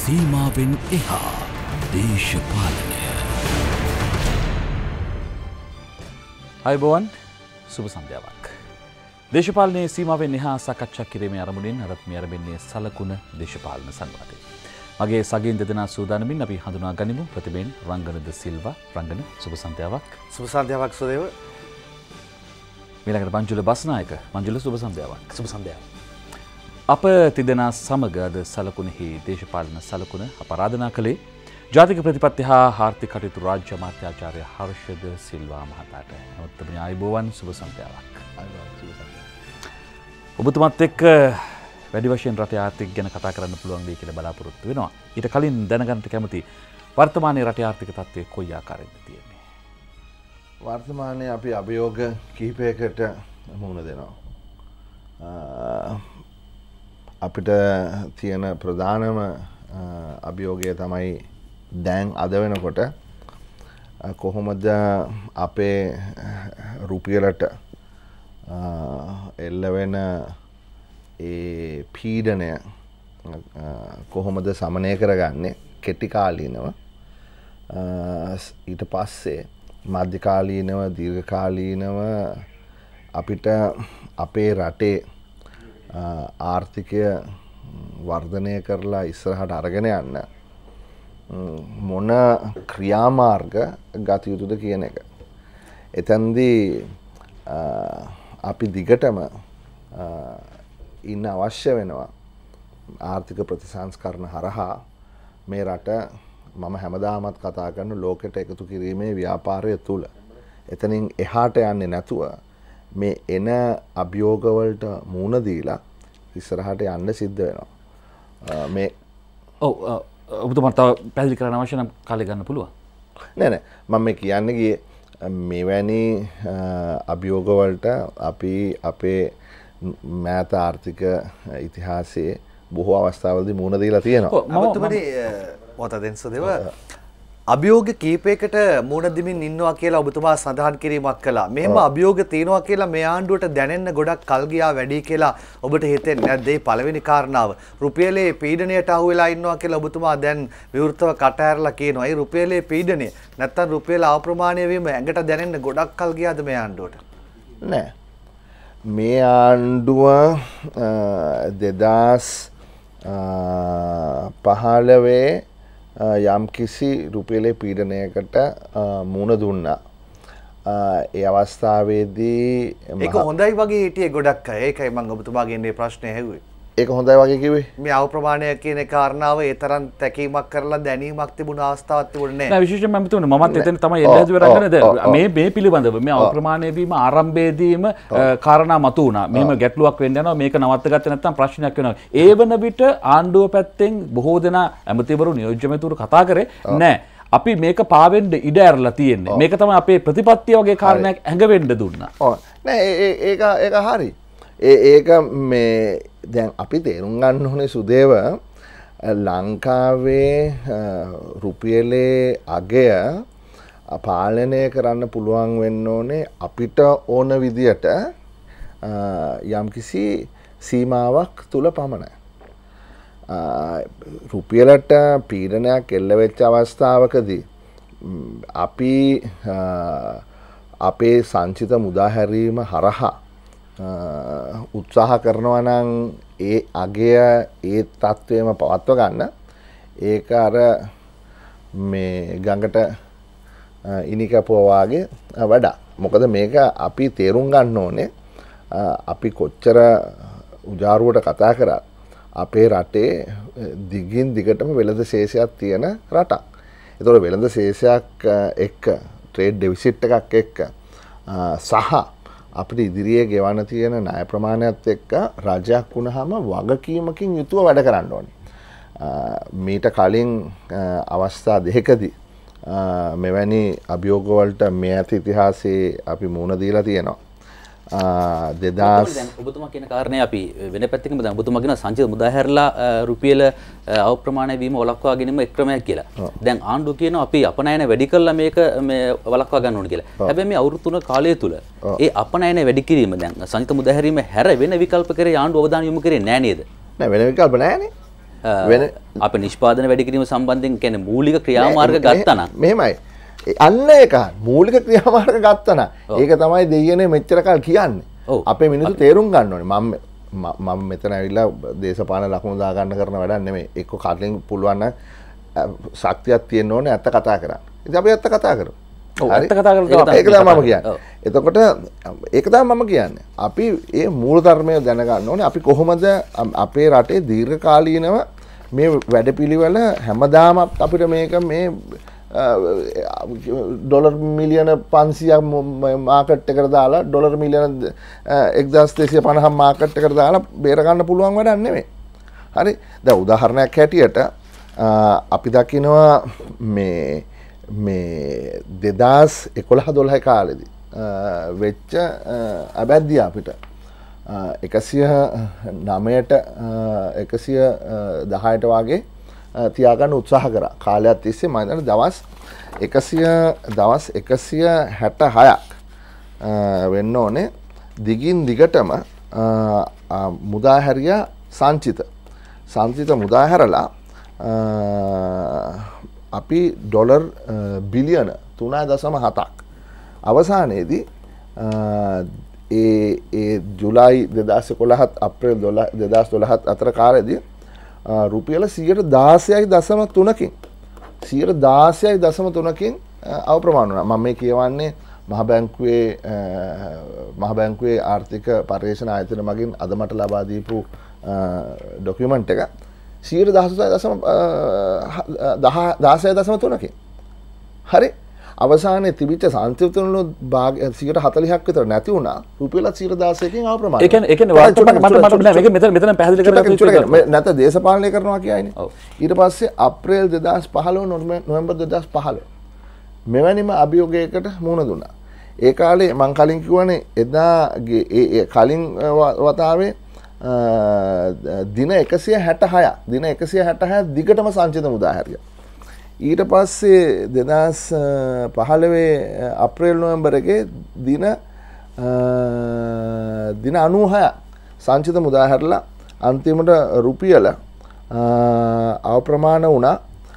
සීමාවෙන් එහා දේශපාලනය. අයිබෝවන් සුබ සන්ධ්‍යාවක්. දේශපාලනයේ සීමාවෙන් එහා සාකච්ඡා කිරීමේ අරමුණින් අදත් මේ ආරම්භන්නේ සලකුණ දේශපාලන සංවාදය. මගේ සගින් දෙදෙනා සූදානමින් අපි හඳුනා ගනිමු. ප්‍රතිබෙන් රංගන ද සිල්වා. රංගන සුබ සන්ධ්‍යාවක්. සුබ සන්ධ්‍යාවක් සුදේව. ඊළඟට මංජුල බස්නායක. මංජුල සුබ සන්ධ්‍යාවක්. සුබ සන්ධ්‍යාවක්. අප තිදෙනා සමග අද සලකුණෙහි දේශපාලන සලකුණ අප ආරාධනා කළේ ජාතික ප්‍රතිපත්ති හා ආර්ථික කටයුතු රාජ්‍ය අමාත්‍යාචාර්ය හර්ෂද සිල්වා මහතාට. නමුත් ආයිබෝවන් සුබ සන්ධ්‍යාවක්. ඔබතුමත් එක්ක වැඩි වශයෙන් රටේ ආර්ථික ගැන කතා කරන්න පුළුවන් වෙයි කියලා බලාපොරොත්තු වෙනවා. ඊට කලින් දැනගන්න කැමති වර්තමානයේ රටේ ආර්ථික තත්ත්වය කොයි ආකාරයෙන්ද තියෙන්නේ? වර්තමානයේ අපි අභියෝග කිහිපයකට මුහුණ දෙනවා. අපිට තියෙන ප්‍රධානම අභියෝගය තමයි දැන් අද වෙනකොට කොහොමද අපේ රුපියලට එල්ල වෙන ඒ පීඩනය කොහොමද සමනය කරගන්නේ කෙටි කාලීනව, ඊට පස්සේ මධ්‍යකාලීනව, දීර්ඝකාලීනව අපිට අපේ රටේ ආර්ථිකය වර්ධනය කරලා ඉස්සරහට අරගෙන යන්න මොන ක්‍රියාමාර්ග ගත යුතුද කියන එක. එතනදී අපි දිගටම ඉන්න අවශ්‍ය වෙනවා ආර්ථික ප්‍රතිසංස්කරණ හරහා මේ රට මම හැමදාමත් කතා කරන ලෝකෙට එකතු කිරීමේ ව්‍යාපාරය තුල එතනින් එහාට යන්නේ නැතුව මේ එන අභියෝගවලට මුහුණ දීලා ඉස්සරහට යන්න සිද්ධ වෙනවා. මේ ඔබතුමාට තව පැහැදිලි කරන්න අවශ්‍ය නම් කාලය ගන්න පුළුවන්. නෑ මම මේ කියන්නේ ගියේ මෙවැනි අභියෝගවලට අපි අපේ මෑත ආර්ථික ඉතිහාසයේ බොහෝ අවස්ථාවලදී මුහුණ දීලා තියෙනවා. ඔබතුමනි මොකද දෙන්සදේව අභියෝග කීපයකට මුහුණ දෙමින් ඉන්නවා කියලා ඔබතුමා සඳහන් කිරීමක් කළා. මෙහෙම අභියෝග තියෙනවා කියලා මේ ආණ්ඩුවට දැනෙන්න ගොඩක් කල් ගියා වැඩි කියලා ඔබට හිතෙන්නේ නැද්ද? මේ පළවෙනි කාරණාව. රුපියලේ පීඩනයට අහු වෙලා ඉන්නවා කියලා ඔබතුමා දැන් විවෘතව කට ඇරලා කියනවා. ඒ රුපියලේ පීඩනය නැත්තම් රුපියල අප්‍රමාණය වීම ඇඟට දැනෙන්න ගොඩක් කල් ගියාද මේ ආණ්ඩුවට? නෑ. මේ ආණ්ඩුව 2015 යම් කිසි රුපියලේ පීඩනයකට මුහුණ දුන්නා. ඒ අවස්ථාවේදී ඒක හොඳයි වගේ හිටියේ ගොඩක් අය. ඒකයි මම ඔබතුමාගෙන් මේ ප්‍රශ්නේ ඇහුවේ. ඒක හොඳයි වගේ කිව්වේ. මේ අවප්‍රමාණය කියන කාරණාව ඒ තරම් තැකීමක් කරලා දැනීමක් තිබුණ අවස්ථාවක් තිබුණේ නැහැ. නෑ විශේෂයෙන්ම මම හිතුවේ මමත් එතන තමයි එන්න හදුවේ රංගන මේ පිළිබඳව මේ අවප්‍රමාණය වීම ආරම්භයේදීම කාරණා මතු වුණා. මෙහෙම ගැටලුවක් වෙන්න යනවා මේක නවත්තගත්තේ නැත්නම් ප්‍රශ්නයක් වෙනවා. ඒ වන විට ආණ්ඩුව පැත්තෙන් බොහෝ දෙනා ඇමතිවරු නියෝජ්‍යමතුරු කතා කරේ නෑ. අපි මේක පාවෙන්න ඉඩ ඇරලා තියෙන්නේ. මේක තමයි අපේ ප්‍රතිපත්තිය වගේ කාරණයක් ඇඟවෙන්න දුන්නා. නෑ ඒක හරි. ඒක මේ දැන් අපි තේරුම් ගන්න ඕනේ සුදේව ලංකාවේ රුපියලේ අගය පාලනය කරන්න පුළුවන් වෙන්න ඕනේ අපිට ඕන විදියට යම්කිසි සීමාවක් තුල පමණයි. රුපියලට පීඩනයක් එල්ල වෙච්ච අවස්ථාවකදී අපි අපේ සංචිත මුදා හැරීම හරහා උත්සාහ කරනවා නම් ඒ අගය ඒ තත්ත්වයම පවත්ව ගන්න. ඒක අර මේ ගඟට ඉනි කැපුවා වගේ වැඩක්. මොකද මේක අපි තේරුම් ගන්න ඕනේ අපි කොච්චර උජාරුවට කතා කරත් අපේ රටේ දිගින් දිගටම වෙළඳ ශේෂයක් තියෙන රටක්. ඒතකොට වෙළඳ ශේෂයක් එක්ක ට්‍රේඩ් ඩෙෆිසිට් එකක් එක්ක සහ අපිට ඉදිරියේ ගෙවන්න තියෙන ණය ප්‍රමාණයත් එක්ක රජයක් වුණාම වගකීමකින් යුතුව වැඩ කරන්න ඕනේ. මීට කලින් අවස්ථා දෙකකදී මෙවැනි අභියෝග වලට මේ ඇති ඉතිහාසයේ අපි මුහුණ දීලා තියෙනවා. 2000 ඔබතුමා කියන කාරණේ අපි වෙන පැත්තකින්ම දැන් ඔබතුමා කියන සංචිත මුදා හැරලා රුපියල අවප්‍රමාණය වීම වළක්වා ගැනීම එක් ක්‍රමයක් කියලා. දැන් ආණ්ඩුව කියනවා අපි අපනයන වැඩි කරලා මේක මේ වළක්වා ගන්න ඕනේ කියලා. හැබැයි මේ අවුරුදු 3 කාලය තුල ඒ අපනයන වැඩි කිරීම දැන් සංචිත මුදා හැරීම හැර වෙන විකල්ප කරේ ආණ්ඩුව අවධානය යොමු කරේ නැහැ නේද? නෑ වෙන විකල්ප නැහැනේ. අප නිෂ්පාදන වැඩි කිරීම සම්බන්ධයෙන් කියන්නේ මූලික ක්‍රියාමාර්ග ගත්තා නම් මෙහෙමයි. අන්න ඒක මූලික ක්‍රියාමාර්ග ගත්තා නම් ඒක තමයි දෙයියනේ මෙච්චර කල් කියන්නේ. අපේ මිනිස්සු තේරුම් ගන්න ඕනේ. මම මෙතන ඇවිල්ලා දේශපාලන ලකුණු දා ගන්න කරන වැඩක් නෙමෙයි. එක්ක කලින් පුළුවන් නම් ශක්තියක් තියෙන්න ඕනේ ඇත්ත කතා කරන්න. ඉතින් අපි ඇත්ත කතා කරමු. ඇත්ත කතා කරලා ඒක තමයි මම කියන්නේ. එතකොට ඒක තමයි මම කියන්නේ. අපි මේ මූල ධර්මය දැනගන්න ඕනේ. අපි කොහොමද අපේ රටේ දීර්ඝකාලීනව මේ වැඩපිළිවෙල හැමදාම අපිට මේක මේ ඩොලර් මිලියන 500ක් මාකට් එකට දාලා ඩොලර් මිලියන 1250 මාකට් එකට දාලා බේර ගන්න පුළුවන් වැඩක් නෙමෙයි. හරි. දැන් උදාහරණයක් හැටියට අපි දකිනවා මේ 2011-12 කාලෙදී වෙච්ච අබැද්දිය අපිට 109ට 110ට වගේ තියාගන්න උත්සාහ කරා. කාලයක් තිස්සේ මම හිතන්නේ දවස් 166ක් වෙන්න ඕනේ දිගින් දිගටම මුදාහැරියා සංචිත මුදාහැරලා අපි ඩොලර් බිලියන 3.7ක් අවසානයේදී ඒ ජුලයි 2011 අප්‍රේල් 2012 අතර කාලෙදී රුපියල 116.3කින් 116.3කින් අවප්‍රමාණ වුණා. මම මේ කියවන්නේ මහ බැංකුවේ ආර්ථික පර්යේෂණ ආයතන මගින් අද මට ලබා දීපු ඩොකියුමන්ට් එක 116.3කින්. හරි. අවසානයේ තිබිච්ච සංචිතවල භාග 140ක් විතර නැති වුණා. රුපියල 116කින් අවප්‍රමාණ. ඒ කියන්නේ මට මෙතන පැහැදිලි කරලා නැත දේශපාලනය කරනවා කියන්නේ. ඊට පස්සේ අප්‍රේල් 2015 නොවැම්බර් 2015 මෙවැනිම අභියෝගයකට මුහුණ දුන්නා. ඒ කාලේ මම කලින් කිව්වනේ එදාගේ ඒ කලින් වතාවේ දින 166 දිගටම සංචිත මුදාහැරියා. ඊට පස්සේ 2015 අප්‍රේල් නොවැම්බර් එකේ දින 96 සංචිත මුදාහැරලා අන්තිමට රුපියල අවප්‍රමාණ වුණා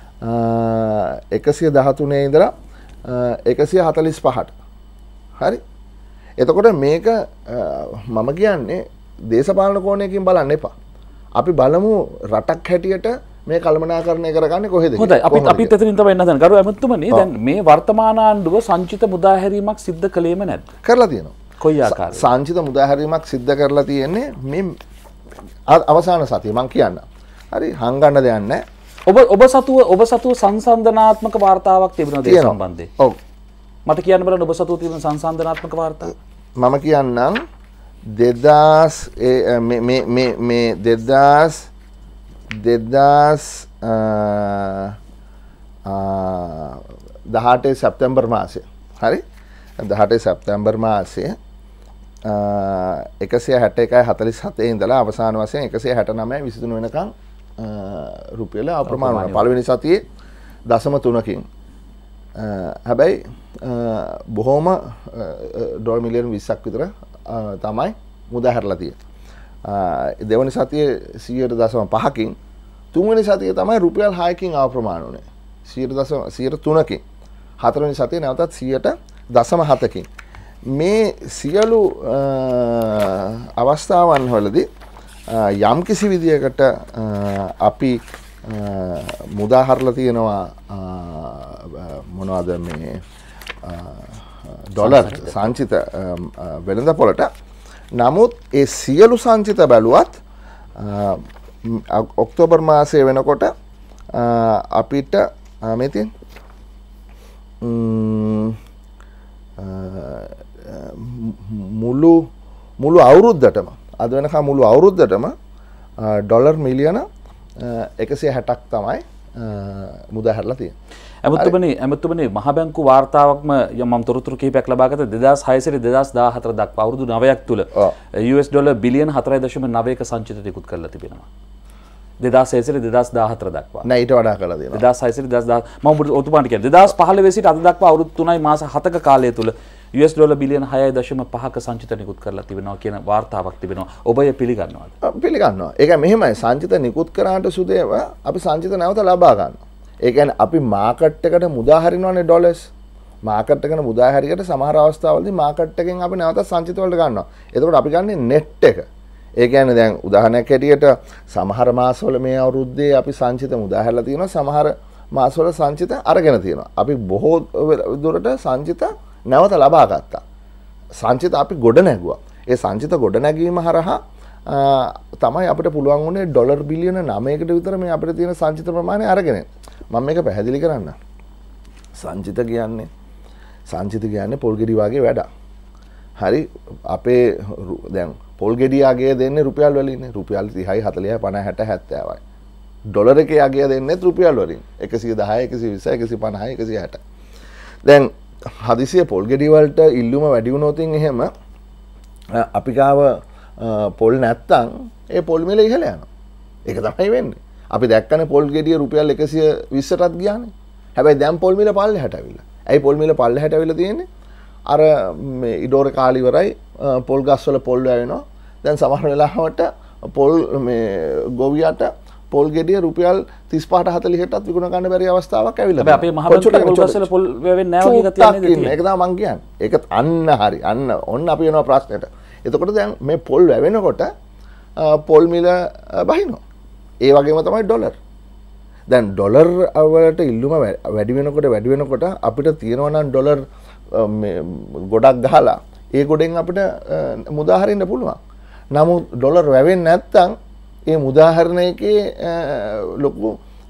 113 ඉඳලා 145ට. හරි. එතකොට මේක මම කියන්නේ දේශපාලන කෝණයකින් බලන්න එපා. අපි බලමු රටක් හැටියට මේ කළමනාකරණය කරගන්නේ කොහෙද? හොඳයි. අපි එතනින් තමයි එන්න හදන්නේ. ගරු ඇමතුමනි දැන් මේ වර්තමාන ආණ්ඩුව සංචිත මුදාහැරීමක් සිද්ධ කළේම නැද්ද? කරලා තියෙනවා. කොයි ආකාරයෙන්? සංචිත මුදාහැරීමක් සිද්ධ කරලා තියෙන්නේ මේ අවසාන සතිය මම කියන්න. හරි හංගන්න දෙයක් නැහැ. ඔබ සතුව සංසන්දනාත්මක වාර්තාවක් තිබුණාද ඒ සම්බන්ධයෙන්? ඔව්. මට කියන්න බලන්න ඔබ සතුව තිබුණ සංසන්දනාත්මක වාර්තාව. මම කියන්නම් 2018 සැප්තැම්බර් මාසය. හරි 18 සැප්තැම්බර් මාසයේ 161.47 ඉඳලා අවසාන වශයෙන් 169.23 වෙනකම් රුපියල අප්‍රමාණ වුණා. පළවෙනි සතියේ 0.3කින්. හැබැයි බොහොම ඩොලර් මිලියන 20ක් විතර තමයි මුදාහැරලා තියෙන්නේ. දෙවනි සතියේ 100.5කින් තුන්වෙනි සතියේ තමයි රුපියල් 6කින් අවප්‍රමාණ වුණේ. 100.3කින්. හතරවෙනි සතියේ නැවතත් 100.7කින්. මේ සියලු අවස්ථාවන් වලදී යම් කිසි විදියකට අපි මුදාහරලා තියෙනවා මොනවද මේ ඩොලර් සංචිත වෙළඳපොළට. නමුත් ඒ සියලු සංචිත බැලුවත් ඔක්තෝබර් මාසයේ වෙනකොට අපිට මෙතින් මුළු අවුරුද්දටම අද වෙනකම් මුළු අවුරුද්දටම ඩොලර් මිලියන 160ක් තමයි මුදාහැරලා තියෙන්නේ. ඇමතුමනි මහ බැංකු වාර්තාවක්ම මම තොරතුරු කිහිපයක් ලබා ගත්තා 2006 සිට 2014 දක්වා අවුරුදු 9ක් තුල US ඩොලර් බිලියන 4.9ක සංචිත නිකුත් කරලා තිබෙනවා. 2006 සිට 2014 දක්වා. නෑ ඊට වඩා කළා තියෙනවා. 2006 සිට 2010 මම ඔබතුමාට කියන්නේ 2015 සිට අද දක්වා අවුරුදු 3යි මාස 7ක කාලය තුල US ඩොලර් බිලියන 6.5ක සංචිත නිකුත් කරලා තිබෙනවා කියන වාර්තාවක් තිබෙනවා. ඔබ එය පිළිගන්නවද? පිළිගන්නවා. ඒක මෙහෙමයි සංචිත නිකුත් කරාට සුදේව අපි සංචිත නැවත ලබා ගන්නවා. ඒ කියන්නේ අපි මාකට් එකට මුදා හරිනවනේ ඩොලර්ස්. මාකට් එකට මුදා හරියට සමහර අවස්ථාවලදී මාකට් එකෙන් අපි නැවත සංචිත වලට ගන්නවා. එතකොට අපි ගන්නේ නෙට් එක. ඒ කියන්නේ දැන් උදාහරණයක් හැටියට සමහර මාසවල මේ අවුරුද්දේ අපි සංචිත මුදා හැරලා තියෙනවා. සමහර මාසවල සංචිත අරගෙන තියෙනවා. අපි බොහෝ දුරට සංචිත නැවත ලබා ගත්තා. සංචිත අපි ගොඩ නැගුවා. ඒ සංචිත ගොඩ නැගීම හරහා තමයි අපිට පුළුවන් වුණේ ඩොලර් බිලියන 9කට විතර මේ අපිට තියෙන සංචිත ප්‍රමාණය අරගෙන. මම මේක පැහැදිලි කරන්න. සංචිත කියන්නේ පොල් ගෙඩි වගේ වැඩක්. හරි අපේ දැන් පොල් ගෙඩි අගය දෙන්නේ රුපියල් වලින්නේ. රුපියල් 30යි 40යි 50 60 70යි. ඩොලර් එකේ අගය දෙන්නේ රුපියල් වලින්. 110 120 150 160. දැන් හදිසිය පොල් ගෙඩි වලට ඉල්ලුම වැඩි වුණොත් එහෙම අපි ගාව පොල් නැත්තම් ඒ පොල් මිල ඉහළ යනවා. ඒක තමයි වෙන්නේ. අපි දැක්කනේ පොල් ගෙඩිය රුපියල් 120ටත් ගියානේ. හැබැයි දැන් පොල් මිල පල්ලෙහාට ඇවිල්ලා. ඇයි පොල් මිල පල්ලෙහාට ඇවිල්ලා තියෙන්නේ? අර මේ ඉඩෝර කාලේ ඉවරයි පොල් ගස්වල පොල් වැවෙනවා. දැන් සමහර වෙලාවට පොල් මේ ගොවියට පොල් ගෙඩිය රුපියල් 35ට 40ටත් විකුණ ගන්න බැරි අවස්ථාවක් ඇවිල්ලා. හැබැයි අපේ මහ බැංකුවේ පොල් ගස්වල පොල් වැවෙන්නේ නැහැ වගේ එකක් තියෙන්නේ. ඒක තමයි මං කියන්නේ. ඒක අන්න හරි. අන්න ඔන්න අපි වෙනවා ප්‍රශ්නෙට. එතකොට දැන් මේ පොල් වැවෙනකොට පොල් මිල බහිනවා. ඒ වගේම තමයි ඩොලර්. දැන් ඩොලර් වලට ඉල්ලුම වැඩි වෙනකොට අපිට තියෙනවා නම් ඩොලර් ගොඩක් ගහලා ඒ ගොඩෙන් අපිට මුදා හරින්න පුළුවන්. නමුත් ඩොලර් වැවෙන්නේ නැත්නම් ඒ මුදාහරණයකේ ලොකු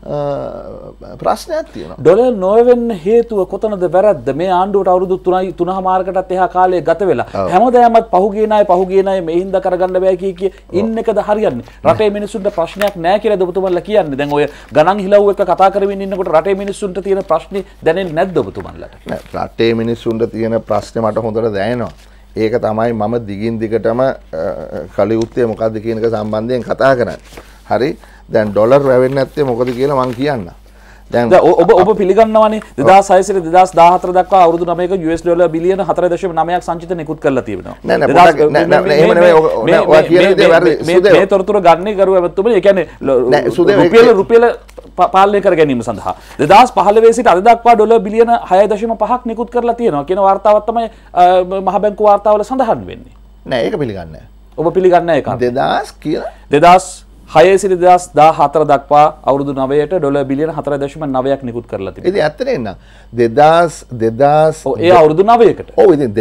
ප්‍රශ්නයක් තියෙනවා. ඩොලර් නොවෙන්න හේතුව කොතනද වැරද්ද? මේ ආණ්ඩුවට අවුරුදු 3.5කටත් එහා කාලේ ගත වෙලා හැමදාමත් පහුගිය ණය මේ හින්දා කරගන්න බෑ කිය ඉන්න එකද හරියන්නේ? රටේ මිනිස්සුන්ට ප්‍රශ්නයක් නැහැ කියලාද ඔබතුමන්ලා කියන්නේ? දැන් ඔය ගණන් හිලව් එක කතා කරමින් ඉන්නකොට රටේ මිනිස්සුන්ට තියෙන ප්‍රශ්නේ දැනෙන්නේ නැද්ද ඔබතුමන්ලාට? නෑ රටේ මිනිස්සුන්ට තියෙන ප්‍රශ්නේ මට හොඳට දැනෙනවා. ඒක තමයි මම දිගින් දිගටම කලියුත්තේ මොකද්ද කියන එක සම්බන්ධයෙන් කතා කරන්නේ. හරි. දැන් ඩොලර් වැවෙන්නේ නැත්තේ මොකද කියලා මම කියන්න. දැන් ඔබ පිළිගන්නවානේ 2006 සිට 2014 දක්වා අවුරුදු 9ක US ඩොලර් බිලියන 4.9ක් සංචිත නිකුත් කරලා තියෙනවා. නෑ එහෙම නෙමෙයි. ඔය කියන දේ වැරදි. මේ තොරතුරු ගන්නේ කරුව ඇවතුමනේ. ඒ කියන්නේ රුපියල පාලනය කර ගැනීම සඳහා 2015 සිට අද දක්වා ඩොලර් බිලියන 6.5ක් නිකුත් කරලා තියෙනවා කියන වාර්තාවක් තමයි මහ බැංකුව වාර්තාවල සඳහන් වෙන්නේ. නෑ ඒක පිළිගන්නේ නෑ. ඔබ පිළිගන්නේ ඒක? 2000 කියලා 2006 සිට 2014 දක්වා අවුරුදු 9ට ඩොලර් බිලියන 4.9ක් නිකුත් කරලා තිබෙනවා. ඉතින් ඇත්තනේ නං 2000 ඔව් ඒ අවුරුදු 9කට. ඔව් ඉතින්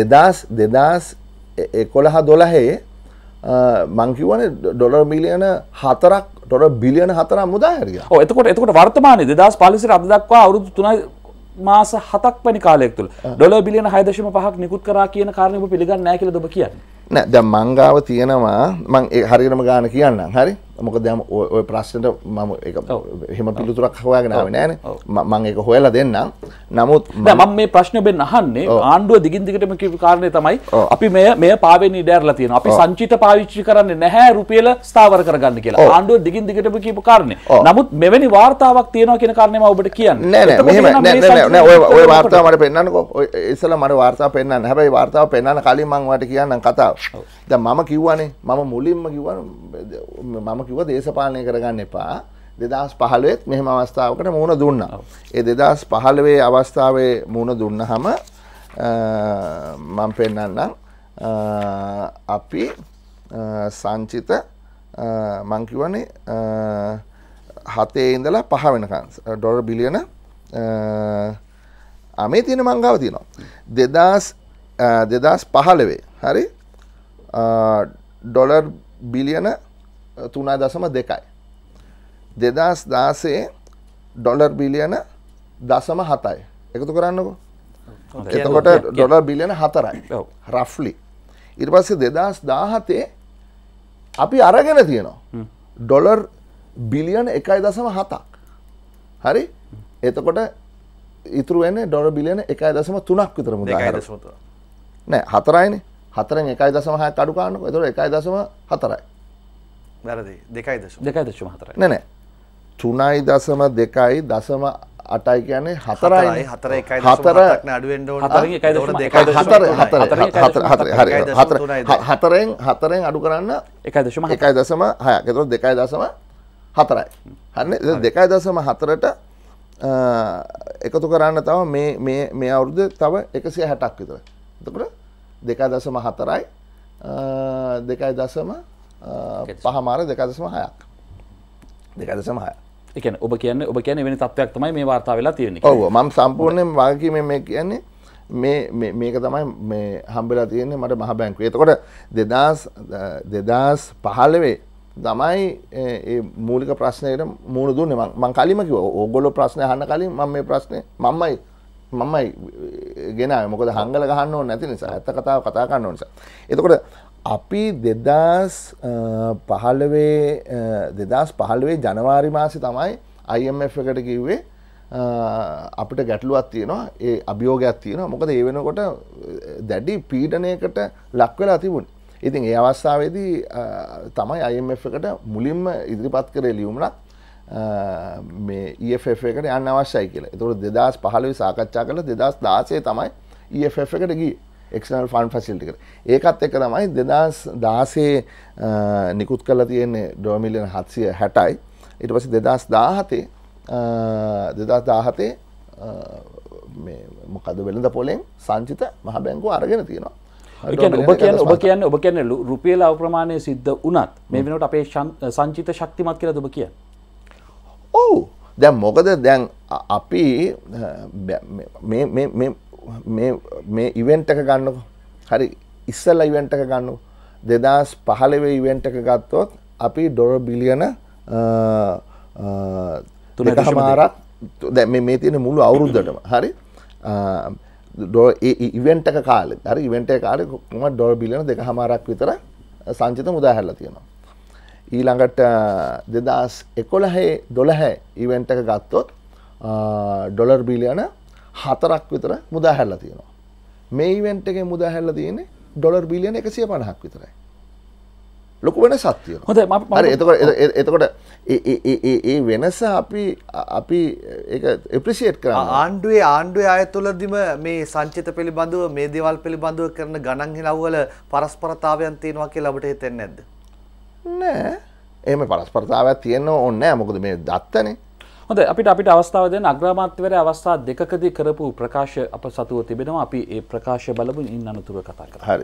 2011 මං කියවනේ ඩොලර් මිලියන 4ක් ඩොලර් බිලියන 4ක් මුදා හැරියා. ඔව් එතකොට වර්තමානයේ 2015 සිට අද දක්වා අවුරුදු 3 මාස 7ක් වැනි කාලයක් තුල ඩොලර් බිලියන 6.5ක් නිකුත් කරා කියන කාරණේ ඔබ පිළිගන්නේ නැහැ කියලාද ඔබ කියන්නේ? නෑ දැන් මං ගාව තියෙනවා මං ඒ හරියටම ගාන කියන්නම්. හරි. මොකද දැන් ඔය ප්‍රශ්නෙට මම ඒක එහෙම පිළිතුරක් හොයාගෙන ආවේ නෑනේ. මං ඒක හොයලා දෙන්නම්. නමුත් මම මේ ප්‍රශ්නේ ඔබෙන් අහන්නේ ආණ්ඩුව දිගින් දිගටම කියපු කාරණේ තමයි අපි මෙය පාවෙන්න ඉඩ ඇරලා තියෙනවා. අපි සංචිත පාවිච්චි කරන්නේ නැහැ රුපියල ස්ථාවර කරගන්න කියලා. ආණ්ඩුව දිගින් දිගටම කියපු කාරණේ. නමුත් මෙවැනි වාර්තාවක් තියෙනවා කියන කාරණේ මම ඔබට කියන්නේ. නෑ ඔය වාර්තාව මට පෙන්නන්නකෝ. ඔය ඉස්සෙල්ලා මට වාර්තාව පෙන්නන්න. හැබැයි වාර්තාව පෙන්නන්න කලින් මම ඔයාලට කියන්නම් කතාව. දැන් මම කිව්වනේ මම මුලින්ම කිව්වා දේශපාලනය කරගන්න එපා. 2015ත් මෙහෙම අවස්ථාවකට මුහුණ දුන්නා. ඒ 2015 අවස්ථාවේ මුහුණ දුන්නාම මම පෙන්නන්නම් අපි සංචිත මං කියවනේ 7 ඉඳලා 5 වෙනකන් ඩොලර් බිලියන මේ තියෙන මං ගාව තියෙනවා 2015 හරි ඩොලර් බිලියන 3.2යි 2016 ඩොලර් බිලියන 0.7යි එකතු කරන්නකෝ එතකොට ඩොලර් බිලියන 4යි රෆ්ලි ඊට පස්සේ 2017 අපි අරගෙන තියෙනවා ඩොලර් බිලියන 1.7ක් හරි එතකොට ඉතුරු වෙන්නේ ඩොලර් බිලියන 1.3ක් විතර මුදා නෑ 4යිනේ 4න් 1.6ක් අඩු කරන්නකෝ එතකොට 1.4යි වැරදි 2.4යි නෑ නෑ 3.2යි 8යි කියන්නේ 4යි. 4.1.7ක් අඩු වෙන්න ඕන. 4න් අඩු කරන්න 1.6ක්. එතකොට 2.4යි. හරිනේ. 2.4ට එකතු කරන්න තව මේ අවුරුද්දේ තව 160ක් විතර. එතකොට 2.4යි 2.5මාර 2.6ක්. 2.6. ඒ කියන්නේ ඔබ කියන්නේ වෙන තත්ත්වයක් තමයි මේ වාර්තා වෙලා තියෙන්නේ. ඔව් මම සම්පූර්ණයෙන් වාගකීමෙන් මේ කියන්නේ මේක තමයි මේ හම්බෙලා තියෙන්නේ මට මහ බැංකුවේ. එතකොට 2015 තමයි ඒ මූලික ප්‍රශ්නයට මුහුණ දුන්නේ. මම කලින්ම කිව්වා ඕගොල්ලෝ ප්‍රශ්න අහන්න කලින් මම මේ ප්‍රශ්නේ මමයි ගෙනාවේ. මොකද හංගල ගහන්න ඕනේ නැති නිසා. ඇත්ත කතාව කතා කරන්න ඕන නිසා. එතකොට අපි 2015 ජනවාරි මාසේ තමයි IMF එකට කිව්වේ අපිට ගැටලුවක් තියෙනවා ඒ අභියෝගයක් තියෙනවා මොකද ඒ වෙනකොට දැඩි පීඩනයකට ලක් වෙලා තිබුණේ. ඉතින් ඒ අවස්ථාවේදී තමයි IMF එකට මුලින්ම ඉදිරිපත් කරේ ලියුමක් මේ EFF එකට යන්න අවශ්‍යයි කියලා. ඒතකොට 2015 සාකච්ඡා කළා 2016 තමයි EFF එකට ගියේ. External Fund Facility එකට. ඒකත් එක්ක තමයි 2016 නිකුත් කරලා තියෙන්නේ $1 මිලියන 760යි. ඊට පස්සේ 2017 මේ මොකද වෙළඳ පොලෙන් සංචිත මහ බැංකුව අරගෙන තියෙනවා. ඔබ කියන්නේ රුපියල් අප්‍රමාණය සිද්ධ වුණත් මේ වෙනකොට අපේ සංචිත ශක්තිමත් කියලාද ඔබ කියන්නේ? ඔව්. දැන් මොකද දැන් අපි මේ ඉවෙන්ට් එක ගන්නකො. හරි ඉස්සෙල්ලා ඉවෙන්ට් එක ගන්නකො. 2015 ඉවෙන්ට් එක ගත්තොත් අපි ඩොලර් බිලියන 3.5ක් දැන් මේ තියෙන මුළු අවුරුද්දටම හරි ඉවෙන්ට් එක කාලේ හරි ඉවෙන්ට් එක කාලේ කොහොමද ඩොලර් බිලියන 2.5ක් විතර සංචිත මුදා හැරලා තියෙනවා. ඊළඟට 2011 ඉවෙන්ට් එක ගත්තොත් ඩොලර් බිලියන 4ක් විතර මුදා හැරලා තියෙනවා. මේ ඉවෙන්ට් එකේ මුදා හැරලා තියෙන්නේ ඩොලර් බිලියන 150ක් විතරයි. ලොකු වෙනසක් තියෙනවා. හොඳයි හරි එතකොට ඒ වෙනස අපි ඒක ඇප්‍රීෂিয়েට් කරනවා. ආණ්ඩුවේ ආයතනවලදීම මේ සංචිත පිළිබඳව මේ දේවල් පිළිබඳව කරන ගණන් හිලව්වල පරස්පරතාවයන් තියෙනවා කියලා ඔබට හිතෙන්නේ නැද්ද? නෑ. එහෙම පරස්පරතාවයක් තියෙන්න ඕනේ නෑ. මොකද මේ දත්තනේ. හොඳයි අපිට අවස්ථාව දෙන්න අග්‍රාමාත්‍යවරයා අවස්ථා දෙකකදී කරපු ප්‍රකාශ අප සතුව තිබෙනවා. අපි ඒ ප්‍රකාශ බලමු ඉන් අනතුරුව කතා කරමු. හරි.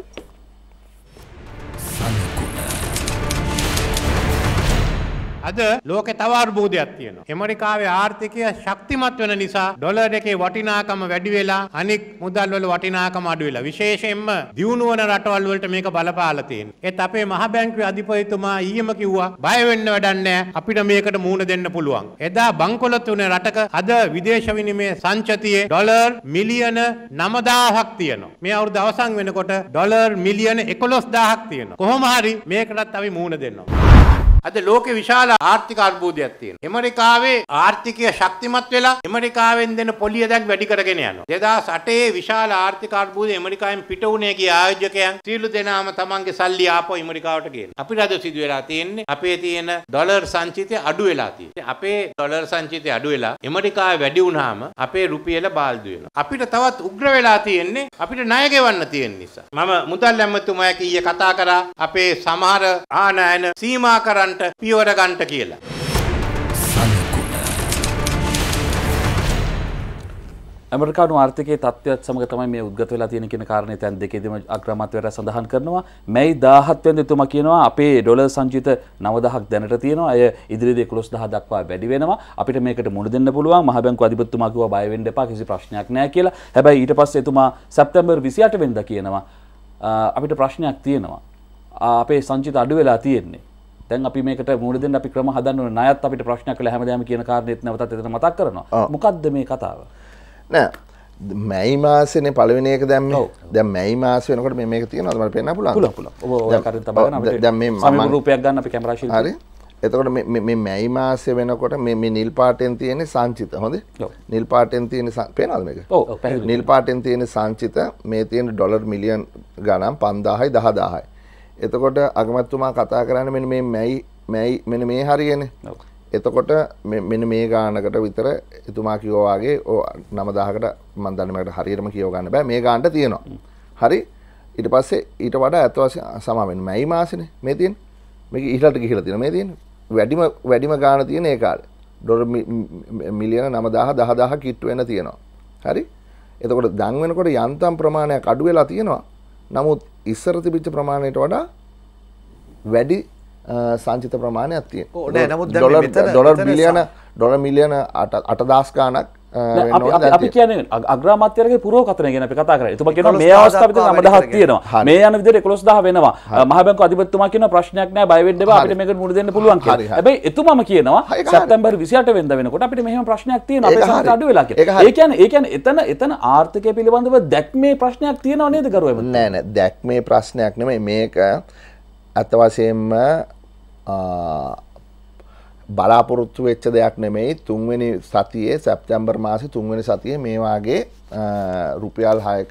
අද ලෝකේ තව අර්බුදයක් තියෙනවා. ඇමරිකාවේ ආර්ථිකය ශක්තිමත් වෙන නිසා ඩොලර් එකේ වටිනාකම වැඩි වෙලා අනික් මුදල් වල වටිනාකම අඩු වෙලා. විශේෂයෙන්ම දියුණු වන රටවල් වලට මේක බලපාලා තියෙනවා. ඒත් අපේ මහ බැංකුවේ අධිපතිතුමා ඊයේම කිව්වා බය වෙන්න වැඩක් නැහැ. අපිට මේකට මුහුණ දෙන්න පුළුවන්. එදා බංකොලොත් වුණේ රටක අද විදේශ විනිමය සංචතියේ ඩොලර් මිලියන 9000ක් තියෙනවා. මේ අවුරුද්ද අවසන් වෙනකොට ඩොලර් මිලියන 11000ක් තියෙනවා. කොහොම හරි මේකටත් අපි මුහුණ දෙනවා. අද ලෝකේ විශාල ආර්ථික අර්බුදයක් තියෙනවා. ඇමරිකාවේ ආර්ථිකය ශක්තිමත් වෙලා ඇමරිකාවෙන් දෙන පොලිය දැන් වැඩි කරගෙන යනවා. 2008 විශාල ආර්ථික අර්බුදය ඇමරිකාවෙන් පිට වුණේ කිය ආයෝජකයන් සියලු දෙනාම තමන්ගේ සල්ලි ආපහු ඇමරිකාවට ගේන. අපිට අද සිදු වෙලා තියෙන්නේ අපේ තියෙන ඩොලර් සංචිතය අඩු වෙලා තියෙනවා. අපේ ඩොලර් සංචිතය අඩු වෙලා ඇමරිකාවේ වැඩි වුණාම අපේ රුපියල බාල්දු වෙනවා. අපිට තවත් උග්‍ර වෙලා තියෙන්නේ අපිට ණය ගෙවන්න තියෙන නිසා. මම මුදල් ඇමතුමා ඊයේ කතා කරා අපේ සමහර ආනයන සීමා කරන්න පියවර ගන්නට කියලා. ඇමරිකානු ආර්ථිකයේ තත්ත්වයත් සමග තමයි මේ උද්ගත වෙලා තියෙන කියන කාරණේ දැන් දෙකේදීම අග්‍රාමාත්‍යවරයා සඳහන් කරනවා. මැයි 17 වෙනිදා එතුමා කියනවා අපේ ඩොලර් සංචිත 9000ක් දැනට තියෙනවා. අය ඉදිරියේදී 11000 දක්වා වැඩි වෙනවා. අපිට මේකට මුහුණ දෙන්න පුළුවන්. මහ බැංකුව අධිපතිතුමා කිව්වා බය වෙන්න එපා කිසි ප්‍රශ්නයක් නැහැ කියලා. හැබැයි ඊට පස්සේ එතුමා සැප්තැම්බර් 28 වෙනිදා කියනවා අපිට ප්‍රශ්නයක් තියෙනවා. අපේ සංචිත අඩු වෙලා තියෙන්නේ. දැන් අපි මේකට මුහුණ දෙන්න අපි ක්‍රම හදන්න ඕනේ. ණයත් අපිට ප්‍රශ්නයක් කියලා හැමදාම කියන කාරණේත් නැවතත් එතන මතක් කරනවා. මොකද්ද මේ කතාව? නෑ මැයි මාසේනේ පළවෙනි එක දැම්මේ. දැන් මැයි මාස වෙනකොට මේක තියෙනවද මට පේන්න පුළුවන්. පුළුවන්. ඔබ ඔය කාරණේ තමයි අපිට දැන් මේ සමීප රූපයක් ගන්න අපි කැමරා ශිල්පී. හරි. එතකොට මේ මැයි මාසේ වෙනකොට මේ නිල් පාටෙන් තියෙන්නේ සංචිත. හොඳේ. නිල් පාටෙන් තියෙන පේනවද මේක? ඔව්. නිල් පාටෙන් තියෙන සංචිත මේ තියෙන ඩොලර් මිලියන් ගණන් 5000යි 10000යි. එතකොට අගමැතිතුමා කතා කරන්නේ මෙන්න මේ මැයි මෙන්න මේ හරියනේ. එතකොට මෙන්න මේ ගානකට විතර එතුමා කිව්වා වගේ 9000කට මම දන්නේ මට හරියටම කියව ගන්න බෑ මේ ගානට තියෙනවා. හරි ඊට පස්සේ ඊට වඩා අත වශයෙන් සමා වෙන මැයි මාසෙනේ මේ තියෙන්නේ. මේක ඉහළට ගිහිලා තියෙනවා මේ තියෙන්නේ. වැඩිම ගාන තියෙන ඒ කාලේ. ඩොලර් මිලියන 9000 10000 කිට්ටු වෙන තියෙනවා. හරි එතකොට දැන් වෙනකොට යන්තම් ප්‍රමාණයක් අඩු වෙලා තියෙනවා. නමුත් ඉස්සර තිබිච්ච ප්‍රමාණයට වඩා වැඩි සංචිත ප්‍රමාණයක් තියෙනවා. ඩොලර් මිලියන 8000 ගාණක් අපි කියන්නේ අග්‍රාමාත්‍යවරගේ පුරෝකථනය ගැන අපි කතා කරා. එතුමා කියනවා මේ අවස්ථාවේ 9000ක් තියෙනවා. මේ යන විදිහට 11000 වෙනවා. මහ බැංකු අධිපතිතුමා කියනවා ප්‍රශ්නයක් නෑ බය වෙන්න එපා අපිට මේකට මුහුණ දෙන්න පුළුවන් කියලා. හැබැයි එතුමාම කියනවා සැප්තැම්බර් 28 වෙනිදා වෙනකොට අපිට මෙහෙම ප්‍රශ්නයක් තියෙනවා අපේ සංඛ්‍යා අඩු වෙලා කියලා. ඒ කියන්නේ එතන ආර්ථිකය පිළිබඳව දැක්මේ ප්‍රශ්නයක් තියෙනව නේද ගරුවම? නෑ දැක්මේ ප්‍රශ්නයක් නෙමෙයි මේක අත වශයෙන්ම බලාපොරොත්තු වෙච්ච දෙයක් නෙමෙයි තුන්වෙනි සතියේ සැප්තැම්බර් මාසේ තුන්වෙනි සතියේ මේ වාගේ රුපියල් 6ක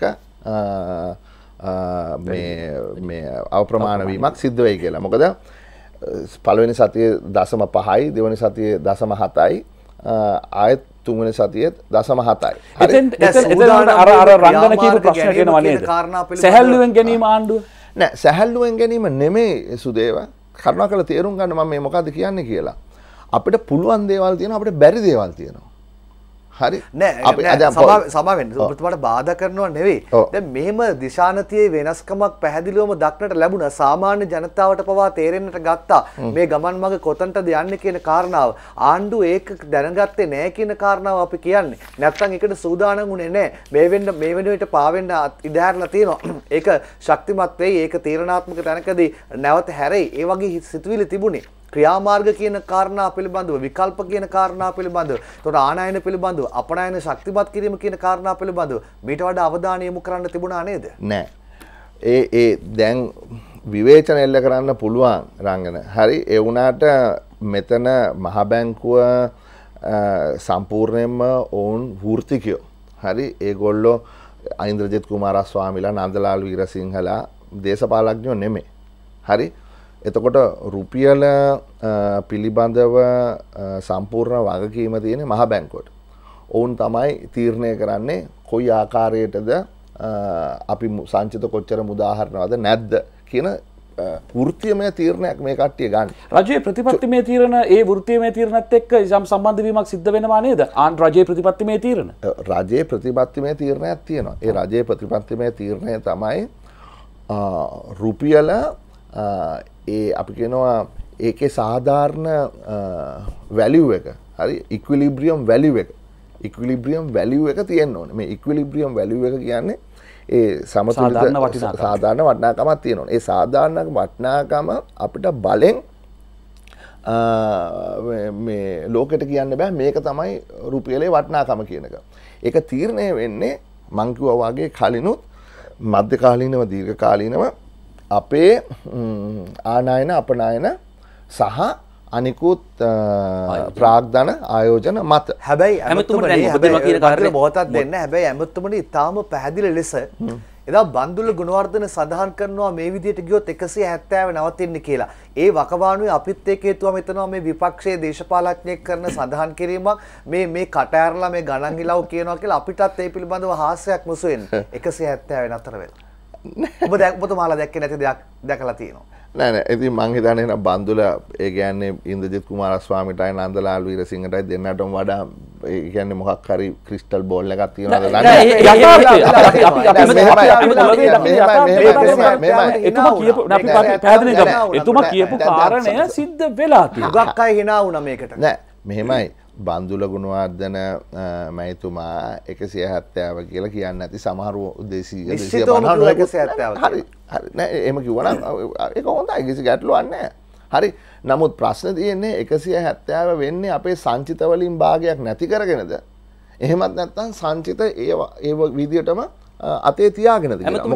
මේ අප්‍රමාණ වීමක් සිද්ධ වෙයි කියලා. මොකද පළවෙනි සතියේ 0.5යි දෙවෙනි සතියේ 0.7යි ආයෙත් තුන්වෙනි සතියේ 0.7යි. එතෙන් අර රංගන කියපු ප්‍රශ්න කියනවා නේද? සැහැල්ලුවෙන් ගැනීම ආණ්ඩුව නෑ සැහැල්ලුවෙන් ගැනීම නෙමෙයි සුදේව. කරුණාකරලා තේරුම් ගන්න මම මේ මොකද්ද කියන්නේ කියලා. අපිට පුළුවන් දේවල් තියෙනවා අපිට බැරි දේවල් තියෙනවා. හරි නෑ සමා වෙන්න ඔබතුමාට බාධා කරනවා නෙවෙයි. දැන් මෙහෙම දිශානතියේ වෙනස්කමක් පැහැදිලිවම දක්නට ලැබුණා. සාමාන්‍ය ජනතාවට පවා තේරෙන්නට ගත්තා මේ ගමන් මඟ කොතනටද යන්නේ කියන කාරණාව. ආණ්ඩුව ඒක දැනගත්තේ නෑ කියන කාරණාව අපි කියන්නේ. නැත්තම් ඒකට සූදානම් වුණේ නෑ. මේ වෙනුවට පාවෙන්න ඉඩ හැරලා තියෙනවා. ඒක ශක්තිමත් වෙයි. ඒක තීරණාත්මක තැනකදී නැවත හැරෙයි. ඒ වගේ සිතුවිලි තිබුණේ. ක්‍රියාමාර්ග කියන කාරණා පිළිබඳව විකල්ප කියන කාරණා පිළිබඳව එතකොට ආනයන පිළිබඳව අපනයන ශක්තිමත් කිරීම කියන කාරණා පිළිබඳව මීට වඩා අවධානය යොමු කරන්න තිබුණා නේද? නෑ. ඒ දැන් විවේචන එල්ල කරන්න පුළුවන් රංගන. හරි ඒ වුණාට මෙතන මහ බැංකුව සම්පූර්ණයෙන්ම ඔවුන් වෘත්තිකයෝ. හරි ඒගොල්ලෝ ඉන්ද්‍රජිත් කුමාරස්වාමීලා නන්දලාල් වීරසිංහලා දේශපාලඥයෝ නෙමෙයි. හරි එතකොට රුපියල පිළිබඳව සම්පූර්ණ වගකීම තියෙන මහ බැංකුවට. ඔවුන් තමයි තීරණය කරන්නේ කොයි ආකාරයටද අපි සංචිත කොච්චර මුදාහරනවද නැද්ද කියන වෘත්තීයමය තීරණයක් මේ කට්ටිය ගන්න. රජයේ ප්‍රතිපත්තිමය තීරණ ඒ වෘත්තීයමය තීරණත් එක්ක යම් සම්බන්ධ වීමක් සිද්ධ වෙනවා නේද? රජයේ ප්‍රතිපත්තිමය තීරණ. රජයේ ප්‍රතිපත්තිමය තීරණයක් තියෙනවා. ඒ රජයේ ප්‍රතිපත්තිමය තීරණය තමයි රුපියල ඒ අපි කියනවා ඒකේ සාධාරණ වැලියු එක. හරි ඉක්විලිබ්‍රියම් වැලියු එක. ඉක්විලිබ්‍රියම් වැලියු එක තියෙන්න ඕනේ. මේ ඉක්විලිබ්‍රියම් වැලියු එක කියන්නේ ඒ සමතුලිත සාධාරණ වටිනාකමක් තියෙනවා. ඒ සාධාරණ වටිනාකම අපිට බලෙන් මේ ලෝකෙට කියන්න බෑ මේක තමයි රුපියලේ වටිනාකම කියන එක. ඒක තීරණය වෙන්නේ මං කිව්වා වගේ කලිනුත් මධ්‍ය කාලීනව දීර්ඝ කාලීනව අපේ ආනයන අපනයන සහ අනිකුත් ප්‍රාග්ධන ආයෝජන මත. හැබැයි ඇමතුමනි බොහෝතක් දෙන්න. හැබැයි ඇමතුමනි ඉතාම පැහැදිලි ලෙස එදා බන්දුල ගුණවර්ධන සඳහන් කරනවා මේ විදිහට ගියොත් 170 නවතින්න කියලා. ඒ වකවානුවේ අපිත් එක්ක හේතුවම එතනවා මේ විපක්ෂයේ දේශපාලඥයෙක් කරන සඳහන් කිරීමක් මේ කට ඇරලා මේ ගණන් හිලව් කියනවා කියලා අපිටත් ඒ පිළිබඳව හාස්‍යයක් මුසු වෙන්නේ. 170 නතර වෙලා. ඔබතුමාලා දැක්කේ නැති දෙයක් දැකලා තියෙනවා. නෑ ඉතින් මං හිතන්නේ නම් බන්දුල ඒ කියන්නේ ඉන්ද්‍රජිත් කුමාරස්වාමීටයි නන්දලාල් වීරසිංහටයි දෙන්නටම වඩා ඒ කියන්නේ මොකක් හරි ක්‍රිස්ටල් බෝල් එකක් තියෙනවද එතුමා කියපු කාරණය සිද්ධ වෙලා තියෙනවා. ගොඩක් අය hina වුණා මේකට. නෑ මෙහෙමයි බන්දුල ගුණවර්ධන මැතිතුමා 170 කියලා කියන්නේ නැති සමහර 250 හරි හරි නෑ එහෙම කිව්වනම් ඒක හොඳයි කිසි ගැටලුවක් නෑ. හරි නමුත් ප්‍රශ්නේ තියෙන්නේ 170 වෙන්නේ අපේ සංචිත වලින් භාගයක් නැති කරගෙනද? එහෙමත් නැත්නම් සංචිත ඒ විදියටම අතේ තියාගෙනද කියලා.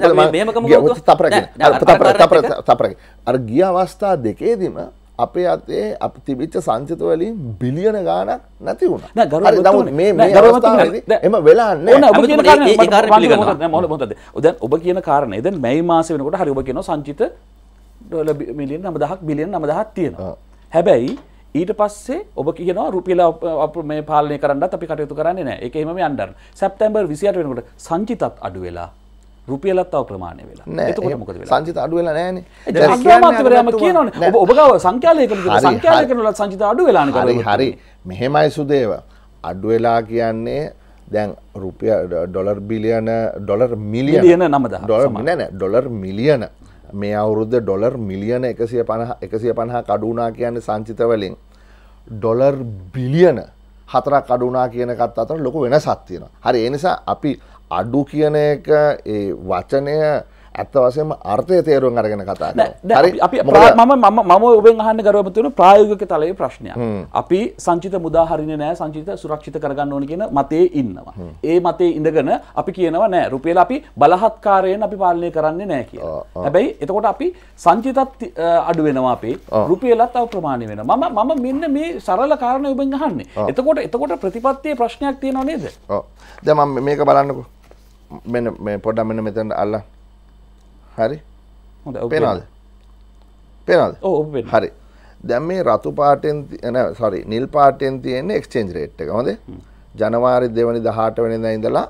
මොකද අර ගිය අවස්ථා දෙකේදීම අපේ අතේ අපි තිබිච්ච සංචිත වලින් බිලියන ගාණක් නැති වුණා. හරි නමුත් මේ අවස්ථාවේදී එම වෙලා නැහැ. ඔබ කියන කාරණේ ඒ කාර්ය පිළිගන්නවා. මොකද දැන් ඔබ කියන කාරණේ දැන් මැයි මාසෙ වෙනකොට හරි ඔබ කියනවා සංචිත ඩොලර් මිලියන 9000ක් බිලියන 9000ක් තියෙනවා. හැබැයි ඊට පස්සේ ඔබ කියනවා රුපියල මේ පාලනය කරන්නත් අපි කටයුතු කරන්නේ නැහැ. ඒක එහෙමම යන්න. සැප්තැම්බර් 28 වෙනකොට සංචිතත් අඩු වෙලා රුපියලත් තව ප්‍රමාණය වෙලා. එතකොට මොකද වෙලා? සංචිත අඩු වෙලා නැහැනේ. අග්‍රාමාත්‍යවරයාම කියනවනේ ඔබ ගාව සංඛ්‍යාලේඛන වල සංචිත අඩු වෙලානේ කරන්නේ. හරි. මෙහෙමයි සුදේව. අඩු වෙලා කියන්නේ දැන් ඩොලර් බිලියන ඩොලර් මිලියන 9000 ඩොලර් මිලියන මේ අවුරුද්ද ඩොලර් මිලියන 150 අඩු වුණා කියන්නේ සංචිත වලින් ඩොලර් බිලියන 4ක් අඩු වුණා කියන එකත් අතර ලොකු වෙනසක් තියෙනවා. හරි ඒ නිසා අපි අඩු කියන එක ඒ වචනය ඇත්ත වශයෙන්ම අර්ථය තේරුම් අරගෙන කතා කරනවා. හරි අපි මම ඔබෙන් අහන්න ගරුවමතුන ප්‍රායෝගික තලයේ ප්‍රශ්නයක්. අපි සංචිත මුදා හරින්නේ නැහැ සංචිත සුරක්ෂිත කරගන්න ඕන කියන මතයේ ඉන්නවා. ඒ මතයේ ඉඳගෙන අපි කියනවා නෑ රුපියල අපි බලහත්කාරයෙන් අපි පාලනය කරන්නේ නැහැ කියලා. හැබැයි එතකොට අපි සංචිතත් අඩු වෙනවා අපේ රුපියලත් අප්‍රමාණය වෙනවා. මම මෙන්න මේ සරල කාරණේ ඔබෙන් අහන්නේ. එතකොට ප්‍රතිපත්තියේ ප්‍රශ්නයක් තියෙනව නේද? ඔව්. දැන් මම මේක බලන්නකෝ. මෙන්න මේ පොඩ්ඩක් මෙන්න මෙතන අල්ලන්න. හරි හොඳයි පේනවද? පේනවද? ඔව් පේනවා. හරි. දැන් මේ රතු පාටෙන් නිල් පාටෙන් තියෙන එක්ස්චේන්ජ් රේට් එක. හොඳේ. ජනවාරි 2 වෙනිදා 18 වෙනිදා ඉඳලා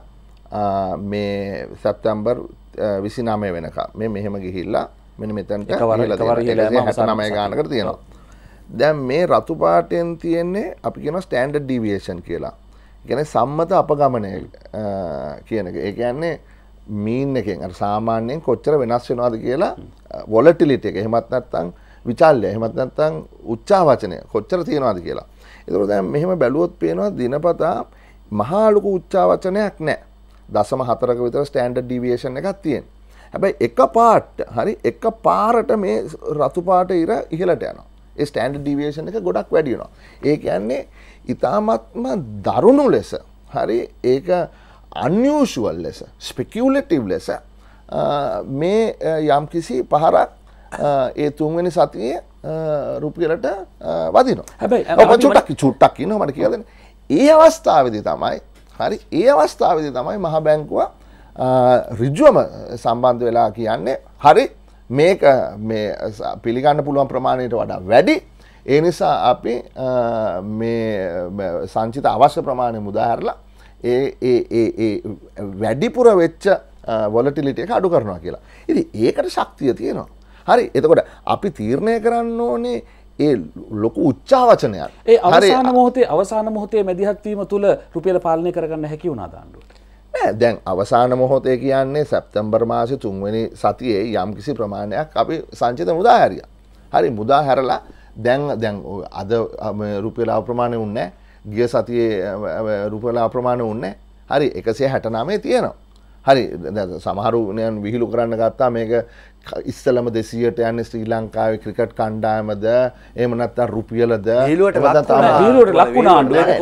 මේ සැප්තැම්බර් 29 වෙනකම් මේ මෙහෙම ගිහිල්ලා මෙන්න මෙතනට ගිහිල්ලා 69 ගානකට තියෙනවා. දැන් මේ රතු පාටෙන් තියෙන්නේ අපි කියනවා ස්ටෑන්ඩඩ් ඩීවියේෂන් කියලා. ඒ කියන්නේ සම්මත අපගමනය කියන එක. ඒ කියන්නේ මීන් එකෙන් අර සාමාන්‍යයෙන් කොච්චර වෙනස් වෙනවද කියලා වොලටිලිටි එක. එහෙමත් නැත්නම් විචල්ය. එහෙමත් නැත්නම් උච්චාවචනය කොච්චර තියෙනවද කියලා. ඒකෝ දැන් මෙහෙම බැලුවොත් පේනවා දිනපතා මහා ලොකු උච්චාවචනයක් නැහැ. 0.4ක විතර ස්ටෑන්ඩඩ් ඩීවියේෂන් එකක් තියෙනවා. හැබැයි එක පාරට මේ රතු පාට ඉර ඉහළට යනවා. ඒ ස්ටෑන්ඩඩ් ඩීවියේෂන් එක ගොඩක් වැඩි වෙනවා. ඒ කියන්නේ ඊටාත්ම දරුණු ලෙස හරි ඒක unusual ලෙස ස්පෙකියුලටිව් ලෙස මේ යම්කිසි පහරක් ඒ තුන්වෙනි සතියේ රුපියලට වදිනවා. හැබැයි චුට්ටක් කියනවා මට කියලා දෙන්න. ඒ අවස්ථාවේදී තමයි මහා බැංකුව ඍජුවම සම්බන්ධ වෙලා කියන්නේ හරි මේක මේ පිළිගන්න පුළුවන් ප්‍රමාණයට වඩා වැඩි. ඒ නිසා අපි මේ සංචිත අවශ්‍ය ප්‍රමාණය මුදා හැරලා ඒ වැඩිපුර වෙච්ච වොලටිලිටි එක අඩු කරනවා කියලා. ඉතින් ඒකට ශක්තිය තියෙනවා. හරි. එතකොට අපි තීරණය කරන්න ඕනේ ඒ ලොකු උච්චාවචනයක්. ඒ අවසාන මොහොතේ මැදිහත් වීම තුල රුපියල පාලනය කරගන්න හැකි වුණාද ආණ්ඩුවට? නෑ දැන් අවසාන මොහොතේ කියන්නේ සැප්තැම්බර් මාසේ 3 වෙනි සතියේ යම්කිසි ප්‍රමාණයක් අපි සංචිත මුදා හැරියා. හරි මුදා හැරලා දැන් අද රුපියල අප්‍රමාණය වුණේ නැහැ. ගිය සතියේ රුපියල අප්‍රමාණය වුණේ නැහැ. හරි 169 තියෙනවා. හරි සමහරු විහිළු කරන්න ගත්තා මේක ඉස්සලම 200ට යන්නේ ශ්‍රී ලංකාවේ ක්‍රිකට් කණ්ඩායමද එහෙම නැත්නම් රුපියලද විහිළුවට ලක් වුණා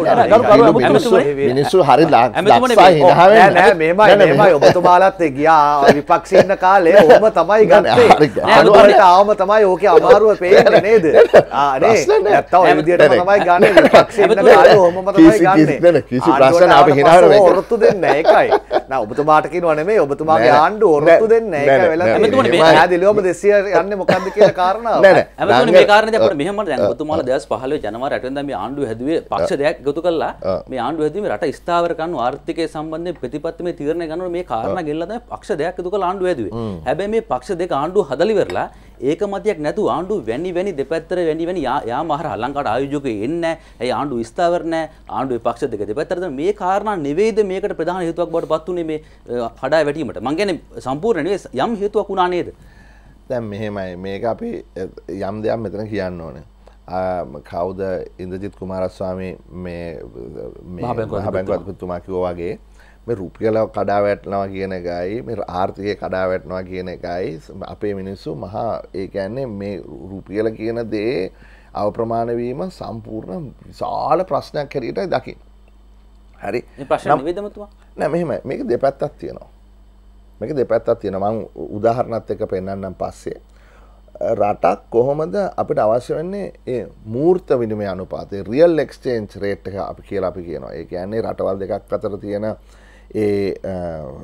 මිනිස්සු හරි ලක්සයි නෑ මේමයි ඔබතුමාලත් ගියා විපක්ෂේ ඉන්න කාලේ ඔහම තමයි ගත්තේ ආණ්ඩුවට ආවම තමයි ඕකේ අමාරුව පේන්නේ නේද නේ නැත්තම් ඔය විදිහටම තමයි ගන්නේ විපක්ෂේ ඉන්න කාලේ ඔහමම තමයි ගන්නේ කිසි ප්‍රශ්න අපි හිනාර වෙන්නේ ඔරොත්තු දෙන්නේ නැහැ ඒකයි නෑ ඔබතුමාට කියනවා නෙමෙයි ඔබතුමාගේ ආණ්ඩුව ඔරොත්තු දෙන්නේ නැහැ ඒකයි වෙලා තියෙන්නේ පැහැදිලිවම 200 යන්නේ මොකද්ද කියලා කාරණාව නෑ නෑ මේ කාරණේදී අපිට මෙහෙම දැන් ඔබතුමාලා 2015 ජනවාරි 8 වෙනිදා මේ ආණ්ඩුව හැදුවේ පක්ෂ දෙකක් එකතු කළා මේ ආණ්ඩුව හැදුවේ රට ස්ථාවර කරන ආර්ථිකයේ සම්බන්ධයෙන් ප්‍රතිපත්තිමය තීරණ ගන්නකොට මේ කාරණා ගෙල්ලා තමයි පක්ෂ දෙකක් එකතු කළා ආණ්ඩුව හැදුවේ හැබැයි මේ පක්ෂ දෙක ආණ්ඩුව හදලා ඉවරලා ඒකමතියක් නැතුව ආණ්ඩුව වැනි දෙපැත්තට වැනි යාම හර ලංකාවට ආයෝජකයෝ එන්නේ නැහැ. ඒ ආණ්ඩුව ස්ථාවර නැහැ. ආණ්ඩුවේ පක්ෂ දෙක දෙපැත්තට මේ කාරණා නෙවෙයිද මේකට ප්‍රධාන හේතුවක් බවට පත් උනේ මේ කඩා වැටීමට. මං කියන්නේ සම්පූර්ණ නෙවෙයි යම් හේතුවක් වුණා නේද? දැන් මෙහෙමයි මේක අපි යම් දෙයක් මෙතන කියන්න ඕනේ. කවුද ඉන්ද්‍රජිත් කුමාරස්වාමී මේ මහ බැංකුව අධිපතිතුමා කිව්වා වගේ මේ රුපියල කඩා වැටෙනවා කියන එකයි මේ ආර්ථිකය කඩා වැටෙනවා කියන එකයි අපේ මිනිස්සු මහා ඒ කියන්නේ මේ රුපියල කියන දේ අවප්‍රමාණ වීම සම්පූර්ණ විශාල ප්‍රශ්නයක් හැටියට දකින්න. හරි. මේ ප්‍රශ්න නෙවෙයිද මතුවා? නෑ මෙහෙමයි මේක දෙපැත්තක් තියෙනවා. මේක දෙපැත්තක් තියෙනවා. මම උදාහරණත් එක්ක පෙන්නන්නම් පස්සේ. රටක් කොහොමද අපිට අවශ්‍ය වෙන්නේ ඒ මූර්ත විනිමය අනුපාතය රියල් එක්ස්චේන්ජ් රේට් එක අපි කියලා අපි කියනවා. ඒ කියන්නේ රටවල් දෙකක් අතර තියෙන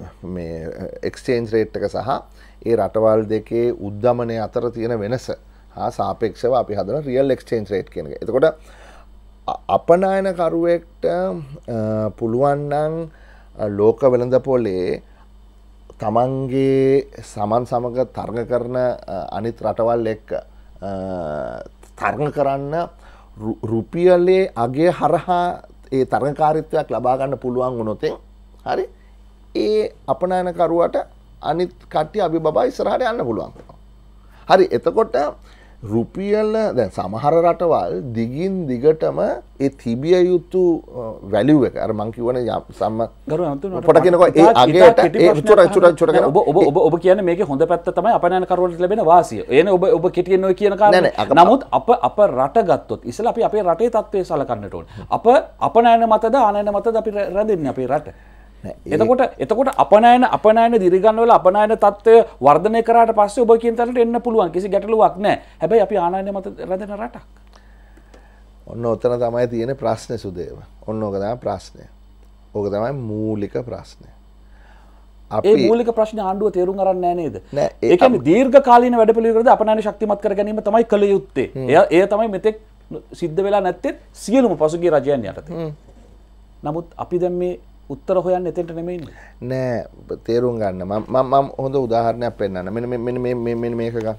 මේ එක්ස්චේන්ජ් රේට් එක සහ ඒ රටවල් දෙකේ උද්දමනය අතර තියෙන වෙනස හා සාපේක්ෂව අපි හදන රියල් එක්ස්චේන්ජ් රේට් කියන එක. එතකොට අපනයනකරුවෙක්ට පුළුවන් නම් ලෝක වෙළඳපොලේ තමන්ගේ සමන් සමග තරග කරන අනිත් රටවල් එක්ක තරග කරන්න රුපියලේ අගේ හරහා ඒ තරගකාරීත්වයක් ලබා ගන්න පුළුවන් වුණොත් හරි ඒ අපනයනකරුවට අනිත් කට්ටිය අභිබවා ඉස්සරහට යන්න පුළුවන්. හරි එතකොට රුපියල දැන් සමහර රටවල් දිගින් දිගටම ඒ තිබිය යුතු වැලියු එක අර මං කියවනේ පොට කියනකො ඒ අගේට ඒ චුට ඔබ කියන්නේ මේකේ හොඳ පැත්ත තමයි අපනයනකරුවන්ට ලැබෙන වාසිය. එනේ ඔබ කෙටියෙන් ඔය කියන කාරණේ. නමුත් අප රට ගත්තොත් ඉස්සෙල්ලා අපි අපේ රටේ තත්ත්වය සලකන්නට ඕනේ. අපනයන මතද ආනයන මතද අපි රැඳෙන්නේ අපේ රට. එතකොට අපනයන දිරිගන්නවල අපනයන තත්ත්වය වර්ධනය කරාට පස්සේ ඔබ කියන තැනට එන්න පුළුවන් කිසි ගැටලුවක් නැහැ. හැබැයි අපි ආනයන මත රැඳෙන රටක්. ඔන්න ඔතන තමයි තියෙන ප්‍රශ්නේ සුදේව. ඔන්න ඕක තමයි ප්‍රශ්නය. ඕක තමයි මූලික ප්‍රශ්නය. ඒ මූලික ප්‍රශ්නේ ආණ්ඩුව තේරුම් අරන් නැහැ නේද? ඒ කියන්නේ දීර්ඝකාලීන වැඩපිළිවෙලකද අපනයන ශක්තිමත් කර ගැනීම තමයි කළ යුත්තේ. එය තමයි මෙතෙක් සිද්ධ වෙලා නැත්තේ සියලුම පසුගිය රජයන් යටතේ. නමුත් අපි දැන් මේ උත්තර හොයන්න එතෙන්ට නෙමෙයි නෑ තේරුම් ගන්න මම හොඳ උදාහරණයක් පෙන්නන්න මෙන්න මේක ගන්න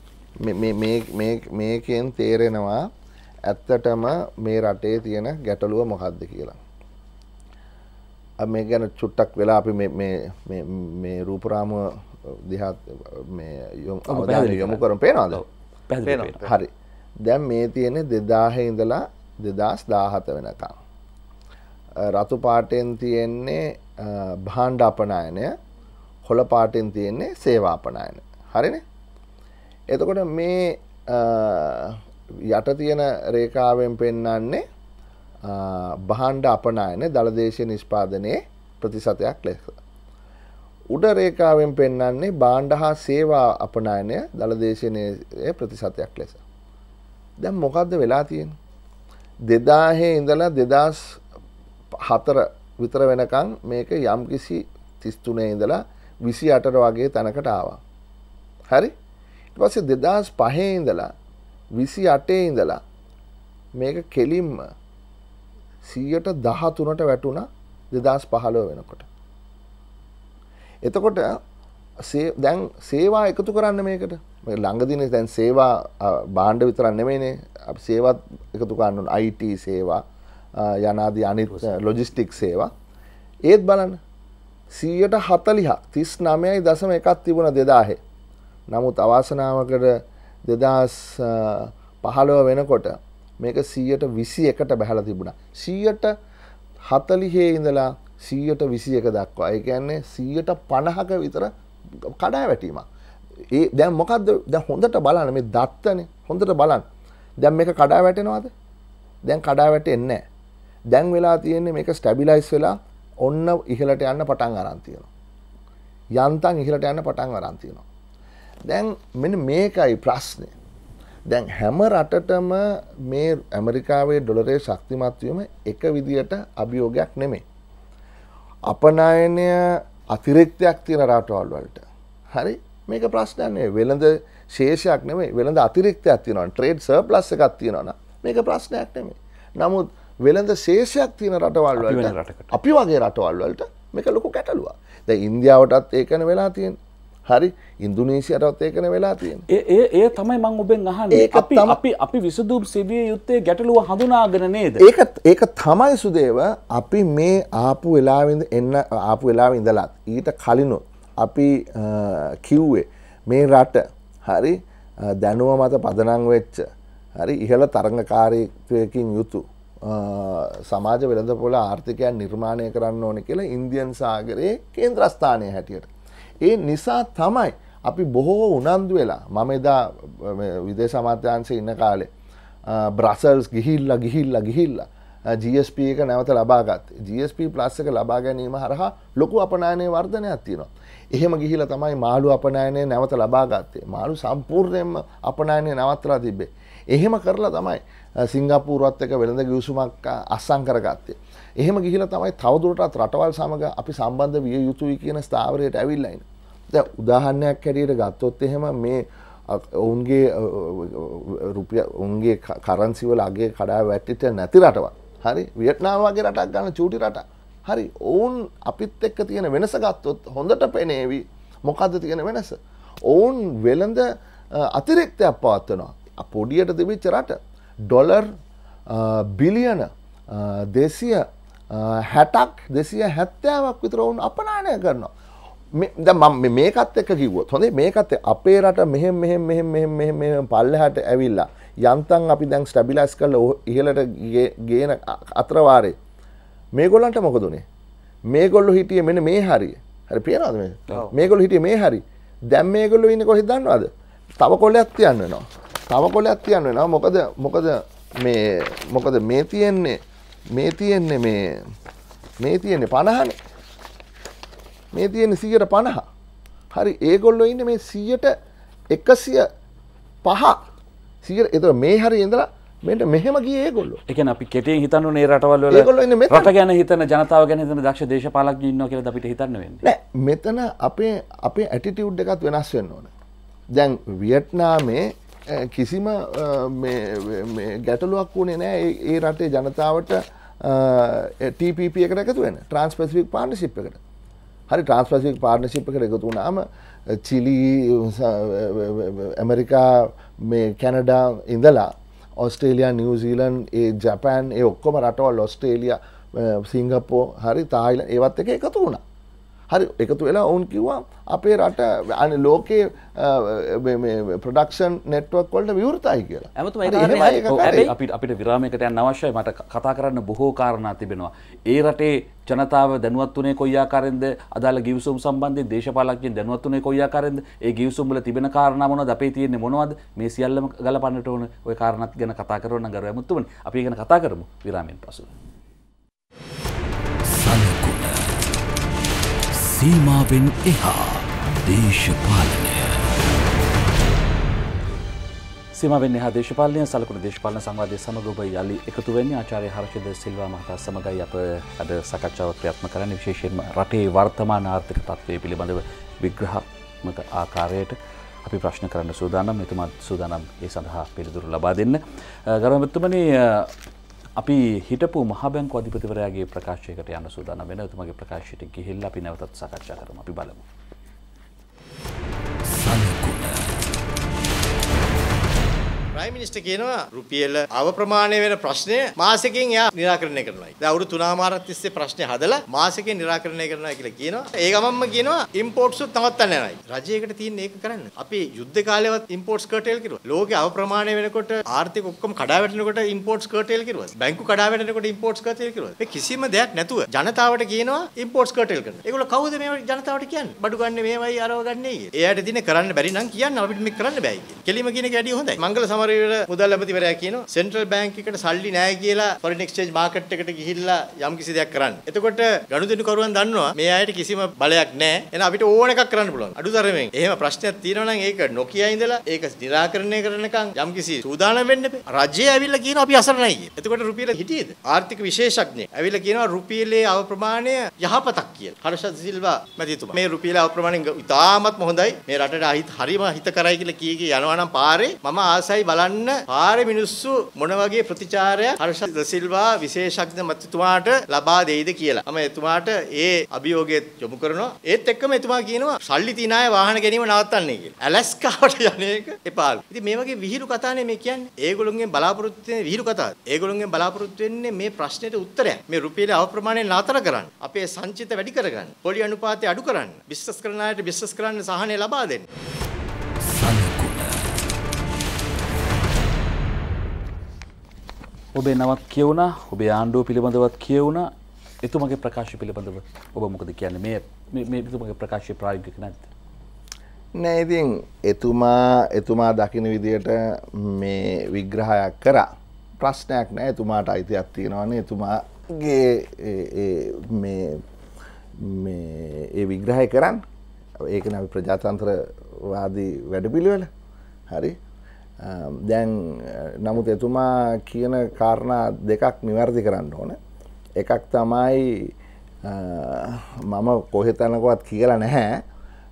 මේකෙන් තේරෙනවා ඇත්තටම මේ රටේ තියෙන ගැටලුව මොකක්ද කියලා. මේ ගැන චුට්ටක් වෙලා අපි මේ රූපරාමුව දිහා මේ යොමු කරමු පේනවද? හරි දැන් මේ තියෙන්නේ 2000 ඉඳලා 2017 වෙනකම් රතු පාටෙන් තියෙන්නේ භාණ්ඩ අපනයනය කොළ පාටෙන් තියෙන්නේ සේවා අපනයන හරිනේ. එතකොට මේ යට තියෙන රේඛාවෙන් පෙන්වන්නේ භාණ්ඩ අපනයන දළදේශීය නිෂ්පාදනයේ ප්‍රතිශතයක් ලෙස. උඩ රේඛාවෙන් පෙන්වන්නේ භාණ්ඩ හා සේවා අපනයනය දළදේශීය ප්‍රතිශතයක් ලෙස. දැන් මොකද්ද වෙලා තියෙන්නේ? 2000 ඉඳලා 2004 විතර වෙනකන් මේක යම්කිසි 33 ඉඳලා 28 වගේ තැනකට ආවා. හරි? ඊට පස්සේ 2005 ඉඳලා 28 ඉඳලා මේක කෙලින්ම 113ට වැටුණා 2015 වෙනකොට. එතකොට දැන් සේවා එකතු කරන්න මේකට මේ ළඟදීනේ දැන් සේවා භාණ්ඩ විතරක් නෙමෙයිනේ අපි සේවත් එකතු කරන්න ඕන IT සේවා යනාදී අනිත් ලොජිස්ටික් සේවා ඒත් බලන්න 140ක් 39.1ක් තිබුණා 2000. නමුත් අවාසනාවකට 2015 වෙනකොට මේක 121ට බහලා තිබුණා. 140 ඉඳලා 121 දක්වා. ඒ කියන්නේ 150ක විතර කඩා වැටීමක්. ඒ දැන් මොකද්ද? දැන් හොඳට බලන්න මේ දත්තනේ. හොඳට බලන්න. දැන් මේක කඩා වැටෙනවද? දැන් කඩා වැටෙන්නේ නැහැ. දැන් වෙලා තියෙන්නේ මේක ස්ටැබිලයිස් වෙලා ඔන්න ඉහළට යන්න පටන් අරන් තියෙනවා. යන්තම් ඉහළට යන්න පටන් අරන් තියෙනවා. දැන් මෙන්න මේකයි ප්‍රශ්නේ. දැන් හැම රටටම මේ ඇමරිකාවේ ඩොලරේ ශක්තිමත් වීම එක විදියට අභියෝගයක් නෙමෙයි. අපනයනය අතිරික්තයක් තියෙන රටවල් වලට. හරි? මේක ප්‍රශ්නයක් නෙවෙයි. වෙළඳ ශේෂයක් නෙමෙයි. වෙළඳ අතිරික්තයක් තියෙනවා. ට්‍රේඩ් සර්ප්ලස් එකක් තියෙනවා නම් මේක ප්‍රශ්නයක් නෙමෙයි. නමුත් වෙළඳ ශේෂයක් තියෙන රටවල් වලට අපි වගේ රටවල් වලට මේක ලොකු ගැටලුවක්. දැන් ඉන්දියාවටත් ඒකන වෙලා තියෙන්නේ. හරි ඉන්දුනීසියාටත් ඒකන වෙලා තියෙන්නේ. ඒ තමයි මම ඔබෙන් අහන්නේ. අපි විසඳුම් සෙවිය යුත්තේ ගැටලුව හඳුනාගෙන නේද? ඒක තමයි සුදේව අපි මේ ආපු වෙලාවෙ ඉඳලා ඊට කලිනුත් අපි කිව්වේ මේ රට හරි දැනුම මත පදනම් වෙච්ච හරි ඉහළ තරඟකාරීත්වයකින් යුතු සමාජ වෙළඳපොළ ආර්ථිකයක් නිර්මාණය කරන්න ඕනේ කියලා ඉන්දියන් සාගරයේ කේන්ද්‍රස්ථානයේ හැටියට. ඒ නිසා තමයි අපි බොහෝ උනන්දු වෙලා මම එදා විදේශ අමාත්‍යාංශයේ ඉන්න කාලේ බ්‍රසල්ස් ගිහිල්ලා GSP එක නැවත ලබා ගත්තේ. GSP ප්ලස් එක ලබා ගැනීම හරහා ලොකු අපනයනයේ වර්ධනයක් තියෙනවා. එහෙම ගිහිලා තමයි මාළු අපනයනය නැවත ලබා ගත්තේ. මාළු සම්පූර්ණයෙන්ම අපනයනය නවත්තලා තිබ්බේ. එහෙම කරලා තමයි සිංගප්පූරුවත් එක්ක වෙළඳ ගිවිසුමක් අත්සන් කරගත්තේ. එහෙම ගිහිලා තමයි තවදුරටත් රටවල් සමග අපි සම්බන්ධ විය යුතුයි කියන ස්ථාවරයට ඇවිල්ලා ඉන්නේ. දැන් උදාහරණයක් හැටියට ගත්තොත් එහෙම මේ ඔවුන්ගේ රුපියල් උන්ගේ කරන්සි වල අගේ කඩා වැටිට නැති රටවල්. හරි වියට්නාම වගේ රටක් ගන්න චූටි රටක්. හරි ඔවුන් අපිත් එක්ක තියෙන වෙනස ගත්තොත් හොඳට පෙනේවි මොකද්ද තියෙන වෙනස. ඔවුන් වෙළඳ අතිරික්තයක් පවත්වනවා. පොඩියට තිබිච්ච රට ඩොලර් බිලියන 260ක් 270ක් විතර වුන් අපනයනය කරනවා. දැන් මම මේකත් එක්ක කිව්වොත් හොඳේ මේකත් අපේ රට මෙහෙම පල්ලෙහාට ඇවිල්ලා යන්තම් අපි දැන් ස්ටැබිලයිස් කරලා ඉහළට ගේන අතරවාරේ මේගොල්ලන්ට මොකද උනේ? මේගොල්ලෝ හිටියේ මෙන්න මේ හරිය. හරි පේනවද මේ? මේගොල්ලෝ හිටියේ මේ හරිය. දැන් මේගොල්ලෝ ඉන්නේ කොහෙද දන්නවද? තව කොලයක් තියන්න වෙනවා. තව කොලයක් තියන්න වෙනවා. මොකද මේ තියෙන්නේ 50නේ. මේ තියෙන්නේ 150. හරි ඒගොල්ලෝ ඉන්නේ මේ 105. 100 ඒතර මේ හරිය ඉඳලා මෙන්න මෙහෙම ගියේ ඒගොල්ලෝ. ඒ කියන්නේ අපි කෙටියෙන් හිතන්න ඕනේ මේ රටවල් වල රට ගැන හිතන ජනතාව ගැන හිතන දක්ෂ දේශපාලකයෝ ඉන්නවා කියලා අපිට හිතන්න වෙන්නේ. නෑ මෙතන අපේ ඇටිටියුඩ් එකත් වෙනස් වෙන්න ඕනේ. දැන් වියට්නාමේ කිසිම මේ ගැටලුවක් වුණේ නෑ ඒ රටේ ජනතාවට TPP එකට එකතු වෙන්න. ට්‍රාන්ස් පැසිෆික් පාර්ට්නර්ෂිප් එකට. හරි ට්‍රාන්ස් පැසිෆික් පාර්ට්නර්ෂිප් එකට එකතු වුණාම චිලි ඇමරිකා මේ කැනඩා ඉඳලා ඔස්ට්‍රේලියා නිව්සීලන්ඩ් ඒ ජපාන් ඒ ඔක්කොම රටවල් ඔස්ට්‍රේලියා සිංගප්පූර් හරි තායිලන්ඩ් ඒවත් එක එකතු වුණා. හරි එකතු වෙලා වුන් කිව්වා අපේ රට අනේ ලෝකේ මේ ප්‍රොඩක්ෂන් නෙට්වර්ක් වලට විවෘතයි කියලා. හැබැයි අපිට විරාමයකට යන්න අවශ්‍යයි. මට කතා කරන්න බොහෝ කාරණා තිබෙනවා. ඒ රටේ ජනතාව දැනුවත් වුණේ කොයි ආකාරයෙන්ද? අදාළ ගිවිසුම් සම්බන්ධයෙන් දේශපාලකයන් දැනුවත් වුණේ කොයි ආකාරයෙන්ද? ඒ ගිවිසුම් වල තිබෙන කාරණා මොනවද? අපේ තියෙන්නේ මොනවද? මේ සියල්ලම ගලපන්නට ඕන. ওই කාරණාත් ගැන කතා කරනවා නම් ගරුයි මුතුමනි. අපි ගැන කතා කරමු විරාමයෙන් පසු. සීමාවෙන් එහා දේශපාලනය. සීමාවෙන් එහා දේශපාලනය සලකුණු දේශපාලන සංවාදයේ සමග ඔබ යලි එකතු වෙන්නේ ආචාර්ය හර්ෂද සිල්වා මහතා සමගයි අප අද සාකච්ඡාවක් ක්‍රියාත්මක කරන්නේ විශේෂයෙන්ම රටේ වර්තමාන ආර්ථික තත්ත්වය පිළිබඳව විග්‍රහාත්මක ආකාරයට අපි ප්‍රශ්න කරන්න සූදානම්. එතුමා සූදානම් ඒ සඳහා පිළිතුරු ලබා දෙන්න. ගරුයි මුතුමනි අපි හිටපු මහ බැංකු අධිපතිවරයාගේ ප්‍රකාශයකට යන්න සූදානම් වෙනවා. එතුමාගේ ප්‍රකාශයට ගිහිල්ලා අපි නැවතත් සාකච්ඡා කරමු. අපි බලමු. ප්‍රයිම් මිනිස්ටර් කියනවා රුපියල අවප්‍රමාණය වෙන ප්‍රශ්නය මාසෙකින් එයා निराකරණය කරනවා. දැන් අවුරුදු 3මාරක් තිස්සේ ප්‍රශ්නේ හදලා මාසෙකින් निराකරණය කරනවා කියලා කියනවා. ඒ ගමන්ම කියනවා ඉම්පෝර්ට්ස් නවත්තන්න යනයි. රජයකට තියෙන ඒක කරන්න. අපි යුද්ධ කාලේවත් ඉම්පෝර්ට්ස් කර්ටේල් කිරුවා. ලෝකේ අවප්‍රමාණය වෙනකොට ආර්ථික ඔක්කොම කඩා වැටෙනකොට ඉම්පෝර්ට්ස් කර්ටේල් කිරුවා. බැංකු කඩා වැටෙනකොට ඉම්පෝර්ට්ස් කර්ටේල් කිරුවා. මේ කිසිම දෙයක් නැතුව ජනතාවට කියනවා ඉම්පෝර්ට්ස් කර්ටේල් කරනවා. ඒගොල්ලෝ කවුද මේ ජනතාවට කියන්නේ? බඩු ගන්න මේවයි අරව ගන්නයි කියලා. එයාට තියෙන කරන්න බැරි නම් කියන්න අපිට මේක කරන්න බෑ කියලා. කෙලිම කියන එක වැඩි හොඳයි. මංගල සමරවීර මුදල් ඇමතිවරයා කියනවා සෙන්ට්‍රල් බැංක් එකට සල්ලි නැහැ කියලා ෆොරින් එක්ස්චේන්ජ් මාකට් එකට ගිහිල්ලා යම් කිසි දෙයක් කරන්න. එතකොට ගනුදෙනුකරුවන් දන්නවා මේ අයට කිසිම බලයක් නැහැ. එහෙනම් අපිට ඕන එකක් කරන්න පුළුවන්. අඩුතරමෙන්. එහෙම ප්‍රශ්නයක් තියෙනවා නම් ඒක නොකිය ඉඳලා ඒක निराකරණය කරනකම් යම් කිසි සූදානම් වෙන්න බෑ. රජය ඇවිල්ලා කියනවා අපි අසරණයි කියලා. එතකොට රුපියල හිටියේද? ආර්ථික විශේෂඥයෙක් ඇවිල්ලා කියනවා රුපියලේ අවප්‍රමාණය යහපතක් කියලා. හර්ෂද සිල්වා මැතිතුමා මේ රුපියලේ අවප්‍රමාණය ඉතාමත්ම හොඳයි. මේ රටට හරිම හිත කරයි කියලා කී යනවා නම් පාරේ මම ආසයි බලන්න පාරේ මිනිස්සු මොන වගේ ප්‍රතිචාරයක් හර්ෂද සිල්වා විශේෂඥ මැතිතුමාට ලබා දෙයිද කියලා. මම එතුමාට ඒ අභියෝගය යොමු කරනවා. ඒත් එක්කම එතුමා කියනවා සල්ලි තියන අය වාහන ගැනීම නවත්තන්නේ කියලා. ඇලස්කාවට යන්නේක එපාලු. ඉතින් මේ වගේ විහිළු කතානේ මේ කියන්නේ. ඒගොල්ලොන්ගෙන් බලාපොරොත්තු වෙන විහිළු කතාවක්. ඒගොල්ලොන්ගෙන් බලාපොරොත්තු වෙන්නේ මේ ප්‍රශ්නෙට උත්තරයක්. මේ රුපියල අවප්‍රමාණය නතර කරන්න. අපේ සංචිත වැඩි කරගන්න. පොලි අනුපාතය අඩු කරන්න. බිස්නස් කරන අයට බිස්නස් කරන්න සහනය ලබා දෙන්න. ඔබේ නවත් කියවුණා, ඔබේ ආණ්ඩුව පිළිබඳවත් කියවුණා. එතුමගේ ප්‍රකාශය පිළිබඳව ඔබ මොකද කියන්නේ? මේ එතුමගේ ප්‍රකාශය ප්‍රායෝගික නැද්ද? නෑ ඉතින් එතුමා දකින විදියට මේ විග්‍රහයක් කරා. ප්‍රශ්නයක් නෑ. එතුමාට අයිතියක් තියෙනවානේ. එතුමාගේ මේ විග්‍රහය කරන්න. ඒකනේ අපි ප්‍රජාතන්ත්‍රවාදී වැඩපිළිවෙල. හරි. දැන් නමුත් එතුමා කියන කාරණා දෙකක් නිවැරදි කරන්න ඕන. එකක් තමයි මම කොහෙතනකවත් කියලා නැහැ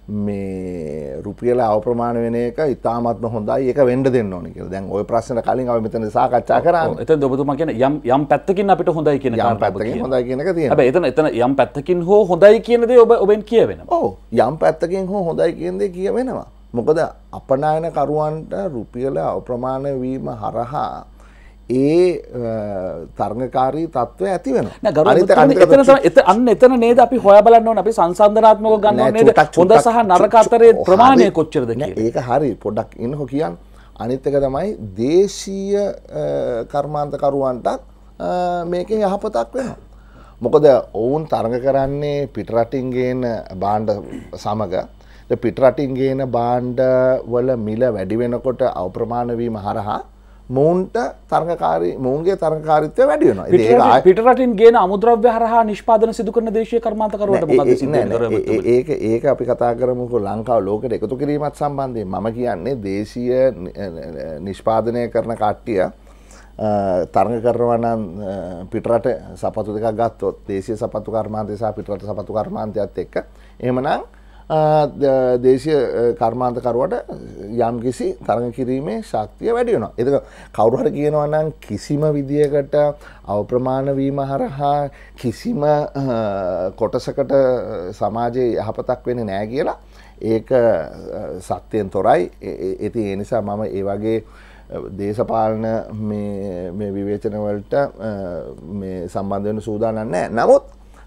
මේ රුපියල අවප්‍රමාණ වෙන එක ඉතාමත්ම හොඳයි. ඒක වෙන්න දෙන්න ඕනේ කියලා. දැන් ওই ප්‍රශ්න කලින් අපි මෙතන සාකච්ඡා කරා. එතෙන් ඔබතුමා කියන්නේ යම් පැත්තකින් අපිට හොඳයි කියන යම් පැත්තකින් හොඳයි කියන එක තියෙනවා. හැබැයි එතන යම් පැත්තකින් හෝ හොඳයි කියන දේ ඔබෙන් කියවෙනවා. ඔව් යම් පැත්තකින් හෝ හොඳයි කියන දේ කියවෙනවා. මොකද අපනායන කරුවන්ට රුපියල අප්‍රමාණ වීම හරහා ඒ තරඟකාරී තත්ත්වය ඇති වෙනවා. අන්න එතන නේද අපි හොයා බලන්න ඕනේ. අපි සංසන්දනාත්මකව ගන්න ඕනේ නේද? හොඳ සහ නරක අතරේ ප්‍රමාණය කොච්චරද කියලා. ඒක හරි. පොඩ්ඩක් ඉන්නකො කියන්න. අනිත් එක තමයි දේශීය කර්මාන්තකරුවන්ටත් මේකෙන් යහපතක් වෙනවා. මොකද ඔවුන් තරඟ කරන්නේ පිටරටින් ගේන භාණ්ඩ සමග පිටරටින් ගේන භාණ්ඩ වල මිල වැඩි වෙනකොට අප්‍රමාණ වීම හරහා මොවුන්ට මොවුන්ගේ තරඟකාරීත්වය වැඩි වෙනවා. පිටරටින් ගේන අමුද්‍රව්‍ය හරහා නිෂ්පාදන සිදු කරන දේශීය කර්මාන්තකරුවට මොකද සිද්ධ වෙන්නේ? ඒක අපි කතා කරමුකෝ ලංකාව ලෝකෙට එකතු කිරීමත් සම්බන්ධයෙන්. මම කියන්නේ දේශීය නිෂ්පාදනය කරන කට්ටිය තරඟ කරනවා නම් පිටරට සපත්තු දෙකක් ගත්තොත් දේශීය සපත්තු කර්මාන්තය සහ පිටරට සපත්තු කර්මාන්තයත් එක්ක එහෙමනම් දේශීය කර්මාන්තකරුවට යම්කිසි තරඟ කිරීමේ ශක්තිය වැඩි වෙනවා. ඒක කවුරු හරි කියනවා නම් කිසිම විදියකට අවප්‍රමාණ වීම හරහා කිසිම කොටසකට සමාජයේ යහපතක් වෙන්නේ නැහැ කියලා ඒක සත්‍යයෙන් තොරයි. ඉතින් ඒ නිසා මම ඒ වගේ දේශපාලන මේ විවේචන වලට මේ සම්බන්ධ වෙන්න සූදානම් නැහැ. නමුත්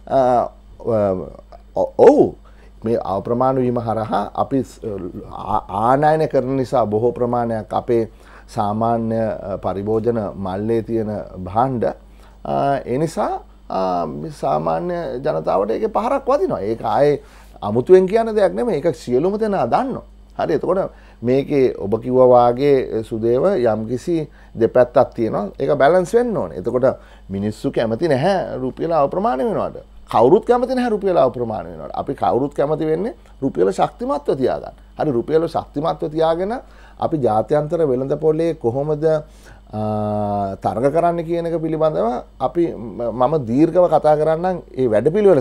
ඔව් මේ අප්‍රමාණ වීම හරහා අපි ආනයන කරන නිසා බොහෝ ප්‍රමාණයක් අපේ සාමාන්‍ය පරිභෝජන මල්ලේ තියෙන භාණ්ඩ ඒ නිසා සාමාන්‍ය ජනතාවට ඒකේ පහරක් වදිනවා. ඒක ආයේ අමුතුවෙන් කියන දෙයක් නෙමෙයි. ඒක සියලුම දෙනා දන්නවා. හරි. එතකොට මේකේ ඔබ කිව්වා වාගේ සුදේව යම්කිසි දෙපැත්තක් තියෙනවා. ඒක බැලන්ස් වෙන්න ඕනේ. එතකොට මිනිස්සු කැමති නැහැ රුපියල අප්‍රමාණ වෙනවට. කවුරුත් කැමති නැහැ රුපියල අප්‍රමාණ වෙනවට. අපි කවුරුත් කැමති වෙන්නේ රුපියල ශක්තිමත්ව තියාගන්න. හරි රුපියල ශක්තිමත්ව තියාගෙන අපි ජාත්‍යන්තර වෙළඳපොලේ කොහොමද තරඟ කරන්න කියන එක පිළිබඳව අපි මම දීර්ඝව කතා කරන්නම් ඒ වැඩපිළිවෙල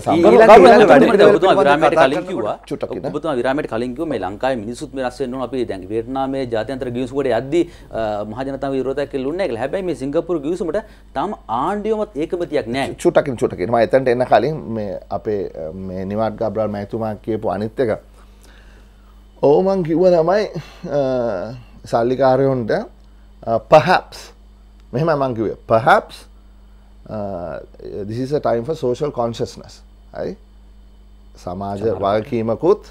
ඔබතුමා විරාමයට කලින් කිව්වා මේ ලංකාවේ මිනිස්සුත් වෙනස් වෙන්න ඕන. අපි දැන් වියට්නාමයේ ජාත්‍යන්තර ගිවිසුමකට යද්දී මහ ජනතාව විරෝධයක් කෙල්ලුන්නේ නැහැ කියලා. හැබැයි මේ සිංගප්පූරු ගිවිසුමට තාම ආණ්ඩුවමත් ඒකමතියක් නැහැ. චුට්ටකින් මම එතනට එන්න කලින් මේ අපේ මේ නිවාඩ් ගබ්‍රාල් මහතුමා කියපු අනිත් එක ඔව් මං කිව්වා තමයි සල්ලිකාරයොන්ට perhaps this is a time for social consciousness. හරි සමාජ වගකීමකුත්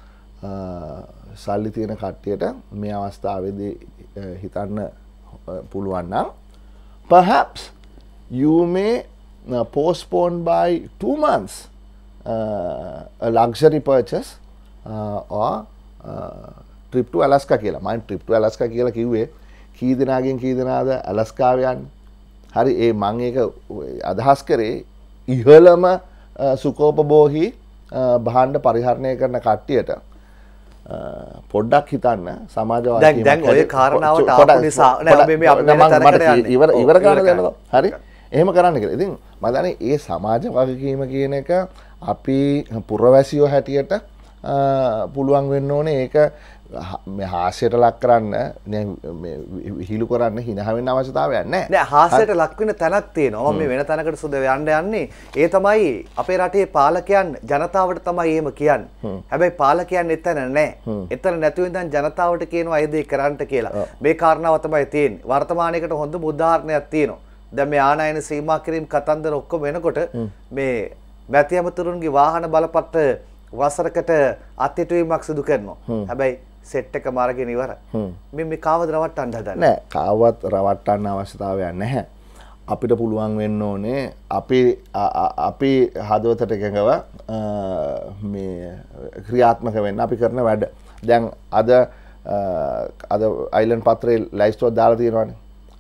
සල්ලි තියෙන කට්ටියට මේ අවස්ථාවේදී හිතන්න පුළුවන් නම් perhaps you may postpone by 2 months a luxury purchase or trip to Alaska කියලා. මම trip to Alaska කියලා කිව්වේ කී දෙනාගෙන් කී දෙනාද ඇලස්කාව යන්නේ. හරි ඒ මම ඒක අදහස් කරේ ඉහළම සුකෝපභෝගී භාණ්ඩ පරිහරණය කරන කට්ටියට පොඩ්ඩක් හිතන්න සමාජවාදී දැන් ඔය කාරණාවට ආපු නිසා නෑ අපි මේ තැනකට යන්නේ. ඉවර කරන්න දෙන්නකො. හරි එහෙම කරන්න කියලා. ඉතින් මම දන්නේ ඒ සමාජ වගකීම කියන එක අපි පුරවැසියෝ හැටියට පුළුවන් වෙන්න ඕනේ. ඒක මේ හාස්‍යයට ලක් කරන්න විහිළු කරන්න හිනහ වෙන්න අවශ්‍යතාවයක් නැහැ. නෑ හාස්‍යයට ලක් වෙන තැනක් තියෙනවා. මම මේ වෙන තැනකට සුද යන්න යන්නේ. ඒ තමයි අපේ රටේ පාලකයන් ජනතාවට තමයි එහෙම කියන්නේ. හැබැයි පාලකයන් එතන නැහැ. එතන නැතුව ඉඳන් ජනතාවට කියනවා ඒ දේ කරන්න කියලා. මේ කාරණාව තමයි තියෙන්නේ. වර්තමානයේකට හොඳ උදාහරණයක් තියෙනවා. දැන් මේ ආනයන සීමා කිරීම කතන්දර ඔක්කොම වෙනකොට මේ මැති ඇමතුරුන්ගේ වාහන බලපත්‍ර වසරකට අත්හිටුවීමක් සිදු කරනවා. හැබැයි සෙට් එක මාර්ගෙන ඉවරයි. මේ කාවද රවට්ටන්න හදන්නේ? නෑ කාවත් රවට්ටන්න අවශ්‍යතාවයක් නැහැ. අපිට පුළුවන් වෙන්න ඕනේ අපි හදවතට එකඟව මේ ක්‍රියාත්මක වෙන්න අපි කරන වැඩ. දැන් අද අයිලන්ඩ් පත්‍රයේ ලයිස්ට්ුවක් දාලා තියෙනවානේ.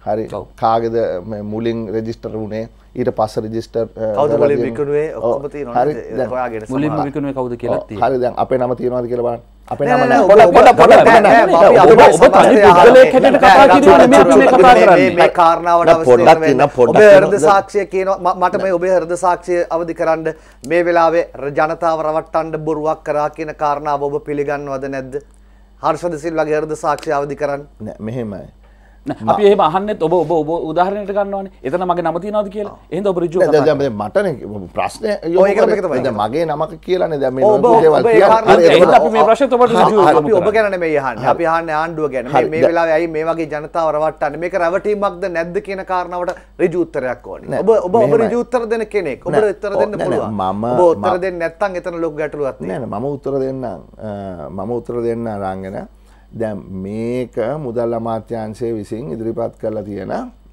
හරි කාගෙද මුලින් රෙජිස්ටර් වුණේ ඊට පස්සේ රෙජිස්ටර් කවුද මුලින් විකුණුවේ ඔක්කොම තියෙනවා නේද හොයාගෙන මුලින්ම විකුණුවේ කවුද කියලා තියෙනවා හරි දැන් අපේ නම තියෙනවද කියලා බලන්න අපේ නම නෑ, නෑ ඔබ තනි පුද්ගලයෙක් හැටියට කතා කිරීමනේ මේ කතා කරන්නේ මේ කාරණාවට අවශ්‍ය වෙන ඔබේ හෘද සාක්ෂිය කියනවා මට මේ ඔබේ හෘද සාක්ෂිය අවදි කරන්න මේ වෙලාවේ ජනතාව රවට්ටන්න බොරුවක් කරා කියන කාරණාව ඔබ පිළිගන්නවද නැද්ද හර්ෂද සිල්වාගේ හෘද සාක්ෂිය අවදි කරන්න නෑ මෙහෙමයි අපි එහෙම අහන්නෙත් ඔබ උදාහරණයක් ගන්නවානේ. එතන මගේ නම තියනවාද කියලා. එහෙනම් ඔබ ඍජුව කතා දැන් මටනේ ප්‍රශ්නේ දැන් මගේ නමක කියලානේ දැන් මේ නෝතු දේවල් කියන්නේ. අපි මේ ප්‍රශ්නෙත් ඔබට ඍජුව අපි ඔබ ගැන නෙමෙයි අහන්නේ. අපි අහන්නේ ආණ්ඩුව ගැන. මේ වෙලාවේ ඇයි මේ වගේ ජනතාව රවට්ටන්නේ? මේක රැවටීමක්ද නැද්ද කියන කාරණාවට ඍජු උත්තරයක් ඕනේ. ඔබ ඍජු උත්තර දෙන කෙනෙක්. ඔබට උත්තර දෙන්න පුළුවන්. ඔබ උත්තර දෙන්නේ නැත්නම් එතන ලොකු ගැටලුවක් තියෙනවා. නෑ මම උත්තර දෙන්නම්. මම උත්තර දෙන්න රාංගන දැන් මේක මුදල් අමාත්‍යාංශය විසින් ඉදිරිපත් කරලා තියෙන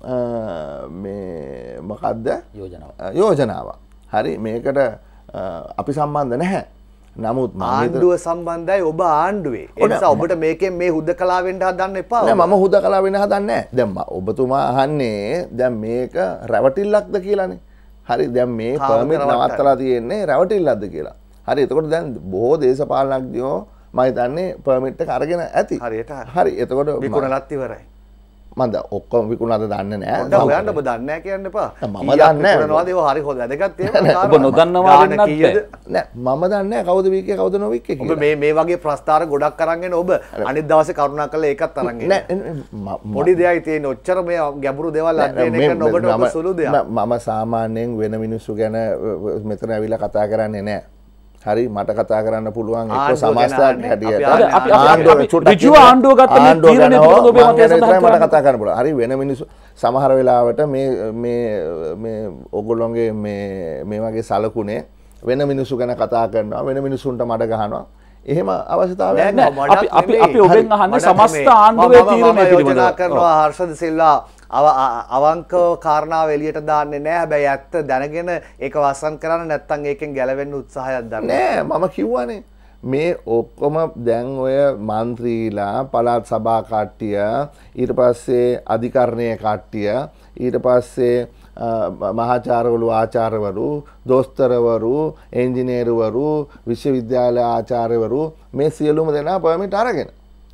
මේ මොකද්ද යෝජනාවක්. හරි මේකට අපි සම්බන්ධ නැහැ. නමුත් ආණ්ඩුව සම්බන්ධයි ඔබ ආණ්ඩුවේ. ඒ නිසා ඔබට මේකෙන් මේ හුදකලා වෙන්න හදන්න එපා. නෑ මම හුදකලා වෙන්න හදන්නේ නැහැ. දැන් ඔබතුමා අහන්නේ දැන් මේක රැවටිල්ලක්ද කියලානේ. හරි දැන් මේ පර්මිට් නවත්තලා තියෙන්නේ රැවටිල්ලක්ද කියලා. හරි එතකොට දැන් බොහෝ දේශපාලනඥයෝ මම හිතන්නේ පර්මිට් එක අරගෙන ඇති. හරියට හරි එතකොට විකුණලත් ඉවරයි. මම ඔක්කොම විකුණනද දන්නේ නැහැ. ඔන්න හොයන්න ඔබ දන්නේ නැහැ කියන්න එපා. මම දන්නේ නැහැ. විකුණනවාද ඒව හරි හොඳ වැදගත් ඒවා. ඔබ නොදන්නවා වෙන්නත් නෑ මම දන්නේ නැහැ කවුද වික්කේ කවුද නොවික්කේ කියලා. ඔබ මේ වගේ ප්‍රස්තාර ගොඩක් අරන් එන ඔබ අනිත් දවසේ කරුණාකරලා ඒකත් අරන් එන්න. නෑ පොඩි දෙයයි තියෙන ඔච්චර මේ ගැඹුරු දේවල් අධ්‍යයනය කරන ඔබට ඔබ සුළු දෙයක්. මම සාමාන්‍යයෙන් වෙන මිනිස්සු ගැන මෙතන ඇවිල්ලා කතා කරන්නේ නැහැ. හරි මට කතා කරන්න පුළුවන් එක්ක සමාජයක් හැටියට ඍජුව ආණ්ඩුව ගත්ත මේ තීරණය පිළිබඳව ඔබේ මතය සඳහන් මට කතා කරන්න පුළුවන්. හරි වෙන මිනිස්සු සමහර වෙලාවට මේ ඔයගොල්ලෝගේ මේ වගේ සලකුණේ වෙන මිනිස්සු ගැන කතා කරනවා වෙන මිනිස්සුන්ට මඩ ගහනවා. එහෙම අවශ්‍යතාවයක් නැහැ. අපි ඔබෙන් අහන්නේ සමස්ත ආණ්ඩුවේ තීරණය පිළිබඳව කරනවා හර්ෂද සිල්වා අවංකව කාරණාව එළියට දාන්නේ නැහැ. හැබැයි ඇත්ත දැනගෙන ඒක වසන් කරන්න නැත්නම් ඒකෙන් ගැලවෙන්න උත්සාහයක් දන්නේ නෑ. මම කිව්වනේ මේ ඔක්කොම දැන් ඔය മന്ത്രിලා පළාත් සභා කට්ටිය ඊට පස්සේ අධිකරණයේ කට්ටිය ඊට පස්සේ මහාචාර්යවරු ආචාර්යවරු දොස්තරවරු එන්ජිනේරුවරු විශ්වවිද්‍යාල ආචාර්යවරු මේ සියලුම දෙනා පර්මිට් අරගෙන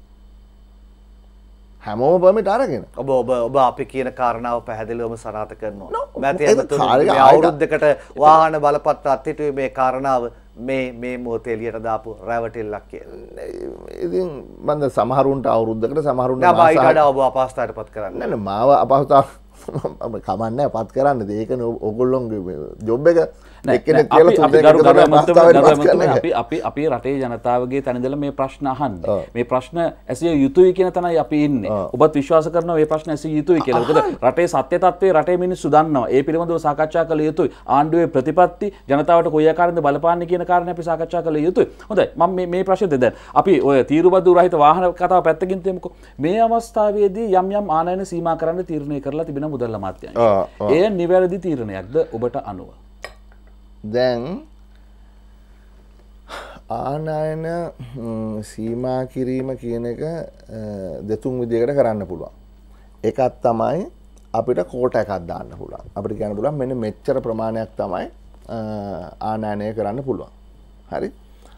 හැමෝම පර්මිට් අරගෙන ඔබ අපි කියන කාරණාව පැහැදිලිවම සනාථ කරනවා. මැතිතුමනි අවුරුද්දකට වාහන බලපත්‍ර අත්හිටුවේ මේ කාරණාව මේ මොහොතේ එළියට දාපු රැවටිල්ලක් කියලා. ඉතින් මන්ද සමහරුන්ට අවුරුද්දකට සමහරුන්ට මාසයකට ඔබ අපහසුතාවයටපත් කරන්නේ නැහැ. මාව අපහසුතාව කමන්නේ පත් කරන්න ඒකනේ ඔයගොල්ලෝගේ ජොබ් එක එක්කෙනෙක් කියලා අපි රටේ ජනතාවගේ තැනදලා මේ ප්‍රශ්න අහන්නේ. මේ ප්‍රශ්න ඇසිය යුතුයි කියන තැනයි අපි ඉන්නේ. ඔබත් විශ්වාස කරනවා මේ ප්‍රශ්න ඇසිය යුතුයි කියලා. මොකද රටේ සත්‍ය තත්ත්වය රටේ මිනිස්සු දන්නවා. ඒ පිළිබඳව සාකච්ඡා කළ යුතුයි. ආණ්ඩුවේ ප්‍රතිපත්ති ජනතාවට කොයි ආකාරයෙන්ද බලපාන්නේ කියන කාරණේ අපි සාකච්ඡා කළ යුතුයි. හොඳයි. මම මේ ප්‍රශ්නේ දැන් අපි ඔය තීරුබදු රහිත වාහන කතාව පැත්තකින් තියමුකෝ. මේ අවස්ථාවේදී යම් ආනයන සීමා කරන්න තීරණය කරලා තිබෙන මුදල් අමාත්‍යාංශය. එය නිවැරදි තීරණයක්ද ඔබට අනුව? දැන් ආනයන සීමා කිරීම කියන එක දෙතුන් විදිහකට කරන්න පුළුවන්. එකක් තමයි අපිට කෝට එකක් දාන්න පුළුවන්. අපිට කියන්න පුළුවන් මෙන්න මෙච්චර ප්‍රමාණයක් තමයි ආනයනය කරන්න පුළුවන්. හරි?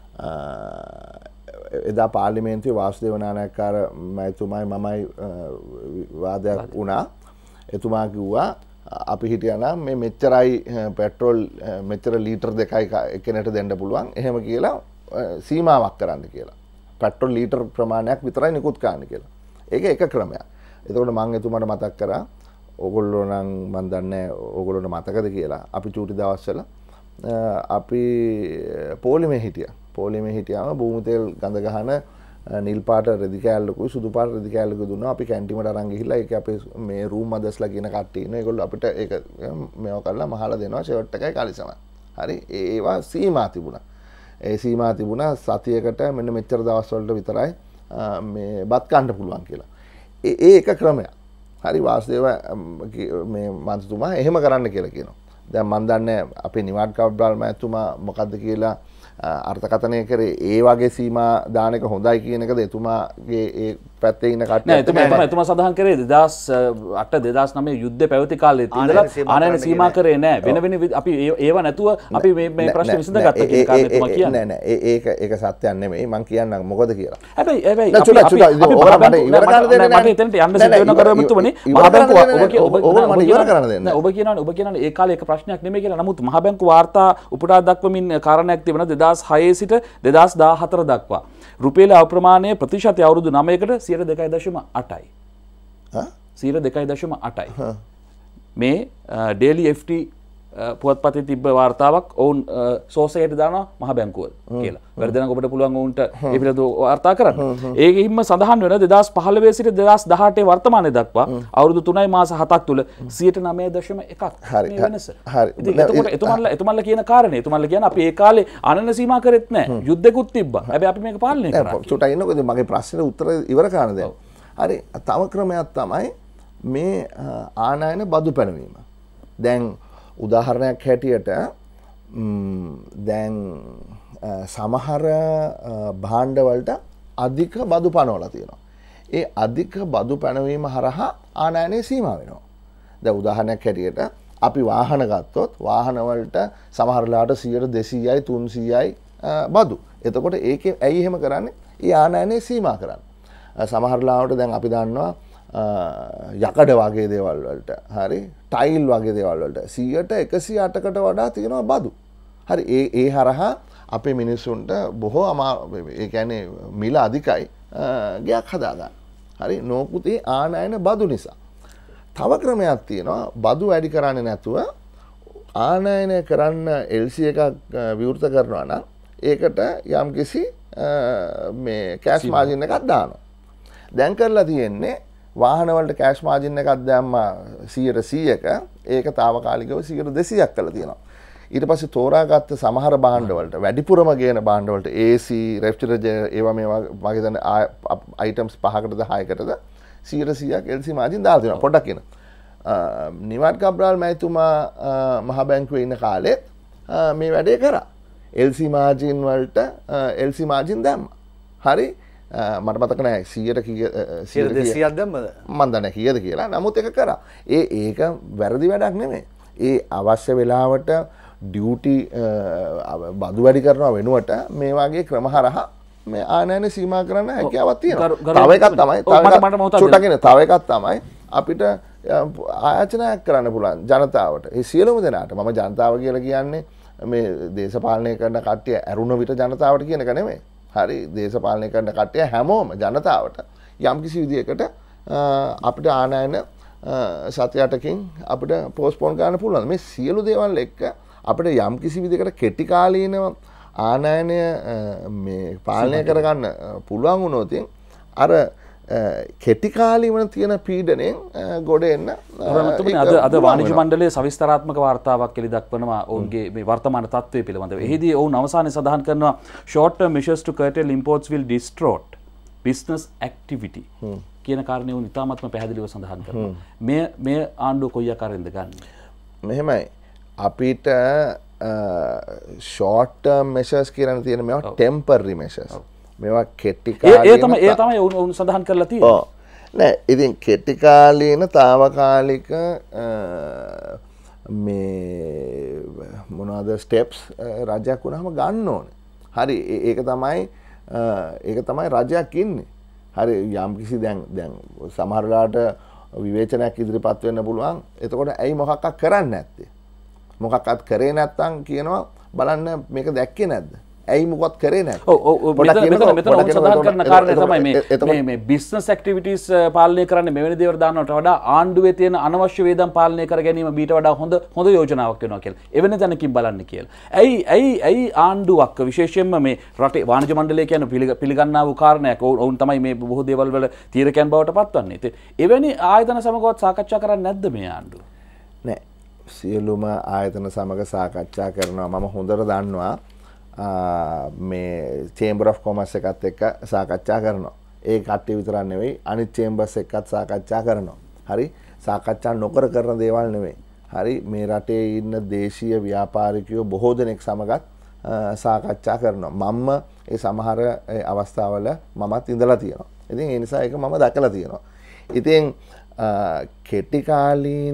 එදා පාර්ලිමේන්තුවේ වාසුදේව නානායක්කාර මහතුමායි මමයි වාදයක් වුණා. එතුමා කිව්වා අපි හිටියනම් මේ මෙච්චරයි පෙට්‍රෝල් මෙච්චර ලීටර් 2යි එකිනෙට දෙන්න පුළුවන් එහෙම කියලා සීමාවක් කරන්න කියලා. පෙට්‍රෝල් ලීටර් ප්‍රමාණයක් විතරයි නිකුත් කරන්න කියලා. ඒක එක ක්‍රමයක්. එතකොට මම එතුමාට මතක් කරා ඕගොල්ලෝ නම් මන් දන්නේ ඕගොල්ලෝට මතකද කියලා. අපි චූටි දවස්වල අපි පොලිමේ හිටියා. පොලිමේ හිටියාම භූමි තෙල් ගඳ ගහන නිල් පාට රෙදි කෑල්ලකුයි සුදු පාට රෙදි කෑල්ලකුයි දුන්නා. අපි කැන්ටිමට අරන් ගිහිල්ලා ඒක අපේ මේ රූම් මදර්ස්ලා කියන කට්ටිය ඉන්න. ඒගොල්ලෝ අපිට ඒක මේව කරලා මහලා දෙනවා ෂර්ට් එකයි කලිසමයි. හරි ඒවා සීමා තිබුණා. ඒ සීමා තිබුණා සතියකට මෙන්න මෙච්චර දවස් වලට විතරයි මේ බත් කන්න පුළුවන් කියලා. ඒ එක ක්‍රමයක්. හරි වාසුදේව මේ මන්ත්‍රීතුමා එහෙම කරන්න කියලා කියනවා. දැන් මම දන්නේ අපේ නිවාඩ් කබ්බල් මහතුමා මොකද්ද කියලා අර්ථකථනය කරේ ඒ වගේ සීමා දාන එක හොඳයි කියන එකද එතුමාගේ ඒ පැත්තේ ඉන්න නෑ එතුමා සඳහන් කරේ 2008 2009 යුද්ධ පැවති කාලේ ඉඳලා ආනයන සීමා කරේ නෑ වෙන අපි ඒව නැතුව අපි මේ ප්‍රශ්නේ විසඳගත්තා කියන කාරණේ එතුමා කියන්නේ නෑ ඒක සත්‍යයක් නෙමෙයි මම කියන්නම් මොකද කියලා හැබැයි මට එතනට යන්න සිද්ධ වෙන කරමුතුමනේ මහ බැංකුව ඔබ කියනවානේ ඒ කාලේ එක ප්‍රශ්නයක් නෙමෙයි කියලා. නමුත් මහ බැංකුව වාර්තා උපුටා දක්වමින් කාරණයක් තිබෙනවා 2006 සිට 2014 දක්වා රුපියල අප්‍රමාණය ප්‍රතිශතය අවුරුදු 9කට 2.8යි. 2.8යි. මේ ඩේලි FT පුවත්පතේ තිබ්බ වාර්තාවක් ඔවුන් සෝසයට දානවා මහ බැංකුව කියලා. වැරදි නම් ඔබට පුළුවන් ඔවුන්ට ඒ පිළිබඳව වාර්තා කරන්න. ඒකෙහිම සඳහන් වෙන 2015 සිට 2018 වර්තමානයේ දක්වා අවුරුදු 3යි මාස 7ක් තුල 9.1ක් මේ වෙනස. හරි. ඉතින් එතුමන්ලා කියන කාරණේ එතුමන්ලා කියන අපි ඒ කාලේ ආනයන සීමා කරෙත් නැහැ. යුද්ධෙකුත් තිබ්බා. හැබැයි අපි මේක පාලනය කරා. චුට්ටක් ඉන්නකො මගේ ප්‍රශ්නෙට උත්තර ඉවර කරන්න දෙන්න. හරි. තව ක්‍රමයක් තමයි මේ ආනයන බදු පැනවීම. දැන් උදාහරණයක් හැටියට දැන් සමහර භාණ්ඩවලට අධික බදු පනවලා තියෙනවා. ඒ අධික බදු පැනවීම හරහා ආනයනයේ සීමා වෙනවා. දැන් උදාහරණයක් හැටියට අපි වාහන ගත්තොත් වාහනවලට සමහර වෙලාවට 200යි 300යි බදු. එතකොට ඒකේ ඇයි එහෙම කරන්නේ? ඒ ආනයනයේ සීමා කරන්නේ. සමහර වෙලාවට දැන් අපි දන්නවා යකඩ වගේ දේවල් වලට හරි ටයිල් වගේ දේවල් වලට 100ට 108කට වඩා තියෙනවා බදු. හරි ඒ හරහා අපේ මිනිස්සුන්ට බොහෝ ඒ කියන්නේ මිල අධිකයි ගයක් හදාගන්න. හරි නොකුත් ඒ ආනයන බදු නිසා. තව ක්‍රමයක් තියෙනවා බදු වැඩි කරන්නේ නැතුව ආනයන කරන්න LC එකක් විවෘත කරනවා නම් ඒකට යම්කිසි මේ කෑෂ් මාජින් එකක් දානවා. දැන් කරලා තියෙන්නේ වාහනවලට කෑෂ් මාජින් එකක් දැම්මා 100%ක ඒක తాවකාලිකව 200ක් කරලා තියෙනවා. ඊට පස්සේ තෝරාගත්ත සමහර භාණ්ඩවලට වැඩිපුරම ගේන භාණ්ඩවලට AC රෙෆ්‍රිජරේටර් ඒවා මේවා වගේ දැන් අයිටම්ස් 5කටද 6කටද 100%ක් LC මාජින් දාලා තියෙනවා. පොඩ්ඩක් කියන නිවාඩ් කබ්‍රාල් මැතිතුමා මහ බැංකුවේ ඉන්න කාලෙත් මේ වැඩේ කරා. LC මාජින් වලට LC මාජින් දැම්මා. හරි මට මතක නෑ 100ට කීය 200ක් දැම්මද මන් දන්නේ කීයද කියලා. නමුත් ඒක කරා. ඒක වැරදි වැඩක් නෙමෙයි. ඒ අවශ්‍ය වෙලාවට ඩියුටි බදු වැඩි කරනවා වෙනුවට මේ වගේ ක්‍රම හරහා මේ ආනයන සීමා කරන්න හැකියාවක් තියෙනවා. තව එකක් තමයි අපිට ආයතනයක් කරන්න පුළුවන් ජනතාවට. ඒ සියලුම දෙනාට මම ජනතාව කියලා කියන්නේ මේ දේශපාලනය කරන කට්ටිය ඇරුණ විට ජනතාවට කියන එක නෙමෙයි. හරි දේශපාලනය කරන කට්ටිය හැමෝම ජනතාවට යම්කිසි විදියකට අපිට ආනයන සතියටකින් අපිට පෝස්ට්පෝන් කරන්න පුළුවන්. මේ සියලු දේවල් එක්ක අපිට යම්කිසි විදියකට කෙටි කාලීනව ආනයනය මේ පාලනය කරගන්න පුළුවන් වුණොත් අර කෙටි කාලීන තියෙන පීඩණයෙන් ගොඩ එන්න අද වාණිජ්‍ය මණ්ඩලයේ සවිස්තරාත්මක වාර්තාවක් එළි දක්වනවා ඔවුන්ගේ මේ වර්තමාන තත්ත්වය පිළිබඳව. එහිදී ඔවුන් අවසානයේ සඳහන් කරනවා short term measures to curtail imports will distort business activity කියන කාරණේ උන් ඉතාමත්ම පැහැදිලිව සඳහන් කරනවා. මේ ආණ්ඩුව කොයි ආකාරයෙන්ද ගන්න? මෙහෙමයි අපිට short term measures කියන තියෙන මේවා temporary measures. මේවා කෙටි කාලීන ඒ තමයි උන් සඳහන් කරලා තියෙන්නේ. නෑ ඉතින් කෙටි කාලීන తాවකාලික මේ මොනවාද ස්ටෙප්ස් රජයක් වුණාම ගන්න ඕනේ. හරි ඒක තමයි රජයක් ඉන්නේ. හරි යම්කිසි දැන් සමහර වෙලාවට විවේචනයක් ඉදිරිපත් වෙන්න පුළුවන්. එතකොට ඇයි මොකක්වත් කරන්නේ නැත්තේ? මොකක්වත් කරේ නැත්තම් කියනවා බලන්න මේක දැක්කේ නැද්ද? ඇයි මොකවත් කරේ නැහැ. මෙතන සඳහන් කරන කාරණේ තමයි මේ බිස්නස් ඇක්ටිවිටීස් පාලනය කරන්නේ මෙවැනි දේවල් දානවට වඩා ආණ්ඩුවේ තියෙන අනවශ්‍ය වේදම් පාලනය කර ගැනීම ඊට වඩා හොඳ යෝජනාවක් වෙනවා කියලා. එවැනි තැනකින් බලන්න කියලා. ඇයි ආණ්ඩුවක් විශේෂයෙන්ම මේ රටේ වාණිජ්‍ය මණ්ඩලය කියන පිළිගන්නා වූ කාරණයක් ඔවුන් තමයි මේ බොහෝ දේවල් වල තීරකයන් බවට පත්වන්නේ. ඉතින් එවැනි ආයතන සමගවත් සාකච්ඡා කරන්නේ නැද්ද මේ ආණ්ඩුව? නෑ. සියලුම ආයතන සමග සාකච්ඡා කරනවා. මම හොඳට දන්නවා මේ චේම්බර් ඔෆ් කොමර්ස් එකත් එක්ක සාකච්ඡා කරනවා. ඒ කට්ටිය විතරක් නෙවෙයි අනිත් චේම්බර්ස් එක්කත් සාකච්ඡා කරනවා. හරි සාකච්ඡා නොකර කරන දේවල් නෙවෙයි. හරි මේ රටේ ඉන්න දේශීය ව්‍යාපාරිකයෝ බොහෝ දෙනෙක් සමගත් සාකච්ඡා කරනවා. මම ඒ සමහර අවස්ථාවල මමත් ඉඳලා තියෙනවා. ඉතින් ඒ නිසා ඒක මම දැකලා තියෙනවා. ඉතින් කෙටිකාලීන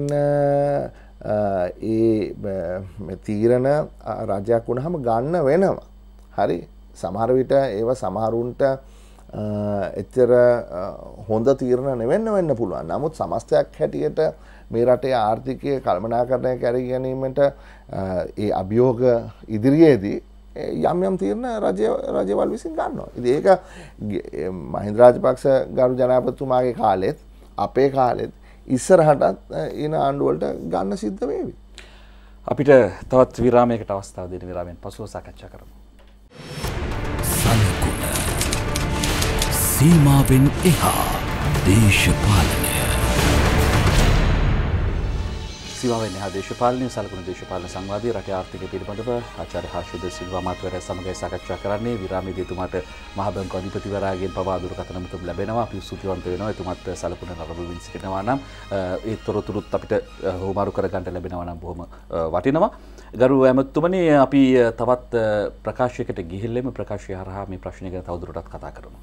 ඒ තීරණ රජයක් වුණාම ගන්න වෙනවා. හරි සමහර විට ඒව සමහරුන්ට එච්චර හොඳ තීරණ නෙවෙන්න වෙන්න පුළුවන්. නමුත් සමස්තයක් හැටියට මේ රටේ ආර්ථිකය කළමනාකරණය කර ගැනීමට ඒ අභියෝග ඉදිරියේදී යම් යම් තීරණ රජවල් විසින් ගන්නවා. ඉතින් ඒක මහින්ද රාජපක්ෂ ගරු ජනාධිපතිතුමාගේ කාලෙත් අපේ කාලෙත් ඉස්සරහටත් ඊන ආණ්ඩුවලට ගන්න සිද්ධ වේවි. අපිට තවත් විරාමයකට අවස්ථාව දෙන විරාමයෙන් පසුව සාකච්ඡා කරමු. සලකුණ සීමාවෙන් එහා දේශපාලනය. සීමාවෙන් එහා දේශපාලනය සලකුණ දේශපාලන සංවාදයේ රටේ ආර්ථිකය පිළිබඳව ආචාර්ය හර්ෂද සිල්වා මහත්වරයා සමග සාකච්ඡා කරන්නේ. විරාමයේදී එතුමාට මහ බැංකු අධිපතිවරයාගෙන් පවා දුරකථන මුතුම් ලැබෙනවා. අපි ස්තුතිවන්ත වෙනවා එතුමාත් සලකුණ නරඹමින් සිටිනවා නම් ඒ තොරතුරුත් අපිට හුවමාරු කරගන්න ලැබෙනවා නම් බොහොම වටිනවා. ගරු ඇමතුමනි අපි තවත් ප්‍රකාශයකට ගිහිල්ලෙම ප්‍රකාශය හරහා මේ ප්‍රශ්නය ගැන තවදුරටත් කතා කරමු.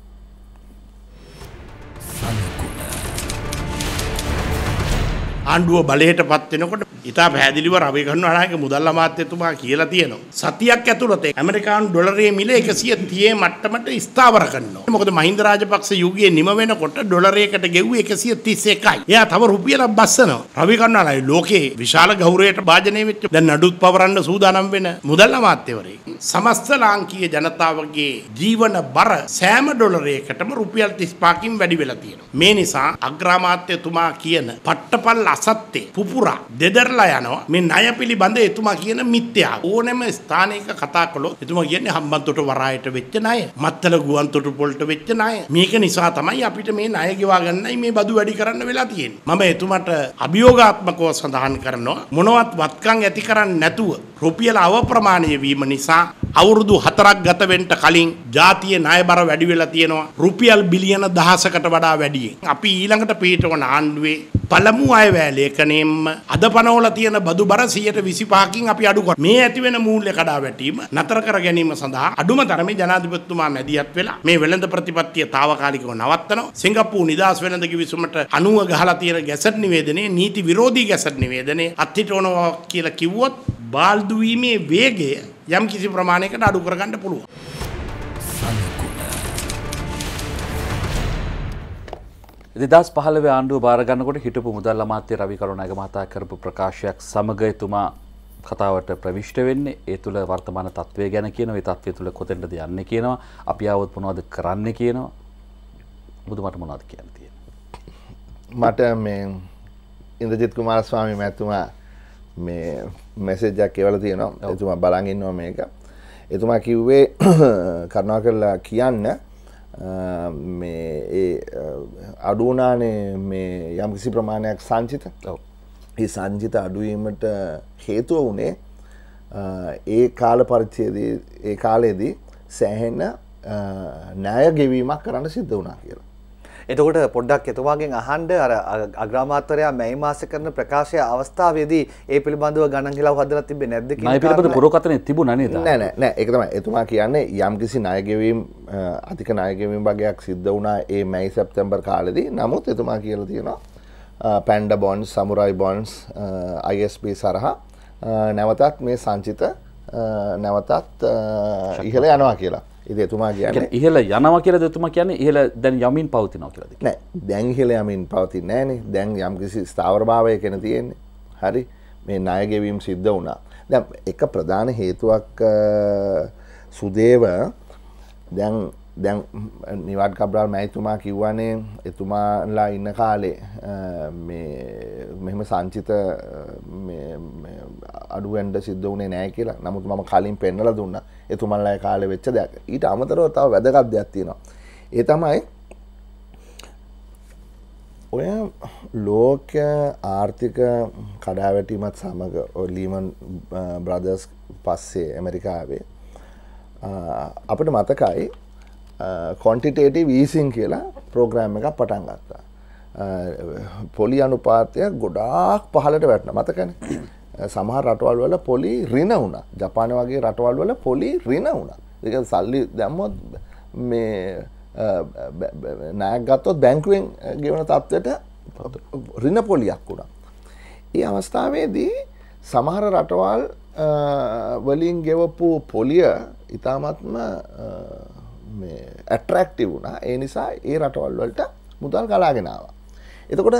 ආණ්ඩුව බලයට පත් වෙනකොට ඉතා පැහැදිලිව රවි කරුණානායක මුදල් අමාත්‍යතුමා කියලා තියෙනවා. සතියක් ඇතුළත ඇමරිකානු ඩොලරයේ මිල 130 මට්ටමට ස්ථාවර කරනවා. මොකද මහින්ද රාජපක්ෂ යුගයේ නිම වෙනකොට ඩොලරයකට ගෙව්වේ 131යි. එයා තව රුපියලක් බස්සනවා. රවි කරුණානායක ලෝකේ විශාල ගෞරවයට භාජනය වෙච්ච දැන් නඩුත් පවරන්න සූදානම් වෙන මුදල් අමාත්‍යවරයෙක්. සමස්ත ලාංකීය ජනතාවගේ ජීවන බර සෑම ඩොලරයකටම රුපියල් 35කින් වැඩි වෙලා තියෙනවා. මේ නිසා අග්‍රාමාත්‍යතුමා කියන පට්ටපල් අසත්‍ය පුපුරා දෙදරලා යනවා. මේ ණය පිළිබඳ එතුමා කියන මිත්‍යාව. ඕනෑම ස්ථානයක කතා කළොත් එතුමා කියන්නේ හම්බන්තොට වරායට වෙච්ච ණය, මත්තල ගුවන්තොට පොළට වෙච්ච ණය. මේක නිසා තමයි අපිට මේ ණය ගෙවා ගන්නයි මේ බදු වැඩි කරන්න වෙලා තියෙන්නේ. මම එතුමාට අභියෝගාත්මකව සඳහන් කරනවා මොනවත් වත්කම් ඇති කරන්නේ නැතුව රුපියල අවප්‍රමාණය වීම නිසා අවුරුදු 4ක් ගත වෙන්න කලින් ජාතියේ ණය බර වැඩි වෙලා තියෙනවා. රුපියල් බිලියන 10කට වඩා වැඩි. අපි ඊළඟට පිටවන ආණ්ඩුවේ පළමු අයවැය ලේඛනයෙන්ම අද පනවල තියෙන බදු බර 125කින් අපි අඩු කරනවා. මේ ඇති වෙන මූල්‍ය කඩා වැටීම නතර කර ගැනීම සඳහා අඩුම තරමේ ජනාධිපතිතුමා මැදිහත් වෙලා මේ වෙළඳ ප්‍රතිපත්තිය తాවකාලිකව නවත්තනවා. සිංගප්පූරු නිදහස් වෙළඳ කිවිසුමට අනුව ගහලා තියෙන ගැසට් නිවේදනයේ නීති විරෝධී ගැසට් නිවේදනයේ අත්හිටවනවා කියලා කිව්වොත් බාල්දු වීමේ වේගය යම් කිසි ප්‍රමාණයකට අඩු කරගන්න පුළුවන්. 2015 ආණ්ඩුව බාර ගන්නකොට හිටපු මුදල් අමාත්‍ය රවි කරුණානායක මහතා කරපු ප්‍රකාශයක් සමග එතුමා කතාවට ප්‍රවිෂ්ඨ වෙන්නේ. ඒ තුළ වර්තමාන තත්ත්වය ගැන කියනවා. ඒ තත්ත්වය තුළ කොතෙන්ද යන්නේ කියනවා. අපි ආවොත් මොනවද කරන්න කියනවා. බුදුමට මොනවද කියන්න තියෙන්නේ? මට මේ ඉන්ද්‍රජිත් කුමාරස්වාමී මහත්මයා මේ මැසේජ් එකක් එවලා තියෙනවා. එතුමා බලන් ඉන්නවා මේක. එතුමා කිව්වේ කරුණාකරලා කියන්න මේ ඒ අඩුවනානේ මේ යම් කිසි ප්‍රමාණයක් සංචිත. ඒ සංචිත අඩුවීමට හේතුව වුණේ ඒ කාල පරිච්ඡේදයේ ඒ කාලේදී සෑහෙන ණය ගෙවීමක් කරන්න සිද්ධ වුණා කියලා. එතකොට පොඩ්ඩක් එතුමාගෙන් අහන්න අර අග්‍රාමාත්‍යරයා මැයි මාසේ කරන ප්‍රකාශය අවස්ථාවේදී ඒ පිළිබඳව ගණන් හිලව් හදලා තිබෙන්නේ නැද්ද කියන ණය පිළිබඳ පුරෝකථනය තිබුණා නේද? නෑ ඒක තමයි. එතුමා කියන්නේ යම්කිසි ණය ගෙවීම් අධික ණය ගෙවීම් වගේක් සිද්ධ වුණා ඒ මැයි සැප්තැම්බර් කාලෙදී. නමුත් එතුමා කියලා තියෙනවා panda bonds, samurai bonds, ISP සරහා නැවතත් මේ සංචිත නැවතත් ඉහළ යනවා කියලා. ඉතින් එතුමා කියන්නේ ඉහළ යනවා කියලාද එතුමා කියන්නේ ඉහළ දැන් යමින් පවතිනවා කියලාද? නෑ දැන් ඉහළ යමින් පවතින්නේ නෑනේ. දැන් යම්කිසි ස්ථාවරභාවයක න තියෙන්නේ. හරි මේ ණය ගෙවීම් සිද්ධ වුණා. දැන් එක ප්‍රධාන හේතුවක් සුදේව දැන් නිවාඩ් කබ්‍රාල් මැතිතුමා කිව්වනේ එතුමාලා ඉන්න කාලේ මේ මෙහෙම සංචිත මේ අඩු වෙන්න සිද්ධ වුණේ නැහැ කියලා. නමුත් මම කලින් පෙන්නලා දුන්නා එතුමාලා කාලේ වෙච්ච දෙයක්. ඊට අමතරව තව වැදගත් දෙයක් තියෙනවා. ඒ තමයි ඔය ලෝක ආර්ථික කඩාවැටීමත් සමග ලීමන් බ්‍රදර්ස් පස්සේ ඇමරිකාවේ අපිට මතකයි quantitative easing කියලා ප්‍රෝග්‍රෑම් එකක් පටන් ගත්තා. පොලි අනුපාතය ගොඩාක් පහළට වැටුණා. මතකනේ? සමහර රටවල් වල පොලි ඍණ වුණා. ජපාන වගේ රටවල් වල පොලි ඍණ වුණා. ඒක සල්ලි දැම්මොත් මේ ණයක් ගත්තොත් බැංකුවෙන් ගෙවන තත්ත්වයට ඍණ පොලියක් වුණා. ඒ අවස්ථාවේදී සමහර රටවල් වලින් ගෙවපු පොලිය ඉතාමත්ම ඇට්‍රැක්ටිව් වුණා. ඒ නිසා ඒ රටවල් වලට මුදල් ගලාගෙන ආවා. එතකොට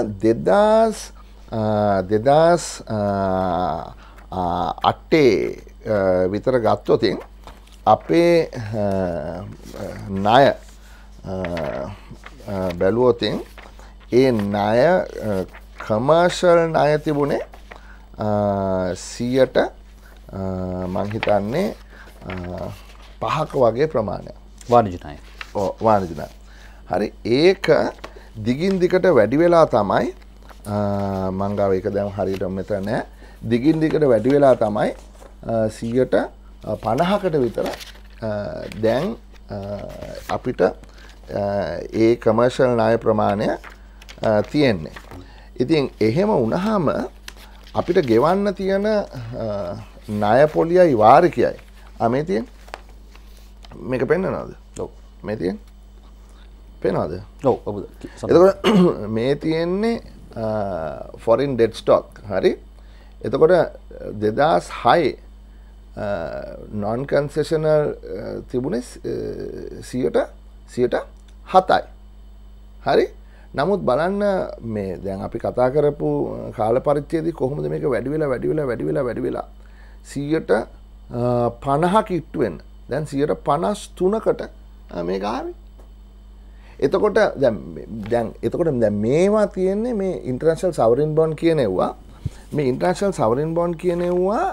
2008 විතර ගත්තොත් අපේ ණය බැලුවොත් ඒ ණය කමර්ෂල් ණය තිබුණේ 100ට මං හිතන්නේ 5ක වගේ ප්‍රමාණයක්. වාණිජ ණය. ඔව් වාණිජ ණය. හරි ඒක දිගින් දිගට වැඩි වෙලා තමයි මං ගාව ඒක දැන් හරියට මෙතන නෑ. දිගින් දිගට වැඩි වෙලා තමයි 100ට 50කට විතර දැන් අපිට ඒ කමර්ෂල් ණය ප්‍රමාණය තියෙන්නේ. ඉතින් එහෙම වුණාම අපිට ගෙවන්න තියෙන ණය පොලියයි වාරිකයයි මේ තියෙන්නේ. මේක පෙන්නනවද? ඔව්. මේ තියෙන්නේ. පෙන්නවද? ඔව්. එතකොට මේ තියෙන්නේ foreign debt stock. හරි. එතකොට 2006 non concessional තිබුණේ 107යි. හරි. නමුත් බලන්න මේ දැන් අපි කතා කරපු කාල පරිච්ඡේදය කොහොමද මේක වැඩි වෙලා 150ක ඉට්ටු වෙන්න. දැන් 153කට මේක ආවේ. එතකොට දැන් මේවා තියෙන්නේ මේ ඉන්ටර්නැෂනල් සවරින් බොන්ඩ් කියන ඒවා. මේ ඉන්ටර්නැෂනල් සවරින් බොන්ඩ් කියන ඒවා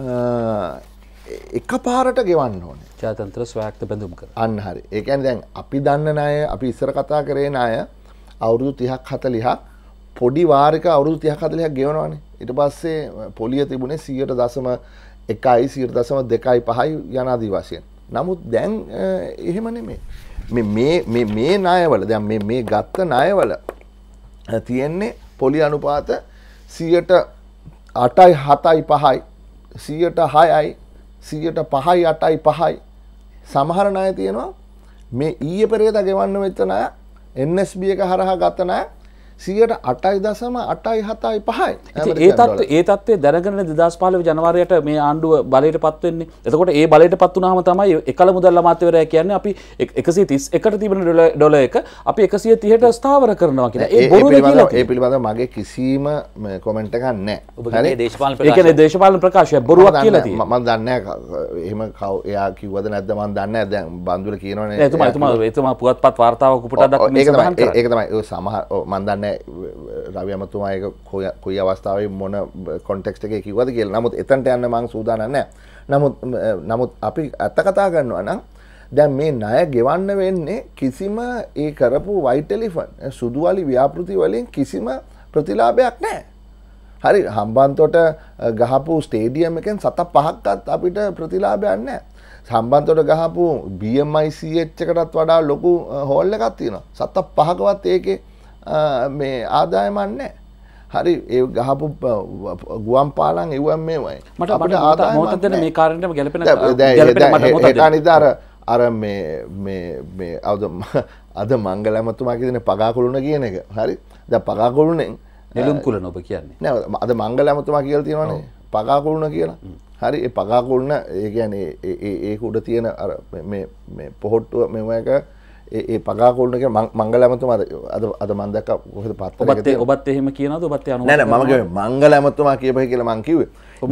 එකපාරට ගෙවන්න ඕනේ. ජාත්‍යන්තර ස්වායත්ත බැඳුම් කර. අන්න හරි. ඒ කියන්නේ දැන් අපි දන්න ණය අපි ඉස්සර කතා කරේ ණය අවුරුදු 30ක් 40ක් පොඩි වාරික අවුරුදු 30ක් 40ක් ගෙවනවානේ. ඊට පස්සේ පොලිය තිබුණේ 1.1යි 1.2යි යනාදී වශයෙන්. නමුත් දැන් එහෙම නෙමෙයි. මේ ණයවල දැන් මේ ගත්ත ණයවල තියෙන්නේ පොලි අනුපාත 8යි 7යි 5යි 6යි 5යි 8යි 5යි සමහර ණය තියෙනවා මේ ඊයේ පෙරේදා ගෙවන්න වෙච්ච ණය NSB එක හරහා ගත්ත ණය 8.8.7.5යි. ඒ තත්ත්වය දැනගෙන 2015 ජනවාරියට මේ ආණ්ඩුව බලයට පත් වෙන්නේ. එතකොට ඒ බලයට පත් වුණාම තමයි එකල මුදල් අමාත්‍යවරයා කියන්නේ අපි 131ට තිබෙන ඩොලර් එක අපි 130ට ස්ථාවර කරනවා කියලා. ඒ බොරුද කියලා. ඒ පිළිබඳව මගේ කිසිම කමෙන්ට් එකක් නැහැ. හරි දේශපාලන ප්‍රකාශය. ඒ කියන්නේ දේශපාලන ප්‍රකාශය බොරුවක් කියලා තියෙනවා. මම දන්නේ නැහැ. එහෙම එයා කිව්වද නැද්ද මම දන්නේ නැහැ. දැන් බන්දුල කියනවනේ. එතුමා පුවත්පත් වාර්තාවක් උපුටා දක්වන ඒක තමයි සමහර මම දන්නේ රවි අමතුමා ඒක කොයි අවස්ථාවේ මොන කොන්ටෙක්ස්ට් එකේ කිව්වද කියලා. නමුත් එතනට යන්න මම සූදානම් නැහැ. නමුත් අපි අත කතා කරනවා නම් දැන් මේ ණය ගෙවන්න වෙන්නේ කිසිම ඒ කරපු වයිට් එලිෆන්ට් සුදුවලි ව්‍යාපෘති වලින් කිසිම ප්‍රතිලාභයක් නැහැ. හරි හම්බන්තොට ගහපු ස්ටේඩියම් එකෙන් 7-5ක්වත් අපිට ප්‍රතිලාභයක් නැහැ. හම්බන්තොට ගහපු BMICH එකටත් වඩා ලොකු හෝල් එකක් තියෙනවා. 7-5කවත් ඒකේ මේ ආදායමක් නැහැ. හරි ඒ ගහපු ගුවන් පාලම් එවුම් මේවයි. මට අපිට ආදායම මොකටද මේ කාරණේටම ගැලපෙන මට මොකටද අර මේ අද මංගල ඇමතුමා කියන පගාකුළුණ කියන එක. හරි. දැන් පගාකුළුණෙන් නෙළුම් කුලන ඔබ කියන්නේ. නෑ අද මංගල ඇමතුමා කියලා තියෙනවනේ පගාකුළුණ කියලා. හරි ඒ පගාකුළුණ ඒ කියන්නේ ඒක උඩ තියෙන අර මේ පොහොට්ටුව මෙව එක ඒ පගාකුළුණ කියන මංගල ඇමතුමා අද මම දැක්ක කොහෙද පත්තරේ ඔබත් එහෙම කියනවද ඔබත් යනවා නෑ මම කිව්වේ මංගල ඇමතුමා කියපයි කියලා මං කිව්වේ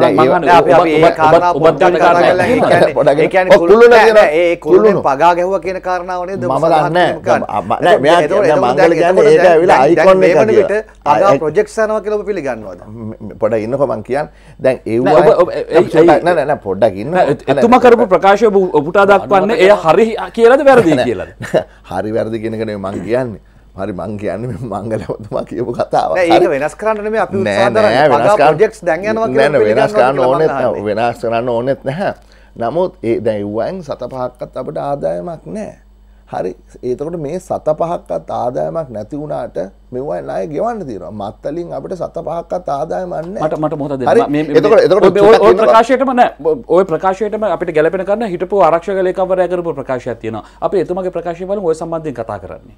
කුළුණෙන් පගා ගැහුවා කියන කාරණාව නේද මම දන්නේ නෑ මෙයා කියන්නේ මංගල කියන්නේ ඒක ඇවිල්ලා අයිකොන් එක කියලා පගා ප්‍රොජෙක්ට්ස් යනවා කියලා ඔබ පිළිගන්නවද පොඩ්ඩක් ඉන්නකෝ මං කියන්නේ දැන් ඒවා නෑ පොඩ්ඩක් ඉන්න එතුමා කරපු ප්‍රකාශය ඔබට දක්වන්නේ එය හරි කියලාද වැරදි කියලාද හරි වැරදි කියන එක නෙමෙයි මං කියන්නේ හරි මං කියන්නේ මේ මංගලවතුමා කියපු කතාව. නෑ ඒක වෙනස් කරන්න නෙමෙයි අපි උත්සාහ කරන්නේ. පගා ප්‍රොජෙක්ට්ස් දැන් යනවා කියලා වෙනස් කරන්න ඕනෙත් නැහැ. නමුත් ඒ දැන් යුවන් 7-5ක්වත් අපිට ආදායමක් නැහැ. හරි ඒතකොට මේ 7-5ක්වත් ආදායමක් නැති වුණාට මෙවයි ණය ගෙවන්න තියෙනවා. මත්තලින් අපිට 7-5ක්වත් ආදායමක් නැහැ. මට මොකද දෙන්න ඔය ප්‍රකාශයටම නෑ ඔය ප්‍රකාශයටම අපිට ගැලපෙන කරන හිටපු ආරක්ෂක ලේකම්වරයා කරපු ප්‍රකාශයක් තියෙනවා. අපි එතුමාගේ ප්‍රකාශය බලමු ඔය සම්බන්ධයෙන් කතා කරන්නේ.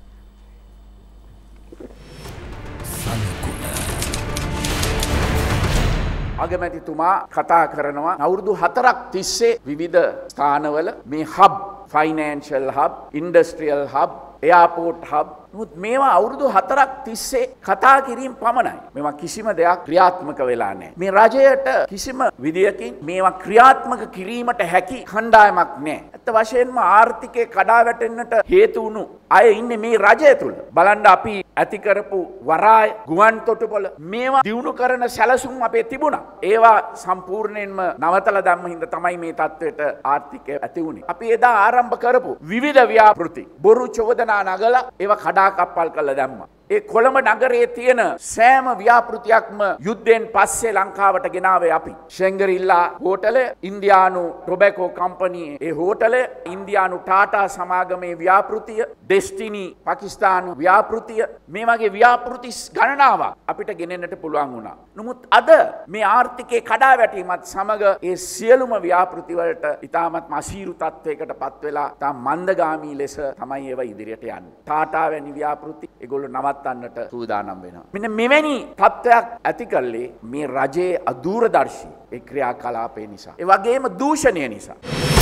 අගමැතිතුමා කතා කරනවා අවුරුදු 4ක් තිස්සේ විවිධ ස්ථානවල මේ hub financial hub industrial hub airport hub නමුත් මේවා අවුරුදු 4ක් තිස්සේ කතා කිරීම පමණයි. මේවා කිසිම දෙයක් ක්‍රියාත්මක වෙලා නැහැ. මේ රජයට කිසිම විදියකින් මේවා ක්‍රියාත්මක කිරීමට හැකි කණ්ඩායමක් නැහැ. ඇත්ත වශයෙන්ම ආර්ථිකය කඩා වැටෙන්නට හේතු වුණු අය ඉන්නේ මේ රජය තුල. බලන්න අපි ඇති කරපු වරාය ගුවන් තොටුපොළ මේවා දියුණු කරන සැලසුම් අපේ තිබුණා. ඒවා සම්පූර්ණයෙන්ම නවතලා දැම්ම හින්දා තමයි මේ තත්ත්වයට ආර්ථිකය ඇති වුණේ. අපි එදා ආරම්භ කරපු විවිධ ව්‍යාපෘති බොරු චෝදනා නගලා ඒවා කඩා කප්පල් කරලා දැම්මා. ඒ කොළඹ නගරයේ තියෙන සෑම ව්‍යාපෘතියක්ම යුද්ධයෙන් පස්සේ ලංකාවට ගෙනාවේ අපි. ෂෙන්ගරිල්ලා හෝටලය, ඉන්දියානු ටොබැකෝ කම්පැනි ඒ හෝටලය, ඉන්දියානු ටාටා සමාගමේ ව්‍යාපෘතිය, ඩෙස්ටිනි පාකිස්තානු ව්‍යාපෘතිය මේ වගේ ව්‍යාපෘති ගණනාවක් අපිට ගෙනෙන්නට පුළුවන් වුණා. නමුත් අද මේ ආර්ථිකයේ කඩාවැටීමත් සමග ඒ සියලුම ව්‍යාපෘති වලට ඉතාමත් අසීරු තත්වයකට පත් වෙලා තාම මන්දගාමී ලෙස තමයි ඒවා ඉදිරියට යන්නේ. ටාටා වැනි ව්‍යාපෘති ඒගොල්ලෝ නවත්තන්නට සූදානම් වෙනවා. මෙන්න මෙවැනි තත්ත්වයක් ඇති කළේ මේ රජයේ අදූරදර්ශී ඒ ක්‍රියාකලාපය නිසා. ඒ වගේම දූෂණය නිසා.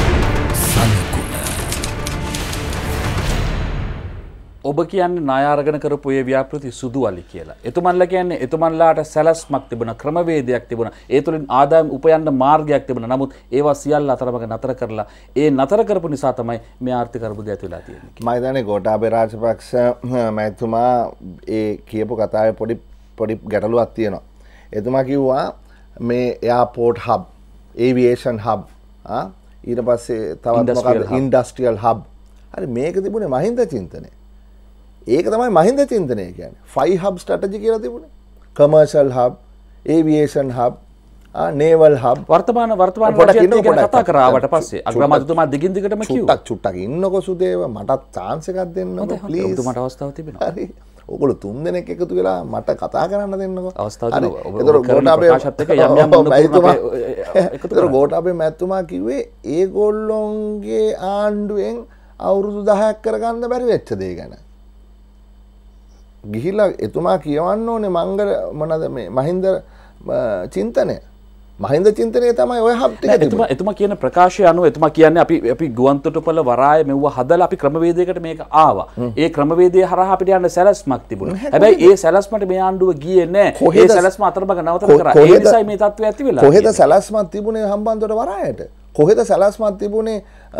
ඔබ කියන්නේ ණය අරගෙන කරපු ඒ ව්‍යාපෘති සුදු අලි කියලා. එතුමන්ලා කියන්නේ එතුමන්ලාට සැලැස්මක් තිබුණා, ක්‍රමවේදයක් තිබුණා. ඒ තුලින් ආදායම් උපයන්න මාර්ගයක් තිබුණා. නමුත් ඒවා සියල්ල අතරමඟ නතර කරලා ඒ නතර කරපු නිසා තමයි මේ ආර්ථික අර්බුදය ඇති වෙලා තියෙන්නේ. මම හිතන්නේ ගෝඨාභය රාජපක්ෂ මහත්මයා ඒ කියපු කතාවේ පොඩි ගැටලුවක් තියෙනවා. එතුමා කිව්වා මේ එයාපෝට් හබ්, ඒවියේෂන් හබ්, ඊට පස්සේ තවත් මොකක්ද ඉන්ඩස්ට්‍රියල් හබ්. හරි මේක තිබුණේ මහින්ද චින්තනය. ඒක තමයි මහින්ද චින්තනය කියන්නේ. 5 hub strategy කියලා තිබුණේ. commercial hub, aviation hub, naval hub. වර්තමාන රජයත් ගැන කතා කරාවට පස්සේ අග්‍රාමාත්‍යතුමා දිගින් දිගටම කිව්වා. චුට්ටක් ඉන්නකො සුදේව මටත් chance එකක් දෙන්නකො please. ඔබතුමාට අවස්ථාවක් තිබෙනවා. හරි. ඔයගොල්ලෝ 3 දෙනෙක් එකතු වෙලා මට කතා කරන්න දෙන්නකො. අවස්ථාවක් තියෙනවා. ඔබ කරන ප්‍රකාශත් එක්ක යම් ඒතර ගෝඨාභය මහත්මයා කිව්වේ ඒගොල්ලොන්ගේ ආණ්ඩුවෙන් අවුරුදු 10ක් කරගන්න බැරි වෙච්ච දේ ගැන. ගිහිලා එතුමා කියවන්න ඕනේ මංගල මොනද මේ මහින්ද චින්තනය. මහින්ද චින්තනය තමයි ඔය හබ් ටික තිබුණේ. එතුමා කියන ප්‍රකාශය අනුව එතුමා කියන්නේ අපි ගුවන් තොටුපළ වරාය මෙව්ව හදලා අපි ක්‍රමවේදයකට මේක ආවා. ඒ ක්‍රමවේදය හරහා අපිට යන්න සැලැස්මක් තිබුණා. හැබැයි ඒ සැලැස්මට මේ ආණ්ඩුව ගියේ නැහැ. ඒ සැලැස්ම අතරමඟ නවතලා කරා. ඒ නිසායි මේ තත්ත්වය ඇති වෙලා. කොහෙද සැලැස්මක් තිබුණේ හම්බන්තොට වරායට? කොහෙද සැලැස්මක් තිබුණේ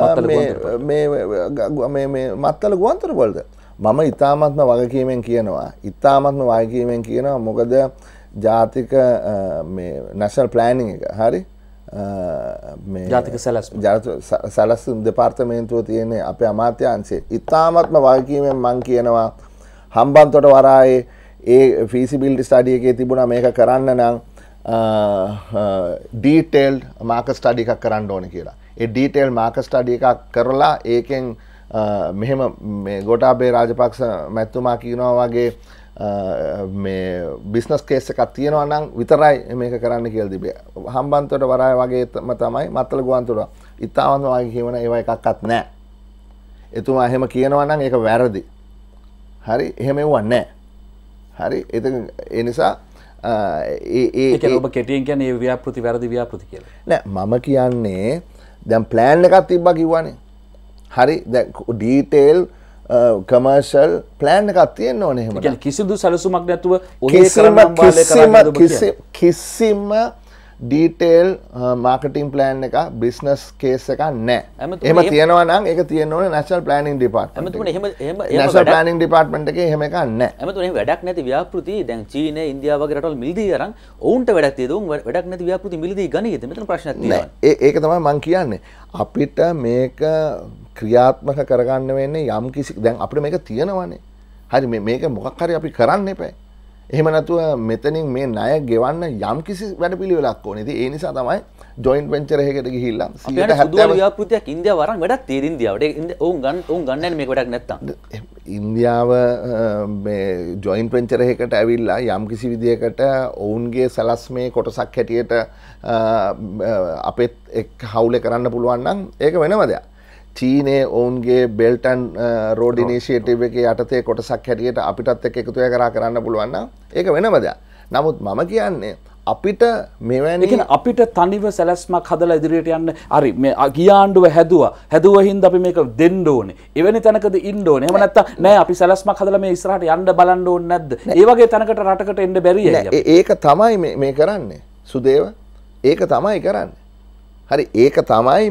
මේ මත්තල ගුවන් තොටුපළද? මම ඉතාමත්ම වගකීමෙන් කියනවා මොකද ජාතික මේ නැෂනල් ප්ලෑනින් එක හරි මේ ජාතික සැලැස්ම දෙපාර්තමේන්තුව තියෙන්නේ අපේ අමාත්‍යාංශයේ ඉතාමත්ම වගකීමෙන් මම කියනවා හම්බන්තොට වරායේ ඒ feasibility study එකේ තිබුණා මේක කරන්න නම් detailed market study එකක් කරන්න ඕනේ කියලා. ඒ detailed market study එකක් කරලා ඒකෙන් මෙහෙම මේ ගෝඨාභය රාජපක්ෂ මැතිතුමා කියනවා වගේ මේ බිස්නස් කේස් එකක් තියෙනවා නම් විතරයි මේක කරන්න කියලා තිබේ. හම්බන්තොට වරාය වගේම තමයි මත්තල ගුවන්තොට. ඉතාමත්ම වගේ කියවන ඒවා එකක්වත් නැහැ. එතුමා එහෙම කියනවා නම් ඒක වැරදි. හරි එහෙම එවුවා නැහැ. හරි ඒ නිසා ඒක ඔබ කෙටියෙන් කියන්නේ ඒ ව්‍යාපෘති වැරදි ව්‍යාපෘති කියලා. නෑ මම කියන්නේ දැන් ප්ලෑන් එකක් තිබ්බා කිව්වනේ. හරි දැන් ඩීටේල් කමර්ෂල් ප්ලෑන් එකක් තියෙන්න ඕනේ එහෙම. ඒ කියන්නේ කිසිදු සැලසුමක් නැතුව ඔහේ කරන්න බාලේ කරන්නේ කිසිම ඩීටේල් මාකටිං ප්ලෑන් එක බිස්නස් කේස් එකක් නැහැ. එහෙම තියෙනවා නම් ඒක තියෙන්න ඕනේ national planning department. National planning department එකේ එහෙම එකක් නැහැ. එමතුනේ එහෙම වැඩක් නැති ව්‍යාපෘති දැන් චීනය ඉන්දියාව වගේ රටවල් මිලදී අරන් ඔවුන්ට වැඩක් තියෙද උන් වැඩක් නැති ව්‍යාපෘති මිලදී ගනියද මෙතන ප්‍රශ්නයක් තියෙනවා. ඒක තමයි මම කියන්නේ. අපිට මේක ක්‍රියාත්මක කරගන්න වෙන්නේ යම් කිසි දැන් අපිට මේක තියෙනවනේ. හරි මේක මොකක් හරි අපි කරන්න එපා. එහෙම නැතුව මෙතනින් මේ ණය ගෙවන්න යම්කිසි වැඩපිළිවෙලක් ඕනේ. ඉතින් ඒ නිසා තමයි ජොයින්ට් වෙන්චර් එකකට ගිහිල්ලා 170 ව්‍යාපෘතියක් ඉන්දියාව වරන් වැඩක් තියෙන ඉන්දියාවට. ඔවුන් ගන්න නැහැ මේක වැඩක් නැත්තම්. ඉන්දියාව මේ ජොයින්ට් වෙන්චර් එකකට ඇවිල්ලා යම්කිසි විදියකට ඔවුන්ගේ සලස්මේ කොටසක් හැටියට අපෙත් එක් හවුලේ කරන්න පුළුවන් නම් ඒක වෙනම දෙයක්. චීනයේ ඔවුන්ගේ බෙල්ට් ඇන්ඩ් රෝඩ් ඉනිෂියේටිව් එකේ යටතේ කොටසක් හැටියට අපිටත් එක්ක එකතු කරන්න පුළුවන් නම් ඒක වෙනම දෙයක්. නමුත් මම කියන්නේ අපිට මෙවැනි අපිට තනිව සැලැස්මක් හදලා ඉදිරියට යන්න හරි මේ ගිය ආණ්ඩුව හැදුව හින්දා අපි මේක දෙන්න ඕනේ. එවැනි තැනකද ඉන්න ඕනේ. එහෙම නැත්නම් නෑ අපි සැලැස්මක් හදලා මේ ඉස්සරහට යන්න බලන්න ඕනේ නැද්ද? ඒ වගේ තැනකට රටකට එන්න බැරියයි. ඒක තමයි මේ කරන්නේ. සුදේව ඒක තමයි කරන්නේ. හරි ඒක තමයි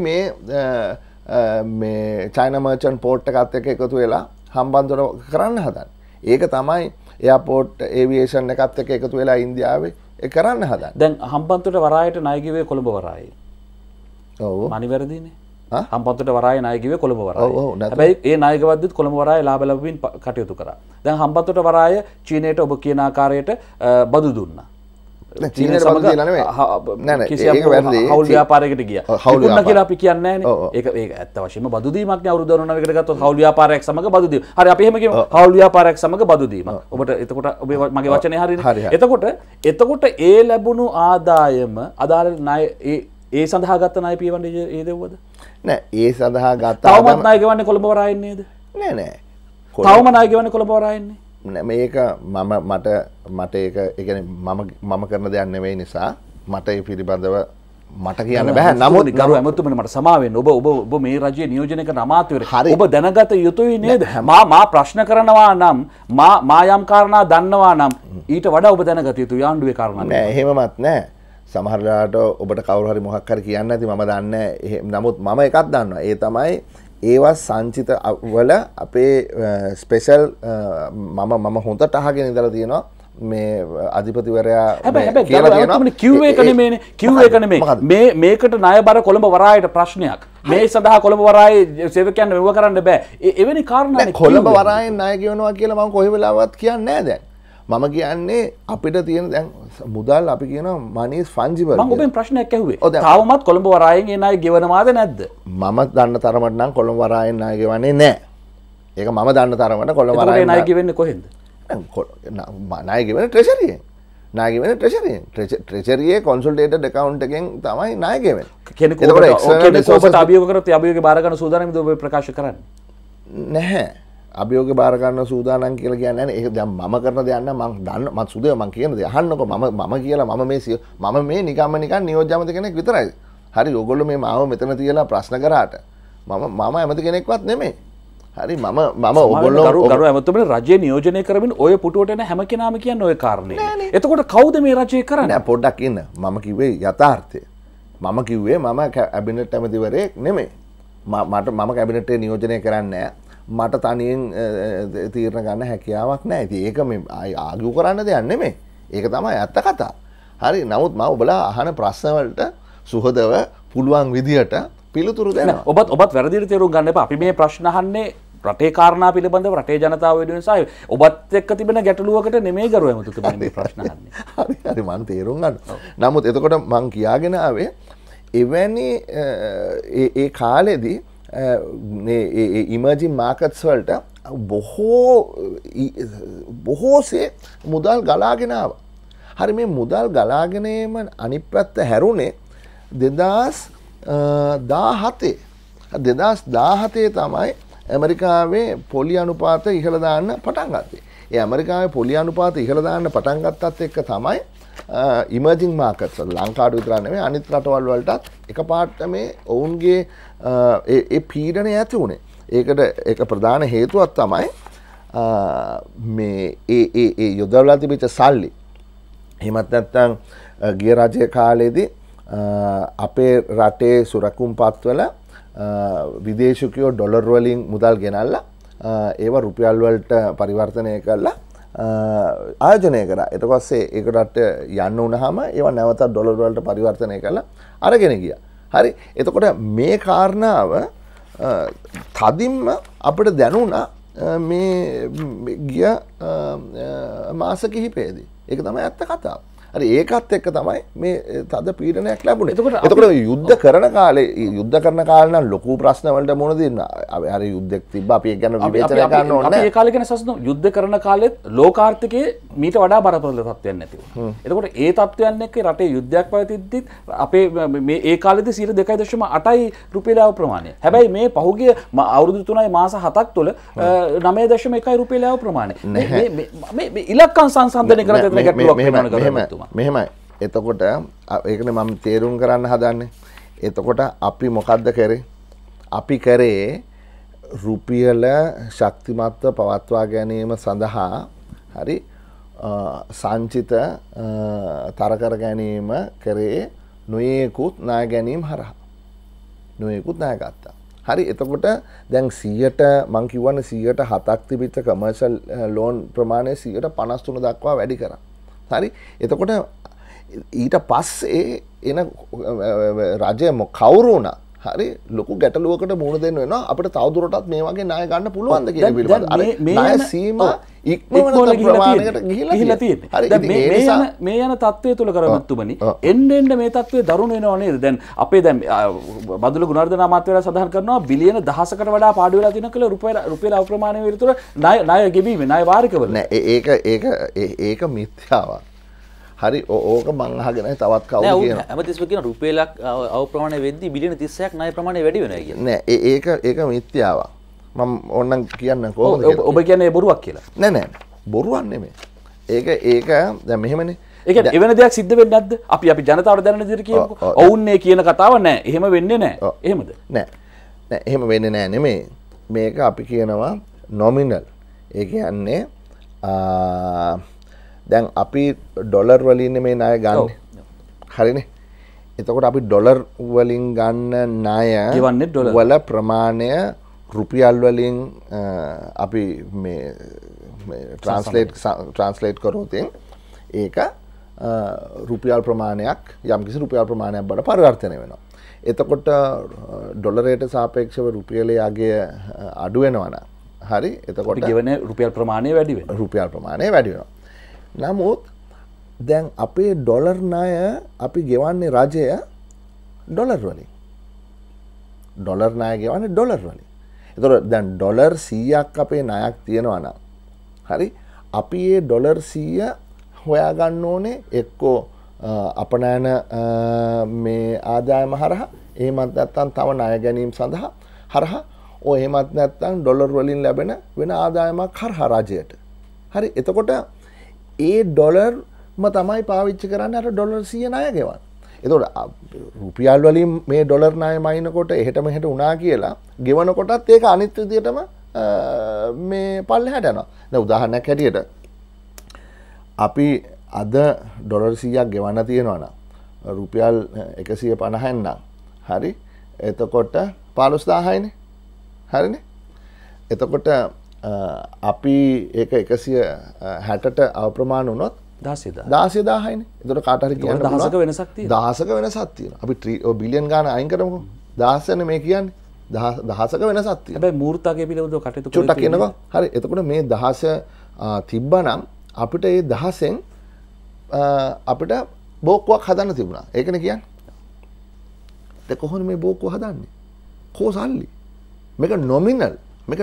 මේ China Merchant Port එකත් එක්ක එකතු වෙලා හම්බන්තොට කරන්න හදන්නේ. ඒක තමයි එයාපෝට් ඒවියේෂන් එකත් එක්ක එකතු වෙලා ඉන්දියාවේ කරන්න හදන්නේ. දැන් හම්බන්තොට වරායට ණය ගෙවේ කොළඹ වරායේ. ඔව්. මනි වැරදිනේ. හම්බන්තොට වරායේ ණය ගෙවේ කොළඹ වරායේ. හැබැයි ඒ ණය ගෙවද්දිත් කොළඹ වරායේ ලාභ ලැබෙමින් කටයුතු කරා. දැන් හම්බන්තොට වරාය චීනයට ඔබ කියන ආකාරයට බදු දුන්නා. චීනයට බදු දීලා නෙමෙයි. නෑ ඒක වැරදි. හවුල් ව්‍යාපාරයකට ගියා. හවුල් කියලා අපි කියන්නේ නෑනේ. ඒක ඇත්ත වශයෙන්ම බදු දීමක් නේ අවුරුදු 99කට ගත්තොත් හවුල් ව්‍යාපාරයක් සමග බදු දීම. හරි අපි එහෙම කියමු. හවුල් ව්‍යාපාරයක් සමග බදු දීම. ඔබට එතකොට ඔබේ මගේ වචනේ හරියනේ. එතකොට ඒ ලැබුණු ආදායම අදාළ ණය ඒ සඳහා ගත්ත ණය පියවන්න ඒ දෙව්වද? නෑ ඒ සඳහා ගත්ත තවමත් ණය ගෙවන්නේ කොළඹ වරායෙන් නේද? නෑ. තවම ණය ගෙවන්නේ කොළඹ වරායෙන්නේ. මේක මට ඒක ඒ කියන්නේ මම කරන දෙයක් නෙවෙයි නිසා මට ඒ පිළිබඳව මට කියන්න බෑ. නමුත් ගරු ඇමතුමනි මට සමා වෙන්න. ඔබ මේ රජයේ නියෝජනය කරන අමාත්‍යවරයෙක්. ඔබ දැනගත යුතුයි නේද? මා ප්‍රශ්න කරනවා නම් මා යම් කාරණා දන්නවා නම් ඊට වඩා ඔබ දැනගත යුතුයි ආණ්ඩුවේ කාරණා. නෑ එහෙමවත් නෑ. සමහර වෙලාවට ඔබට කවුරු හරි මොකක් හරි කියන්න නැති මම දන්නේ නෑ. නමුත් මම එකක් දන්නවා. ඒ තමයි ඒවා සංචිත වල අපේ ස්පෙෂල් මම හොඳට අහගෙන ඉඳලා තියෙනවා මේ අධිපතිවරයා කියලා තියෙනවා කිව්වේ එක නෙමෙයිනේ කිව්වේ එක නෙමෙයි මේකට ණය බර කොළඹ වරායට ප්‍රශ්නයක් මේ සඳහා කොළඹ වරායේ සේවකයන් මෙව කරන්න බෑ එවැනි කාරණානේ කොළඹ වරායෙන් ණය ගෙවනවා කියලා මම කොහේ වෙලාවත් කියන්නේ නෑ දැන් මම කියන්නේ අපිට තියෙන දැන් මුදල් අපි කියනවා money is fungible මම ඔබෙන් ප්‍රශ්නයක් ඇහුවේ තාවමත් කොළඹ වරායෙන් ඒ ණය ගෙවනවාද නැද්ද මම දන්න තරමට නම් කොළඹ වරායෙන් ණය ගෙවන්නේ නෑ ඒක මම දන්න තරමට කොළඹ වරායෙන් ණය ගෙවෙන්නේ කොහෙන්ද ණය ගෙවන්නේ treasury ණය ගෙවන්නේ treasury consolidated account එකෙන් තමයි ණය ගෙවන්නේ කෙනෙකුට ඔබට අභියෝග කරොත් ඒ අභියෝගේ බාර ගන්න සූදානම්ද ඔබ ප්‍රකාශ කරන්නේ නැහැ අභියෝග බාර ගන්න සූදානම් කියලා කියන්නේ නැහැ. ඒක දැන් මම කරන දෙයක් නෑ මම දන්න මම සුදේ මම කියන දේ අහන්නකො මම කියලා මම මේ නිකන් නියෝජ්‍ය ඇමති කෙනෙක් විතරයි. හරි ඕගොල්ලෝ මේ මාව මෙතන තියලා ප්‍රශ්න කරාට මම ඇමති කෙනෙක්වත් නෙමෙයි. හරි මම ඕගොල්ලෝ ගරු ඇමතුමනි රජය නියෝජනය කරමින් ඔය පුටුවට එන හැම කෙනාම කියන්නේ ඔය කාරණේ. එතකොට කවුද මේ රජය කරන්නේ? නෑ පොඩ්ඩක් ඉන්න. මම කිව්වේ යථාර්ථය. මම කිව්වේ මම කැබිනට් ඇමතිවරයෙක් නෙමෙයි. මම කැබිනට් එකේ නියෝජනය කරන්නේ නෑ. මට තනියෙන් තීරණ ගන්න හැකියාවක් නැහැ. ඉතින් ඒක මේ ආගියු කරන්න දෙයක් නෙමෙයි. ඒක තමයි ඇත්ත කතාව. හරි. නමුත් මම ඔබලා අහන ප්‍රශ්න වලට සුහදව පුළුවන් විදියට පිළිතුරු දෙනවා. ඔබත් වැරදිට තේරුම් ගන්න එපා. අපි මේ ප්‍රශ්න අහන්නේ රටේ කාරණා පිළිබඳව රටේ ජනතාව වෙනුවෙන් සහ ඔබත් එක්ක තිබෙන ගැටලුවකට නෙමෙයි ගරු ඇමතුතුමනි මේ ප්‍රශ්න අහන්නේ. හරි මම තේරුම් ගන්නවා. නමුත් එතකොට මම කියාගෙන ආවේ එවැනි ඒ කාලෙදී ඉමර්ජින් මාකට්ස් වලට බොහෝසේ මුදල් ගලාගෙන ආවා. හරි මේ මුදල් ගලාගෙන ඒම අනිත් පැත්ත හැරුණේ 2017 තමයි ඇමරිකාවේ පොලි අනුපාත ඉහළ දාන්න පටන් ගත්තේ. ඒ ඇමරිකාවේ පොලි අනුපාත ඉහළ දාන්න පටන් ගත්තත් එක්ක තමයි ඉමර්ජින් මාකට්ස් ලංකාවට විතර නෙමෙයි අනිත් රටවල් වලටත් එකපාරට මේ ඔවුන්ගේ ඒ පීඩනය ඇති වුණේ. ඒකට ඒක ප්‍රධාන හේතුවක් තමයි මේ ඒ යොදවලා තිබිච්ච සල්ලි. එහෙමත් නැත්නම් ගිය රජයේ කාලේදී අපේ රටේ සුරකුම්පත්වල විදේශිකයෝ ඩොලර් වලින් මුදල් ගෙනල්ලා ඒව රුපියල් වලට පරිවර්තනය කරලා ආයෝජනය කරා. ඊට පස්සේ ඒකට යන්න වුණාම ඒවා නැවතත් ඩොලර් වලට පරිවර්තනය කරලා අරගෙන ගියා. හරි. එතකොට මේ කාරණාව තදින්ම අපිට දැනුණා මේ ගිය මාස කිහිපයේදී. ඒක තමයි ඇත්ත කතාව. හරි ඒකත් එක්ක තමයි මේ තද පීඩනයක් ලැබුණේ. එතකොට යුද්ධ කරන කාලේ නම් ලොකු ප්‍රශ්න වලට මුහුණ දෙන්න. අර යුද්ධයක් තිබ්බා අපි ඒක ගැන විවේචනය කරන්න ඕනේ නැහැ. අපි ඒ කාලේ ගැන සසඳමු. යුද්ධ කරන කාලෙත් ලෝකාර්ථිකයේ මීට වඩා බරපතල තත්ත්වයක් නැතිව. එතකොට ඒ තත්ත්වයන් එක්ක රටේ යුද්ධයක් පැවතිද්දිත් අපේ මේ ඒ කාලෙදී 2.8යි රුපියල් ප්‍රමාණය. හැබැයි මේ පහුගිය අවුරුදු 3යි මාස 7ක් තුළ 9.1යි රුපියල් ප්‍රමාණය. මේ ඉලක්කම් සංසන්දනය කරලා තියෙන ගැටලුවක් වෙනවා. මෙහෙමයි. එතකොට ඒකනේ මම තේරුම් කරන්න හදන්නේ. එතකොට අපි මොකද්ද කරේ? අපි කරේ රුපියල ශක්තිමත්ව පවත්වා ගැනීම සඳහා හරි සංචිත තර කර ගැනීම කරේ නොයෙකුත් ණය ගැනීම හරහා. නොයෙකුත් ණය ගත්තා. හරි එතකොට දැන් 100ට මම කියවනේ 107ක් තිබිච්ච කමර්ෂල් ලෝන් ප්‍රමාණය 153 දක්වා වැඩි කරා. හරි එතකොට ඊට පස්සේ එන රජය කවුරු වුණා හරි ලොකු ගැටලුවකට මුහුණ දෙන්න වෙනවා අපිට තවදුරටත් මේ වගේ ණය ගන්න පුළුවන්ද කියන පිළිබඳව. අර ණය සීමා ඉක්මවන ප්‍රමාණයකට ගිහිලා තියෙන්නේ. දැන් මේ යන තත්ත්වය තුල කරවත්තුමනි එන්න මේ තත්ත්වය දරුණු වෙනව නේද? දැන් අපේ දැන් බදුල ගුණවර්ධන අමාත්‍යවරයා සඳහන් කරනවා බිලියන 10කට වඩා පාඩු වෙලා තියෙන කියලා රුපියල් අප්‍රමාණය විතර ණය ගෙවීම ණය වාරිකවල. නෑ ඒක මිත්‍යාවක්. හරි ඕක මං අහගෙන තවත් කවුරු කියනවා. හැමතිස්සම කියන රුපියලක් අවප්‍රමාණය වෙද්දී බිලියන 30ක් ණය ප්‍රමාණය වැඩි වෙනවා කියලා. නෑ ඒක මිත්‍යාවක්. මම ඕනනම් කියන්න කොහොමද කියලා. ඔබ කියන්නේ බොරුවක් කියලා. නෑ බොරුවක් නෙමෙයි. ඒක දැන් මෙහෙමනේ. ඒ කියන්නේ එවැනි දෙයක් සිද්ධ වෙන්නේ නැද්ද? අපි ජනතාවට දැනන විදිහට කියමුකෝ. ඔවුන්නේ කියන කතාව නෑ. එහෙම වෙන්නේ නෑ. එහෙමද? නෑ එහෙම වෙන්නේ නෑ නෙමෙයි. මේක අපි කියනවා නොමිනල්. ඒ කියන්නේ දැන් අපි ඩොලර් වලින් මේ ණය ගන්න. හරිනේ. එතකොට අපි ඩොලර් වලින් ගන්න ණය වල ප්‍රමාණය රුපියල් වලින් අපි මේ ට්‍රාන්ස්ලේට් කරොත් ඒක රුපියල් ප්‍රමාණයක් යම්කිසි රුපියල් ප්‍රමාණයක් බවට පරිවර්තනය වෙනවා. එතකොට ඩොලරයට සාපේක්ෂව රුපියලේ අගය අඩු වෙනවා නම් හරි එතකොට ගෙවන රුපියල් ප්‍රමාණය වැඩි වෙනවා. රුපියල් ප්‍රමාණය වැඩි වෙනවා. නමුත් දැන් අපේ ඩොලර් ණය අපි ගෙවන්නේ රජය ඩොලර් වලින්. ඩොලර් ණය ගෙවන්නේ ඩොලර් වලින්. ඒතකොට දැන් ඩොලර් 100ක් අපේ ණයක් තියෙනවා නම් හරි අපි ඒ ඩොලර් 100 හොයාගන්න ඕනේ එක්කෝ අපනයන මේ ආදායම හරහා එහෙමත් නැත්නම් තව ණය ගැනීම සඳහා හරහා එහෙමත් නැත්නම් ඩොලර් වලින් ලැබෙන වෙන ආදායමක් හරහා රජයට. හරි එතකොට ඒ ඩොලර්ම තමයි පාවිච්චි කරන්නේ අර ඩොලර් 100 ණය ගෙවන්න. එතකොට රුපියල් වලින් මේ ඩොලර් ණය මයින්කොට එහෙට මෙහෙට උනා කියලා ගෙවනකොටත් ඒක අනිත් විදියටම මේ පල්ලෙහාට යනවා. දැන් උදාහරණයක් හැටියට අපි අද ඩොලර් 100ක් ගෙවන්න තියෙනවා නම් රුපියල් 150න් නම් හරි එතකොට 15000යිනේ. හරිනේ. එතකොට අපි ඒක 160ට අප්‍රමාණ වුණොත් 16000යිනේ. එතකොට කාට හරි කියන්න පුළුවන් 10ක වෙනසක් තියෙනවා. 10ක වෙනසක් තියෙනවා. අපි බිලියන් ගාන අයින් කරමුකෝ. 10නේ මේ කියන්නේ. 10ක වෙනසක් තියෙනවා. හැබැයි මූර්තාගේ පිළිබඳව කටයුතු කරලා චුට්ටක් කියනකෝ. හරි. එතකොට මේ 10 තිබ්බනම් අපිට ඒ 10න් අපිට බෝක්කුවක් හදන්න තිබුණා. ඒකනේ කියන්නේ. ඒක කොහොමද මේ බෝක්කුව හදන්නේ? කොහොසල්ලි? මේක නොමිනල්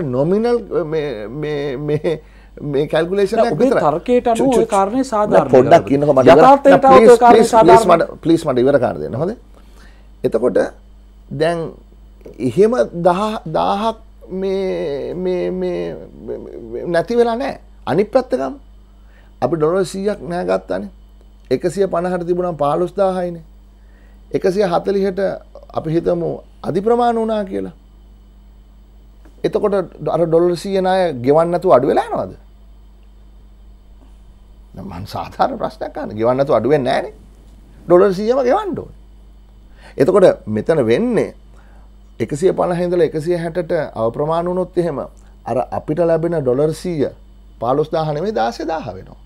මේ කැල්කුලේෂන් එකක් විතරයි. තර්කයට අනුව ওই කාරණේ සාධාරණයි. පොඩ්ඩක් කියන්නකෝ මට. යථාර්ථයට අනුව ওই කාරණේ සාධාරණයි. ප්ලීස් මට ඉවර කරන්න දෙන්න. හොඳේ. එතකොට දැන් එහෙම 1000ක් මේ නැති වෙලා නැහැ. අනිත් පැත්ත ගමු. අපි ඩොලර් 100ක් නෑ ගත්තානේ. 150ට තිබුණා 15000යිනේ. 140ට අපි හිතමු අධි ප්‍රමාණ වුණා කියලා. එතකොට අර ඩොලර් 100 ණය ගෙවන්න නැතුව අඩු වෙලා යනවද? මම සාධාරණ ප්‍රශ්නයක් අහන්නේ. ගෙවන්න නැතුව අඩු වෙන්නේ නැහනේ. ඩොලර් 100ම ගෙවන්න ඕනේ. එතකොට මෙතන වෙන්නේ 150 ඉඳලා 160ට අප්‍රමාණ වුණොත් එහෙම අර අපිට ලැබෙන ඩොලර් 100 15000 නෙමෙයි 16000 වෙනවා.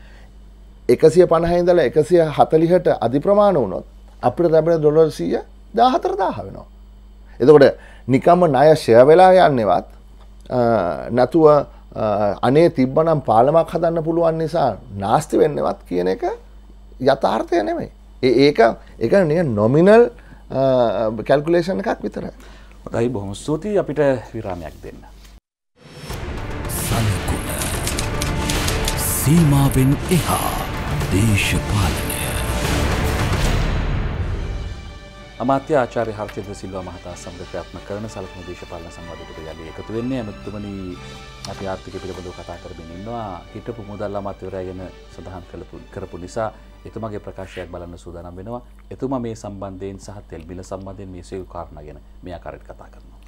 150 ඉඳලා 140ට අධි ප්‍රමාණ වුණොත් අපිට ලැබෙන ඩොලර් 100 14000 වෙනවා. එතකොට නිකම්ම ණය ෂෙයා වෙලා යන්නේවත් නැතුව අනේ තිබ්බනම් පාලමක් හදන්න පුළුවන් නිසා නාස්ති වෙන්නවත් කියන එක යථාර්ථය නෙමෙයි. ඒක නිකන් නොමිනල් කැල්කුලේෂන් එකක් විතරයි. හොඳයි බොහොම ස්තුතියි අපිට විරාමයක් දෙන්න. සලකුණ සීමාවෙන් එහා දේශපාලනය. අමාත්‍ය ආචාර්ය හර්ෂිත සිල්වා මහතා සමග ක්‍රියාත්මක කරන සලකුණු දේශපාලන සංවාදයකට යලි එකතු වෙන්නේ. එමෙතුමනි අපි ආර්ථික පිළිබඳව කතා කරමින් ඉන්නවා. හිටපු මුදල් අමාත්‍යවරයා ගැන සඳහන් කරපු නිසා එතුමාගේ ප්‍රකාශයක් බලන්න සූදානම් වෙනවා. එතුමා මේ සම්බන්ධයෙන් සහ තෙල් බිල සම්බන්ධයෙන් මේ සියලු කාරණා ගැන මේ ආකාරයට කතා කරනවා.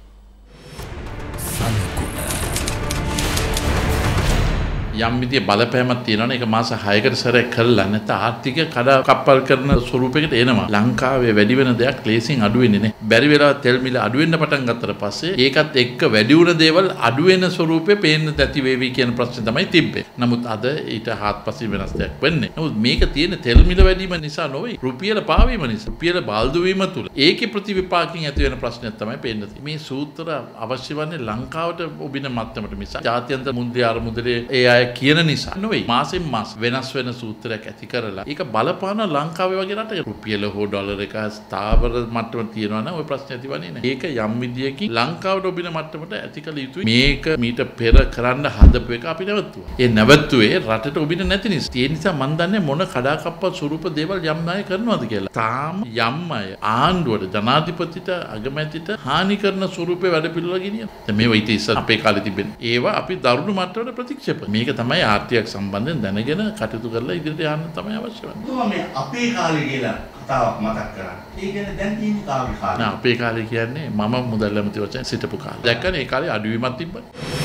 යම් විදිය බලපෑමක් තියෙනවනේ ඒක මාස 6කට සැරයක් කරලා නැත්නම් ආර්ථික කඩා කප්පල් කරන ස්වරූපයකට එනවා. ලංකාවේ වැඩි වෙන දෙයක් ලේසියෙන් අඩු වෙන්නේ නැහැ. බැරි වෙලා තෙල් මිල අඩු වෙන්න පටන් ගත්තට පස්සේ ඒකත් එක්ක වැඩි වුණ දේවල් අඩු වෙන ස්වරූපේ පේන්න ඇති වේවි කියන ප්‍රශ්නේ තමයි තිබ්බේ. නමුත් අද ඊට හාත්පසින් වෙනස් දෙයක් වෙන්නේ. නමුත් මේක තියෙන තෙල් මිල වැඩි වීම නිසා නොවේ. රුපියල පාවීම නිසා. රුපියල බාල්දු වීම තුල ඒකේ ප්‍රතිවිපාකකින් ඇති වෙන ප්‍රශ්නයක් තමයි පේන්න තියෙන්නේ. මේ සූත්‍ර අවශ්‍ය වන්නේ ලංකාවට ඔබින මට්ටමට මිස ජාත්‍යන්තර මුන්දේ අරමුදලේ ඒ අය කියන නිසා නෙවෙයි. මාසෙන් මාස වෙනස් වෙන සූත්‍රයක් ඇති කරලා ඒක බලපාන ලංකාවේ වගේ රටක රුපියල හෝ ඩොලර් එක ස්ථාවර මට්ටමක තියනවා නම් ওই ප්‍රශ්නේ ඇතිවන්නේ නැහැ. ඒක යම් විදියකින් ලංකාවට ඔබින මට්ටමට ඇති කළ යුතුයි. මේක මීට පෙර කරන්න හදපු එක අපි නැවතුවා. ඒ නැවතුවේ රටට ඔබින නැති නිසා. ඒ නිසා මම දන්නේ මොන කඩාකප්පල් ස්වරූප දේවල් යම් ණය කරනවද කියලා. තාම යම් අය ආණ්ඩුවට ජනාධිපතිට අගමැතිට හානි කරන ස්වරූපේ වැඩ පිළිවෙල ගෙනියන. දැන් මේවා ඊට ඉස්සර අපේ කාලේ තිබෙන. ඒවා අපි දරුණු මට්ටමට ප්‍රතික්ෂේප. මේක තමයි ආර්ථික සම්බන්ධයෙන් දැනගෙන කටයුතු කරලා ඉදිරියට යන්න තමයි අවශ්‍ය වෙන්නේ. මේ අපේ කාලේ කියලා කතාවක් මතක් කරා. ඒ කියන්නේ දැන් තියෙන කාගේ කාලේ? නෑ අපේ කාලේ කියන්නේ මම මුදල් ඇමති වශයෙන් සිටපු කාලේ. දැක්කනේ ඒ කාලේ අඩුවීමක් තිබ්බනේ.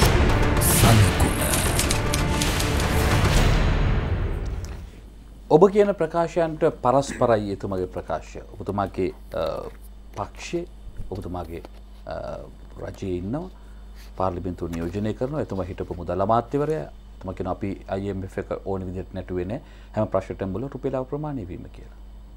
ඔබ කියන ප්‍රකාශයන්ට පරස්පරයි එතුමාගේ ප්‍රකාශය. ඔබතුමාගේ පක්ෂයේ ඔබතුමාගේ රජයේ ඉන්නවා පාර්ලිමේන්තුව නියෝජනය කරනවා. එතුමා හිටපු මුදල් අමාත්‍යවරයා. එතුමා කියන අපි IMF එක ඕන විදිහට නැටුවේ නැහැ. හැම ප්‍රශ්නයකටම බල රුපියල් අප්‍රමාණය වීම කියලා.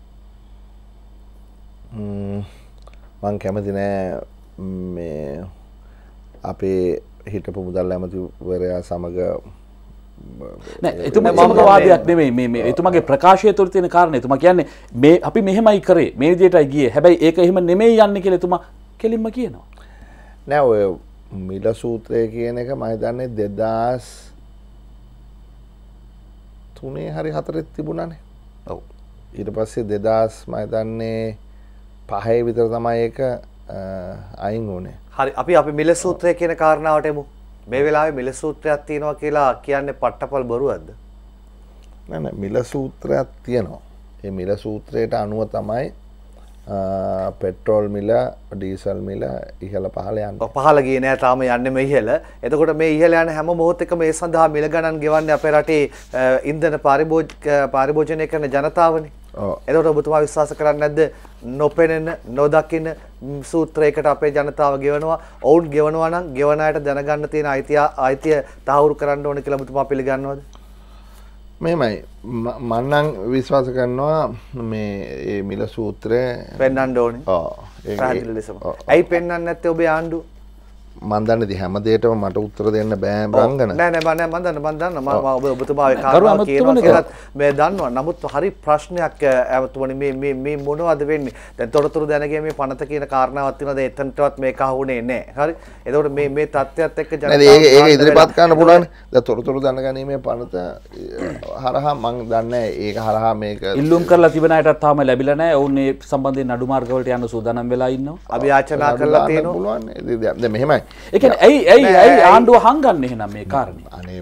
මං කැමති නෑ මේ අපේ හිටපු මුදල් ඇමතිවරයා සමග එතුමා සමග වාදයක් නෙමෙයි මේ එතුමාගේ ප්‍රකාශය තුළ තියෙන කාරණේ. එතුමා කියන්නේ මේ අපි මෙහෙමයි කරේ මේ විදිහටයි ගියේ. හැබැයි ඒක එහෙම නෙමෙයි යන්නේ කියලා එතුමා කෙලින්ම කියනවා. නෑ ඔය මිල සූත්‍රය කියන එක මම හිතන්නේ 2003 හරි 4 තිබුණානේ. ඔව්. ඊට පස්සේ 2000 මම හිතන්නේ 5 විතර තමයි ඒක අයින් වුණේ. හරි අපි මිල සූත්‍රය කියන කාරණාවට එමු. මේ වෙලාවේ මිල සූත්‍රයක් තියෙනවා කියලා කියන්නේ පට්ටපල් බොරුවක්ද? නෑ මිල සූත්‍රයක් තියෙනවා. ඒ මිල සූත්‍රයට අනුව තමයි පෙට්‍රෝල් මිල ඩීසල් මිල ඉහළ පහළ යන්නේ. පහළ ගියේ නෑ තාම යන්නේ ඉහළ. එතකොට මේ ඉහළ යන හැම මොහොතකම මේ සඳහා මිල ගණන් ගෙවන්නේ අපේ රටේ ඉන්ධන පාරිභෝජනය කරන ජනතාවනේ. එතකොට ඔබතුමා විශ්වාස කරන්නේ නැද්ද නොපෙනෙන නොදකින සූත්‍රයකට අපේ ජනතාව ගෙවනවා. ඔවුන් ගෙවනවා නම් ගෙවන අයට දැනගන්න තියෙන අයිතිය තහවුරු කරන්න ඕන කියලා ඔබතුමා පිළිගන්නවද? මෙහෙමයි මම නම් විශ්වාස කරනවා මේ මිල සූත්‍රය පෙන්වන්න ඕනේ. ඔව් ඒක පැහැදිලි ලෙසම. ඇයි පෙන්වන්නේ නැත්තේ ඔබේ ආණ්ඩුව? මම දන්නේ හැම දෙයකටම මට උත්තර දෙන්න බෑ බංගන. නෑ මම දන්නවා. මම ඔබතුමාගේ කාරණා කියනවා කියලා මේ දන්නවා. නමුත් හරි ප්‍රශ්නයක් ඇමතුමනි මේ මොනවද වෙන්නේ? දැන් තොරතුරු දැනගැනීමේ පනත කියන කාරණාවක් තියෙනවාද? එතනටවත් මේක අහුනේ නෑ. හරි. එතකොට මේ තත්ත්වයක් එක්ක ජනතාව ඒක ඉදිරිපත් කරන්න පුළුවන්. දැන් තොරතුරු දැනගැනීමේ පනත හරහා මම දන්නේ ඒක හරහා මේක ඉල්ලුම් කරලා තිබෙන අයටත් තාම ලැබිලා නෑ. ඔවුන් මේ සම්බන්ධයෙන් නඩු මාර්ග වලට යන්න සූදානම් වෙලා ඉන්නවා. අපි යාචනා කරලා තියෙනවා. දැන් මෙහෙමයි ඒ කියන්නේ ඇයි ආණ්ඩුව හංගන්නේ එහෙනම් මේ කාරණේ? අනේ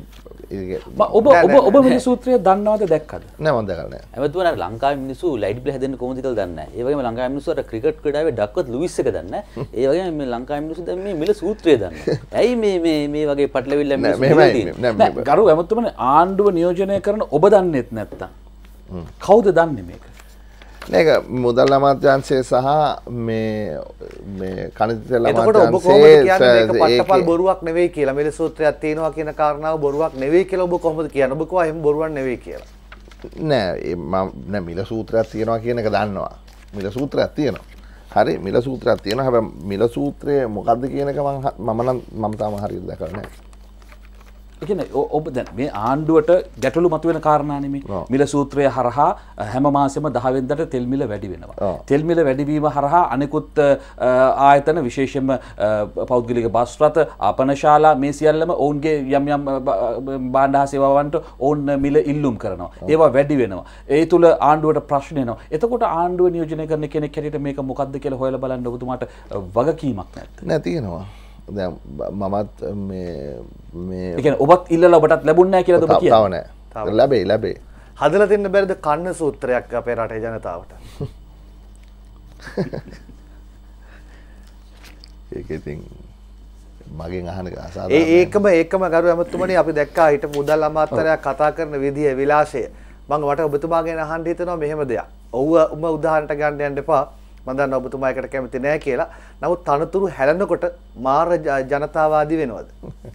ඔබ මේ සූත්‍රය දන්නවද දැක්කද? නෑ මම දැකලා නෑ. එවතුනා ලංකාවේ මිනිස්සු ලයිට් බිල් හැදෙන්න කොහොමද කියලා දන්නේ නැහැ. ඒ වගේම ලංකාවේ මිනිස්සු අර ක්‍රිකට් ක්‍රීඩාවේ ඩක්වර්ත් ලුයිස් එක දන්නේ නැහැ. ඒ වගේම මේ ලංකාවේ මිනිස්සු දැන් මේ මිල සූත්‍රය දන්නේ. ඇයි මේ වගේ පටලවිල්ල මිනිස්සු ගරු ඇමතුමනි ආණ්ඩුව නියෝජනය කරන ඔබ දන්නේත් නැත්තම් කවුද දන්නේ මේක? මේක මුදල් අමාත්‍යාංශය සහ මේ කනිජ තෙල් අමාත්‍යාංශයේ එතකොට ඔබ කොහොමද කියන්නේ මේක පට්ටපල් බොරුවක් නෙවෙයි කියලා මිල සූත්‍රයක් තියෙනවා කියන කාරණාව බොරුවක් නෙවෙයි කියලා ඔබ කොහොමද කියන්නේ? ඔබ කිව්වා එහෙම බොරුවක් නෙවෙයි කියලා. නෑ මම මිල සූත්‍රයක් තියෙනවා කියන එක දන්නවා. මිල සූත්‍රයක් තියෙනවා. හරි මිල සූත්‍රයක් තියෙනවා. හැබැයි මිල සූත්‍රය මොකද්ද කියන එක මම තාම හරියට දැකලා නැහැ. ඒ කියන්නේ ඔබ දැන් මේ ආණ්ඩුවට ගැටලු මතුවෙන කාරණා නෙමෙයි. මිල සූත්‍රය හරහා හැම මාසෙම 10 වෙනිදාට තෙල් මිල වැඩි වෙනවා. තෙල් මිල වැඩි වීම හරහා අනෙකුත් ආයතන විශේෂයෙන්ම පෞද්ගලික බස් රථ, ආපනශාලා මේ සියල්ලම ඔවුන්ගේ යම් යම් භාණ්ඩ හා සේවාවන්ට ඔවුන් මිල ඉල්ලුම් කරනවා. ඒවා වැඩි වෙනවා. ඒ තුල ආණ්ඩුවට ප්‍රශ්න එනවා. එතකොට ආණ්ඩුව නියෝජනය කරන කෙනෙක් හැටියට මේක මොකද්ද කියලා හොයලා බලන්න ඔබතුමාට වගකීමක් නැද්ද? නෑ තියෙනවා. දැන් මමත් මේ ඒ කියන්නේ ඔබත් ඉල්ලලා ඔබටත් ලැබුණ නැහැ කියලාද ඔබ කියන්නේ? තව නෑ. ලැබේ. හදලා දෙන්න බැරිද කන්න සූත්‍රයක් අපේ රටේ ජනතාවට? ඒක ඉතින් මගෙන් අහන එක අසාධාරණයි. ඒකම ගරු ඇමතුමනි අපි දැක්කා හිට මුදල් අමාත්‍යරයා කතා කරන විදිය විලාසය. මම වට ඔබතුමාගෙන් අහන්න හිතනවා මෙහෙම දෙයක්. ඔව්ව උදාහරණට ගන්න යන්න එපා. මම දන්නවා ඔබතුමා එකට කැමති නැහැ කියලා. නමුත් තනතුරු හැලෙනකොට මාර ජනතාවාදී වෙනවද?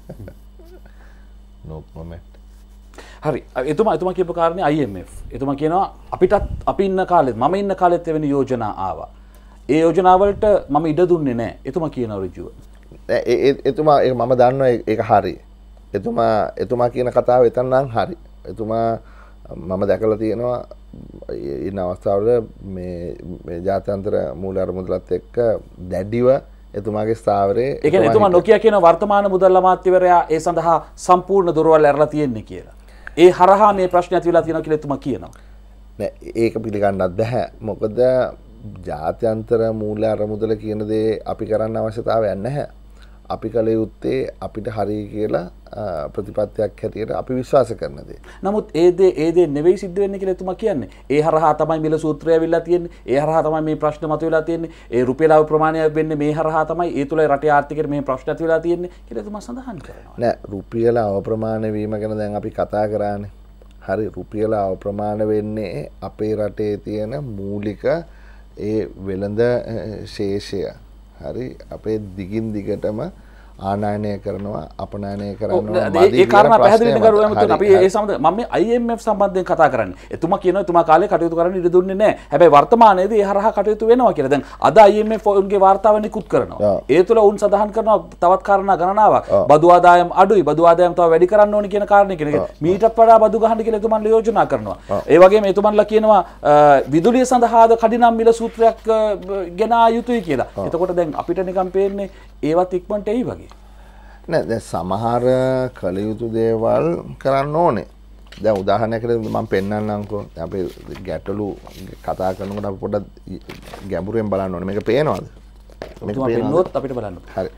no comment. හරි. එතුමා කියපු කාරණේ IMF. එතුමා කියනවා අපිටත් අපි ඉන්න කාලෙත් මම ඉන්න කාලෙත් එවැනි යෝජනා ආවා. ඒ යෝජනා වලට මම ඉඩ දුන්නේ නැහැ. එතුමා කියනවා ඍජුව. එතුමා මම දන්නවා ඒක හරි. එතුමා කියන කතාව එතන නම් හරි. එතුමා මම දැකලා තියෙනවා ඉන්න අවස්ථාවල මේ ජාත්‍යන්තර මූල අරමුදලත් එක්ක දැඩිව එතුමාගේ ස්ථාවරයේ ඒ කියන්නේ එතුමා නොකිය කියන වර්තමාන මුදල් අමාත්‍යවරයා ඒ සඳහා සම්පූර්ණ දොරවල් ඇරලා තියෙන්නේ කියලා. ඒ හරහා මේ ප්‍රශ්න ඇති වෙලා තියෙනවා කියලා එතුමා කියනවා. නෑ ඒක පිළිගන්නත් බෑ. මොකද ජාත්‍යන්තර මූල අරමුදල කියන දේ අපි කරන්න අවශ්‍යතාවයක් නැහැ. අපි කළ යුත්තේ අපිට හරි කියලා ප්‍රතිපත්තියක් හැටියට අපි විශ්වාස කරන දේ. නමුත් ඒ දේ නෙවෙයි සිද්ධ වෙන්නේ කියලා එතුමා කියන්නේ. ඒ හරහා තමයි මිල සූත්‍රය ඇවිල්ලා තියෙන්නේ. ඒ හරහා තමයි මේ ප්‍රශ්න මතුවලා තියෙන්නේ. ඒ රුපියල් ප්‍රමාණය වෙන්නේ මේ හරහා තමයි. ඒ තුල රටේ ආර්ථිකයට මේ ප්‍රශ්න ඇති වෙලා තියෙන්නේ කියලා එතුමා සඳහන් කරනවා. නෑ රුපියල අප්‍රමාණ වීම ගැන දැන් අපි කතා කරානේ. හරි රුපියල අප්‍රමාණ වෙන්නේ අපේ රටේ තියෙන මූලික ඒ වෙළඳ ශේෂය. හරි අපේ දිගින් දිගටම ආනයනය කරනවා අපනයනය කරනවා ඒ කාරණා පැහැදිලිව කරුවා එමුතුන් අපි ඒ සම්බන්ධ මම මේ IMF සම්බන්ධයෙන් කතා කරන්නේ. එතුමා කියනවා එතුමා කාලේ කටයුතු කරන්න ඉඩ දුන්නේ නැහැ. හැබැයි වර්තමානයේදී ඒ හරහා කටයුතු වෙනවා කියලා. දැන් අද IMF උන්ගේ වාර්තාව නිකුත් කරනවා. ඒ තුළ උන් සඳහන් කරනවා තවත් කාරණා ගණනාවක්. බදු ආදායම් අඩුයි. බදු ආදායම් තව වැඩි කරන්න ඕනි කියන කාරණේ කියන එක. මීටත් වඩා බදු ගහන්න කියලා එතුමන්ලා යෝජනා කරනවා. ඒ වගේම එතුමන්ලා කියනවා විදුලිය සඳහාද කඩිනම් මිල සූත්‍රයක් ගෙන ආ යුතුයි කියලා. එතකොට දැන් අපිට නිකන් පේන්නේ ඒවත් ඉක්මනට එයි වගේ. නෑ දැන් සමහර කළ යුතු දේවල් කරන්න ඕනේ. දැන් උදාහරණයකට මම පෙන්නන්නම්කෝ. අපි ගැටලු කතා කරනකොට අපි පොඩ්ඩක් ගැඹුරෙන් බලන්න ඕනේ. මේක පේනවද? මේක පේනොත් අපිට බලන්න. හරි.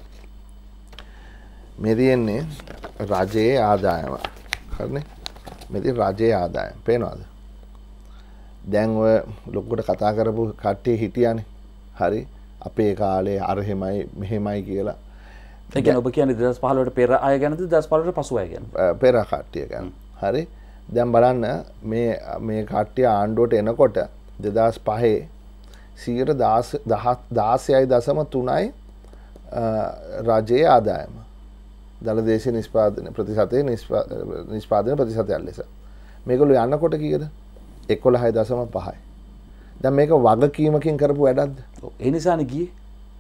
මේ තියෙන්නේ රජයේ ආදායම. හරිනේ? මේ තියෙන රජයේ ආදායම. පේනවද? දැන් ඔය ලොකුට කතා කරපු කට්ටිය හිටියානේ. හරි. අපේ කාලේ අර එහෙමයි මෙහෙමයි කියලා. ඒ කියන්නේ ඔබ කියන්නේ 2015ට පෙර අය ගැනද 2015ට පසු අය ගැන? පෙර කට්ටිය ගැන. හරි. දැන් බලන්න මේ කට්ටිය ආණ්ඩුවට එනකොට 2005 16.3යි රජයේ ආදායම. දළදේශීය නිෂ්පාදන ප්‍රතිශතයේ නිෂ්පාදන ප්‍රතිශතයක් ලෙස. මේගොල්ලෝ යනකොට කීයද? 11.5යි. දැන් මේක වගකීමකින් කරපු වැඩක්ද? ඒ නිසානේ ගියේ.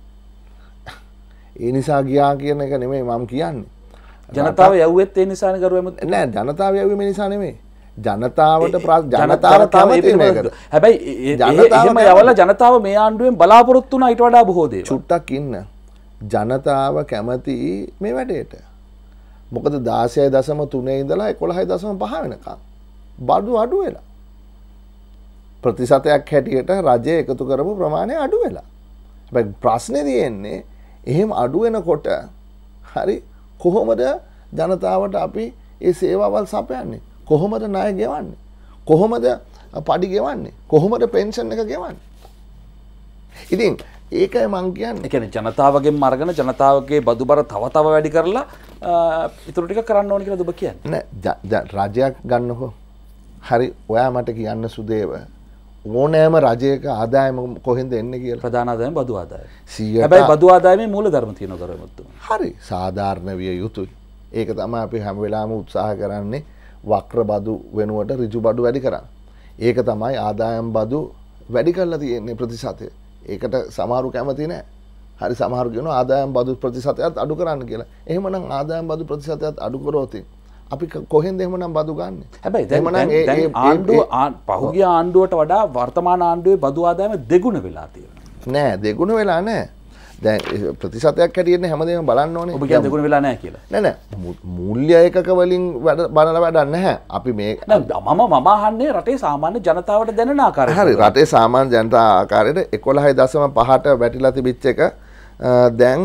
ඒ නිසා ගියා කියන එක නෙමෙයි මම කියන්නේ. ජනතාව යවුවෙත් ඒ නිසානේ කරුවෙම නෑ ජනතාව යවුවේ මේ නිසා නෙමෙයි. ජනතාවට ජනතාව කැමති මේකට. හැබැයි එහෙම යවලා ජනතාව මේ ආණ්ඩුවෙන් බලාපොරොත්තු වුණා ඊට වඩා බොහෝ දේවල්. චුට්ටක් ඉන්න. ජනතාව කැමති මේ වැඩේට. මොකද 16.3 ඉඳලා 11.5 වෙනකම් බඩු අඩු වෙලා. ප්‍රතිශතයක් හැටියට රජය එකතු කරපු ප්‍රමාණය අඩු වෙලා. හැබැයි ප්‍රශ්නේ තියෙන්නේ එහෙම අඩු වෙනකොට හරි කොහොමද ජනතාවට අපි ඒ සේවාවල් සපයන්නේ? කොහොමද ණය ගෙවන්නේ? කොහොමද පඩි ගෙවන්නේ? කොහොමද පෙන්ෂන් එක ගෙවන්නේ? ඉතින් ඒකයි මං කියන්නේ. ඒ කියන්නේ ජනතාවගෙන් අරගෙන ජනතාවගේ බදු බර තව වැඩි කරලා ඊටු ටික කරන්න ඕන කියලාද ඔබ කියන්නේ? නෑ රජයක් ගන්නකෝ. හරි ඔයා මට කියන්න සුදේව ඕනෑම රජයක ආදායම කොහෙන්ද එන්නේ කියලා. ප්‍රධාන ආදායම බදු ආදායම. හැබැයි බදු ආදායමේ මූලධර්ම තියෙනවා කරමුත්. හරි සාධාරණ විය යුතුයි. ඒක තමයි අපි හැම වෙලාවෙම උත්සාහ කරන්නේ වක්‍ර බදු වෙනුවට ඍජු බදු වැඩි කරන්න. ඒක තමයි ආදායම් බදු වැඩි කරලා තියෙන්නේ ප්‍රතිශතය. ඒකට සමහරු කැමති නැහැ. හරි සමහරු කියනවා ආදායම් බදු ප්‍රතිශතයත් අඩු කරන්න කියලා. එහෙමනම් ආදායම් බදු ප්‍රතිශතයත් අඩු කරොත් අපි කොහෙන්ද එහෙමනම් බදු ගන්නෙ? හැබැයි දැන් ආණ්ඩුව පහුගිය ආණ්ඩුවට වඩා වර්තමාන ආණ්ඩුවේ බදු ආදායම දෙගුණ වෙලා තියෙනවා. නෑ දෙගුණ වෙලා නෑ. දැන් ප්‍රතිශතයක් හැටියට හැමදේම බලන්න ඕනේ. ඔබ කියන්නේ දෙගුණ වෙලා නෑ කියලා. නෑ මූල්‍ය ඒකක වලින් බලලා වැඩක් නැහැ. අපි මේ මම අහන්නේ රටේ සාමාන්‍ය ජනතාවට දැනෙන ආකාරයට. හරි රටේ සාමාන්‍ය ජනතා ආකාරයට 11.5ට වැටිලා තිබිච්ච එක දැන්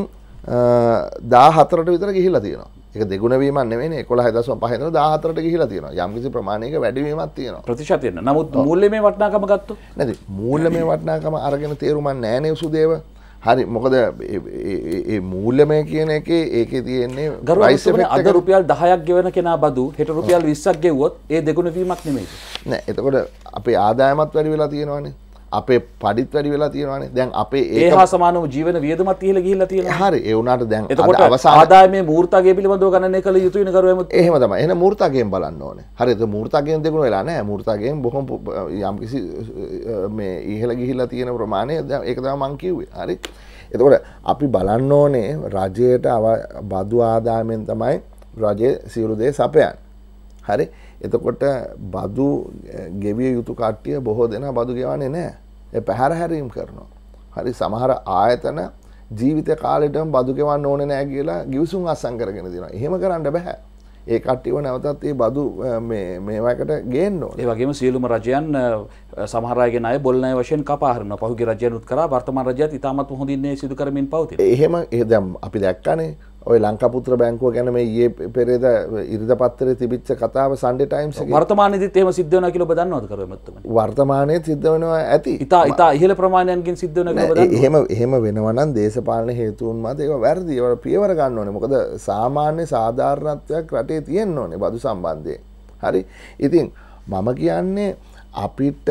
14ට විතර ගිහිල්ලා තියෙනවා. ඒක දෙගුණ වීමක් නෙවෙයිනේ 11.5 ඉඳලා 14ට ගිහිලා තියෙනවා. යම්කිසි ප්‍රමාණයක වැඩිවීමක් තියෙනවා. ප්‍රතිශතයෙන්. නමුත් මූල්‍යමය වටිනාකම ගත්තොත් නැති. මූල්‍යමය වටිනාකම අරගෙන තේරුමක් නැහැ නේ සුදේව. හරි මොකද මේ මූල්‍යමය කියන එකේ ඒකේ තියෙන්නේ ප්‍රයිස් එෆෙක්ට් එක. අද රුපියල් 10ක් ගෙවන කෙනා බදු හෙට රුපියල් 20ක් ගෙවුවොත් ඒ දෙගුණ වීමක් නෙමෙයි. නෑ එතකොට අපේ ආදායමත් වැඩි වෙලා තියෙනවානේ. අපේ පඩිත් වැඩි වෙලා තියෙනවානේ. දැන් අපේ ඒ හා සමානව ජීවන වියදමත් ඉහළ ගිහිල්ලා තියෙනවා. හරි ඒ වුණාට දැන් අවසාන ආදායමේ මූර්තකයේ පිළිබඳව ගණනය කළ යුතුයිනේ කරුවෙමුත්. එහෙම තමයි. එහෙනම් මූර්තකයෙන් බලන්න ඕනේ. හරි ඒක මූර්තකයෙන් දෙගුණ වෙලා නැහැ. මූර්තකයෙන් බොහොම යම්කිසි මේ ඉහළ ගිහිල්ලා තියෙන ප්‍රමාණය ඒක තමයි මම කිව්වේ. හරි. එතකොට අපි බලන්න ඕනේ රජයට බදු ආදායමෙන් තමයි රජයේ සියලු දේ සපයන්නේ. හරි. එතකොට බදු ගෙවිය යුතු කට්ටිය බොහෝ දෙනා බදු ගෙවන්නේ නැහැ. ඒ පැහැර හැරීම් කරනවා. හරි සමහර ආයතන ජීවිත කාලෙටම බදු ගෙවන්න ඕනේ නැහැ කියලා ගිවිසුම් අත්සන් කරගෙන දිනවා. එහෙම කරන්න බෑ. ඒ කට්ටියව නැවතත් මේ බදු මේවකට ගේන්න ඕනේ. ඒ වගේම සියලුම රජයන් සමහර අයගේ ණය බොල් ණය වශයෙන් කපා හරිනවා. පහුගිය රජයන් උත් කරා වර්තමාන රජයත් ඉතාමත් හොඳින් මේ සිදු කරමින් පවතිනවා. එහෙම දැන් අපි දැක්කනේ ඔය ලංකාපුත්‍ර බැංකුව ගැන මේ ඊයේ පෙරේද ඉරිදා පත්තරේ තිබිච්ච කතාව සන්ඩේ ටයිම්ස් එකේ වර්තමානයේදීත් එහෙම සිද්ධ වෙනවා කියලා ඔබ දන්නවද කරුවෙමුත්? වර්තමානයේ සිද්ධ වෙනවා ඇති. ඉතා ඉහළ ප්‍රමාණයන්කින් සිද්ධ වෙනවා කියලා ඔබ දන්නවද? එහෙම වෙනවා නම් දේශපාලන හේතුන් මත ඒක වැරදි. ඒවට පියවර ගන්න ඕනේ. මොකද සාමාන්‍ය සාධාරණත්වයක් රටේ තියෙන්න ඕනේ බදු සම්බන්ධයෙන්. හරි. ඉතින් මම කියන්නේ අපිට